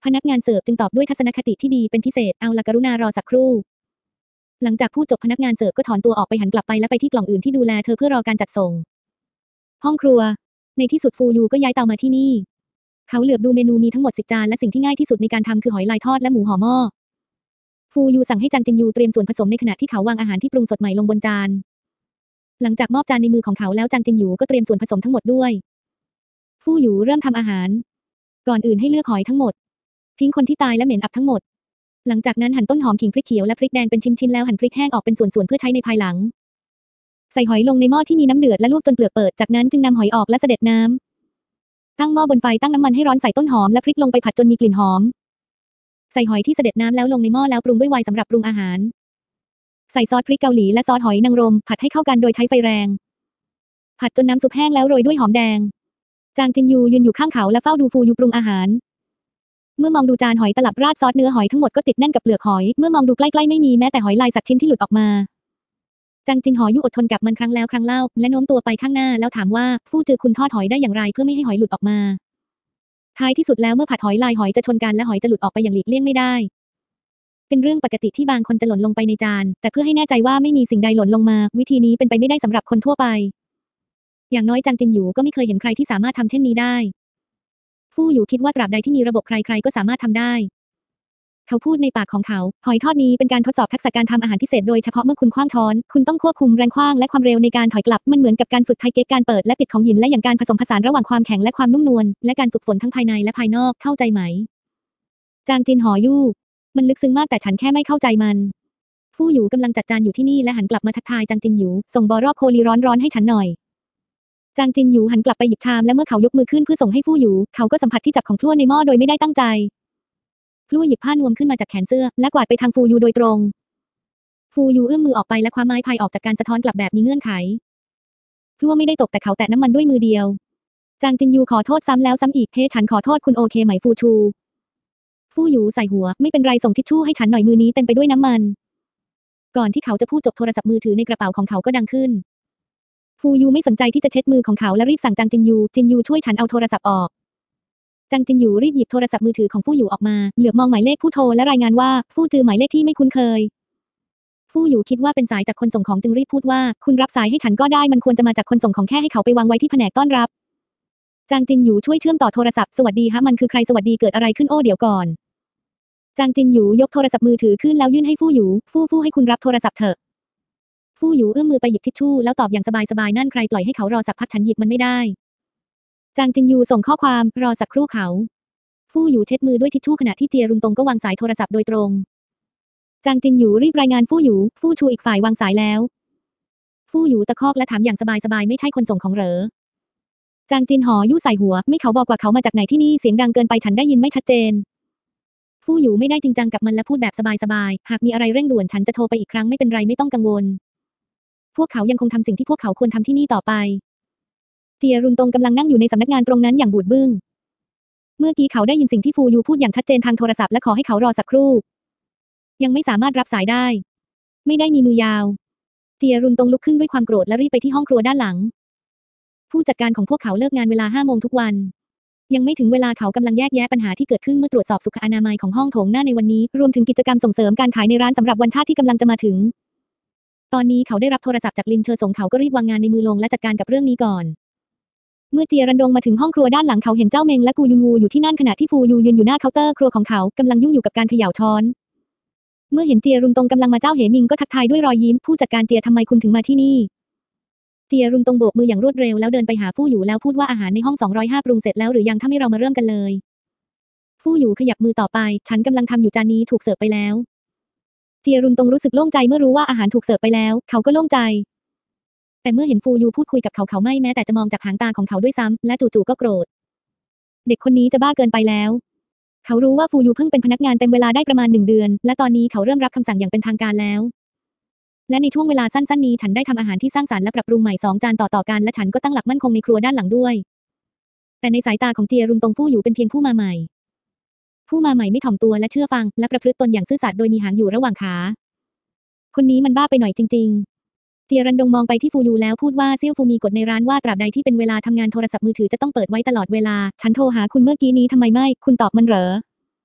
พนักงานเสิร์ฟจึงตอบด้วยทัศนคติที่ดีเป็นพิเศษเอาละกรุณารอสักครู่หลังจากพูดจบพนักงานเสิร์ฟก็ถอนตัวออกไปหันกลับไปและไปที่กล่องอื่นที่ดูแลเธอเพื่อรอการจัดส่งห้องครัวในที่สุดฟูยูก็ย้ายเตามาที่นี่เขาเหลือบดูเมนูมีทั้งหมด10 จานและสิ่งที่ง่ายที่สุดในการทำคือหอยลายทอดและหมูห่อหม้อฟูยูสั่งให้จางจินยูเตรียมส่วนผสมในขณะที่เขาวางอาหารที่ปรุงสดใหม่ลงบนจานหลังจากมอบจานในมือของเขาแล้วจางจินยูก็เตรียมส่วนผสมทั้งหมดด้วยฟูยูเริ่มทำอาหารก่อนอื่นให้เลือกหอยทั้งหมดทิ้งคนที่ตายและเหม็นอับทั้งหมดหลังจากนั้นหั่นต้นหอมขิงพริกเขียวและพริกแดงเป็นชิ้นๆแล้วหั่นพริกแห้งออกเป็นส่วนๆเพื่อใช้ในภายหลังใส่หอยลงในหม้อที่มีน้ำเดือดและลวกจนเปลือกเปิดจากนั้นจึงนำหอยออกและเสด็จน้ำตั้งหม้อบนไฟตั้งน้ำมันให้ร้อนใส่ต้นหอมและพริกลงไปผัดจนมีกลิ่นหอมใส่หอยที่เสด็จน้ำแล้วลงในหม้อแล้วปรุงด้วยไวน์สำหรับปรุงอาหารใส่ซอสพริกเกาหลีและซอสหอยนางรมผัดให้เข้ากันโดยใช้ไฟแรงผัดจนน้ำซุปแห้งแล้วโรยด้วยหอมแดงจางจินยูยืนอยู่ข้างเขาและเฝ้าดูฟูยูปรุงอาหารเมื่อมองดูจานหอยตลับราดซอสเนื้อหอยทั้งหมดก็ติดแน่นกับเปลือกหอยเมื่อมองดูใกล้ๆไม่มีแม้แต่หอยลายสักชิ้นที่หลุดออกมาจางจินหอยุอดทนกับมันครั้งแล้วครั้งเล่าและโน้มตัวไปข้างหน้าแล้วถามว่าฟู่จือคุณทอดหอยได้อย่างไรเพื่อไม่ให้หอยหลุดออกมาท้ายที่สุดแล้วเมื่อผัดหอยลายหอยจะชนกันและหอยจะหลุดออกไปอย่างหลีกเลี่ยงไม่ได้เป็นเรื่องปกติที่บางคนจะหล่นลงไปในจานแต่เพื่อให้แน่ใจว่าไม่มีสิ่งใดหล่นลงมาวิธีนี้เป็นไปไม่ได้สำหรับคนทั่วไปอย่างน้อยจางจินหยูก็ไม่เคยเห็นใครที่สามารถทำเช่นนี้ได้ฟู่หยูคิดว่าตราบใดที่มีระบบใครๆก็สามารถทำได้เขาพูดในปากของเขาหอยทอดนี้เป็นการทดสอบทักษะการทำอาหารพิเศษโดยเฉพาะเมื่อคุณขว้างช้อนคุณต้องควบคุมแรงขว้างและความเร็วในการถอยกลับมันเหมือนกับการฝึกไทเก๊กการเปิดและปิดของหยินและอย่างการผสมผสานระหว่างความแข็งและความนุ่มนวลและการฝึกฝนทั้งภายในและภายนอกเข้าใจไหมจางจินหอยู่มันลึกซึ้งมากแต่ฉันแค่ไม่เข้าใจมันฟู่หยูกำลังจัดจานอยู่ที่นี่และหันกลับมาทักทายจางจินหยูส่งบอรอบโคลีร้อนๆให้ฉันหน่อยจางจินหยูหันกลับไปหยิบชามและเมื่อเขายกมือขึ้นเพื่อส่งให้ฟู่หยูเขาก็สัมผัสที่จับของพลั่วในหม้อโดยไม่ได้ตั้งใจพลั่วหยิบผ้านวมขึ้นมาจากแขนเสื้อและกวาดไปทางฟูยูโดยตรงฟูยูเอื้อมมือออกไปและคว้าไม้พายออกจากการสะท้อนกลับแบบมีเงื่อนไขพลั่วไม่ได้ตกแต่เขาแตะน้ำมันด้วยมือเดียวจางจินยูขอโทษซ้ำแล้วซ้ำอีกฉันขอโทษคุณโอเคไหมฟูชูฟู่หยูใส่หัวไม่เป็นไรส่งทิชชู่ให้ฉันหน่อยมือนี้เต็มไปด้วยน้ำมันก่อนที่เขาจะพูดจบโทรศัพท์มือถือในกระเป๋าของเขาก็ดังขึ้นฟูยูไม่สนใจที่จะเช็ดมือของเขาและรีบสั่งจางจินยูช่วยฉันเอาโทรศัพท์ออกจางจินยูรีบหยิบโทรศัพท์มือถือของฟู่หยูออกมาเหลือบมองหมายเลขผู้โทรและรายงานว่าฟู่จือหมายเลขที่ไม่คุ้นเคยฟู่หยูคิดว่าเป็นสายจากคนส่งของจึงรีบพูดว่าคุณรับสายให้ฉันก็ได้มันควรจะมาจากคนส่งของแค่ให้เขาไปวางไว้ที่แผนกต้อนรับจางจินยูช่วยเชื่อมต่อโทรศัพท์สวัสดีฮะมันคือใครสวัสดีเกิดอะไรขึ้นโอ้เดี๋ยวก่อนจางจินหยูยกโทรศัพท์มือถือขึ้นแล้วยื่นให้ฟู่หยูฟู่ให้คุณรับโทรศัพท์เถอะฟู่หยูเอื้อมมือไปหยิบทิชชู่แล้วตอบอย่างสบายนั่นใครปล่อยให้เขารอสักพักฉันหยิบมันไม่ได้จางจินยูส่งข้อความรอสักครู่เขาฟู่หยูเช็ดมือด้วยทิชชู่ขณะที่เจียรุนตงก็วางสายโทรศัพท์โดยตรงจางจินหยูรีบรายงานฟู่หยูฟู่ชูอีกฝ่ายวางสายแล้วฟู่หยูตะคอกและถามอย่างสบายไม่ใช่คนส่งของเหรอจางจินหอยู่ใส่หัวไม่เขาบอกว่าเขามาจากไหนที่นี่เสียงดังเกินไปฉันได้ยินไม่ชัดเจนฟู่หยูไม่ได้จริงจังกับมันและพูดแบบสบายหากมีอะไรเร่งด่วนฉันจะโทรไปอีกครั้งไม่เป็นไรไม่ต้องกังวลพวกเขายังคงทำสิ่งที่พวกเขาควรทำที่นี่ต่อไปเจียรุนตงกำลังนั่งอยู่ในสำนักงานตรงนั้นอย่างบูดบึ้งเมื่อกี้เขาได้ยินสิ่งที่ฟูยูพูดอย่างชัดเจนทางโทรศัพท์และขอให้เขารอสักครู่ยังไม่สามารถรับสายได้ไม่ได้มีมือยาวเจียรุนตงลุกขึ้นด้วยความโกรธและรีบไปที่ห้องครัวด้านหลังผู้จัดการของพวกเขาเลิกงานเวลา 5 โมงทุกวันยังไม่ถึงเวลาเขากำลังแยกแยะปัญหาที่เกิดขึ้นเมื่อตรวจสอบสุขอนามัยของห้องโถงหน้าในวันนี้รวมถึงกิจกรรมส่งเสริมการขายในร้านสำหรับวันชาติที่กำลังจะมาถึงตอนนี้เขาได้รับโทรศัพท์จากลินเชอสงเขาก็รีบวางงานในมือลงและจัดการกับเรื่องนี้ก่อนเมื่อเจียรันดงมาถึงห้องครัวด้านหลังเขาเห็นเจ้าเมงและกูยุงวูอยู่ที่นั่นขณะที่ฟูยูยืนอยู่หน้าเคาน์เตอร์ครัวของเขากำลังยุ่งอยู่กับการเขย่าช้อนเมื่อเห็นเจียรุนตงกำลังมาเจ้าเหมิงก็ทักทายด้วยรอยยิ้มผู้จัดการเจียทำไมคุณถึงมาที่นี่เจียรุนตงโบกมืออย่างรวดเร็วแล้วเดินไปหาฟู่หยูแล้วพูดว่าอาหารในห้อง205ปรุงเสร็จแล้วหรือยังถ้าไม่เรามาเริ่มกันเลยฟู่หยูขยับมือต่อไปฉันกำลังทำอยู่จานนี้ถูกเสิร์ฟไปแล้วเจียรุนตงรู้สึกโล่งใจเมื่อรู้ว่าอาหารถูกเสิร์ฟไปแล้วเขาก็โล่งใจแต่เมื่อเห็นฟูยูพูดคุยกับเขาไม่แม้แต่จะมองจากหางตาของเขาด้วยซ้ำและจู่ๆก็โกรธเด็กคนนี้จะบ้าเกินไปแล้วเขารู้ว่าฟูยูเพิ่งเป็นพนักงานเต็มเวลาได้ประมาณ1 เดือนและตอนนี้เขาเริ่มรับคำสั่งอย่างเป็นทางการแล้วและในช่วงเวลาสั้นๆนี้ฉันได้ทำอาหารที่สร้างสรรค์และปรับปรุงใหม่2 จานต่อกันและฉันก็ตั้งหลักมั่นคงในครัวด้านหลังด้วยแต่ในสายตาของเจียรุนตงฟู่หยูเป็นเพียงผู้มาใหม่ไม่ถ่อมตัวและเชื่อฟังและประพฤติตนอย่างซื่อสัตย์โดยมีหางอยู่ระหว่างขาคนนี้มันบ้าไปหน่อยจริงๆเจียรันดงมองไปที่ฟูยูแล้วพูดว่าเซี่ยวฟูมีกฎในร้านว่าตราบใดที่เป็นเวลาทำงานโทรศัพท์มือถือจะต้องเปิดไว้ตลอดเวลาฉันโทรหาคุณเมื่อกี้นี้ทำไมไม่คุณตอบมันเหรอ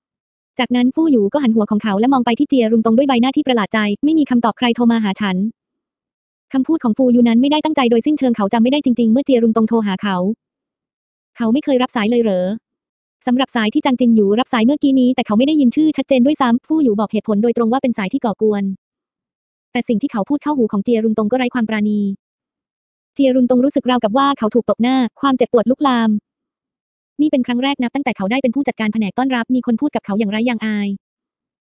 จากนั้นฟู่หยูก็หันหัวของเขาและมองไปที่เจียรุงตงด้วยใบหน้าที่ประหลาดใจไม่มีคำตอบใครโทรมาหาฉันคำพูดของฟูยูนั้นไม่ได้ตั้งใจโดยสิ้นเชิงเขาจำไม่ได้จริงๆเมื่อเจียรุงตงโทรหาเขาไม่เคยรับสายเลยเหรอสำหรับสายที่จางจินหยูรับสายเมื่อกี้นี้แต่เขาไม่ได้ยินชื่อชัดเจนด้วยซ้ำฟู่หยูบอกเหตุผลโดยตรงว่าเป็นสายที่ก่อกวนแต่สิ่งที่เขาพูดเข้าหูของเจียรุงตงก็ไร้ความปราณีเจียรุงตงรู้สึกราวกับว่าเขาถูกตบหน้าความเจ็บปวดลุกลามนี่เป็นครั้งแรกนับตั้งแต่เขาได้เป็นผู้จัดการแผนกต้อนรับมีคนพูดกับเขาอย่างไร้ยางอาย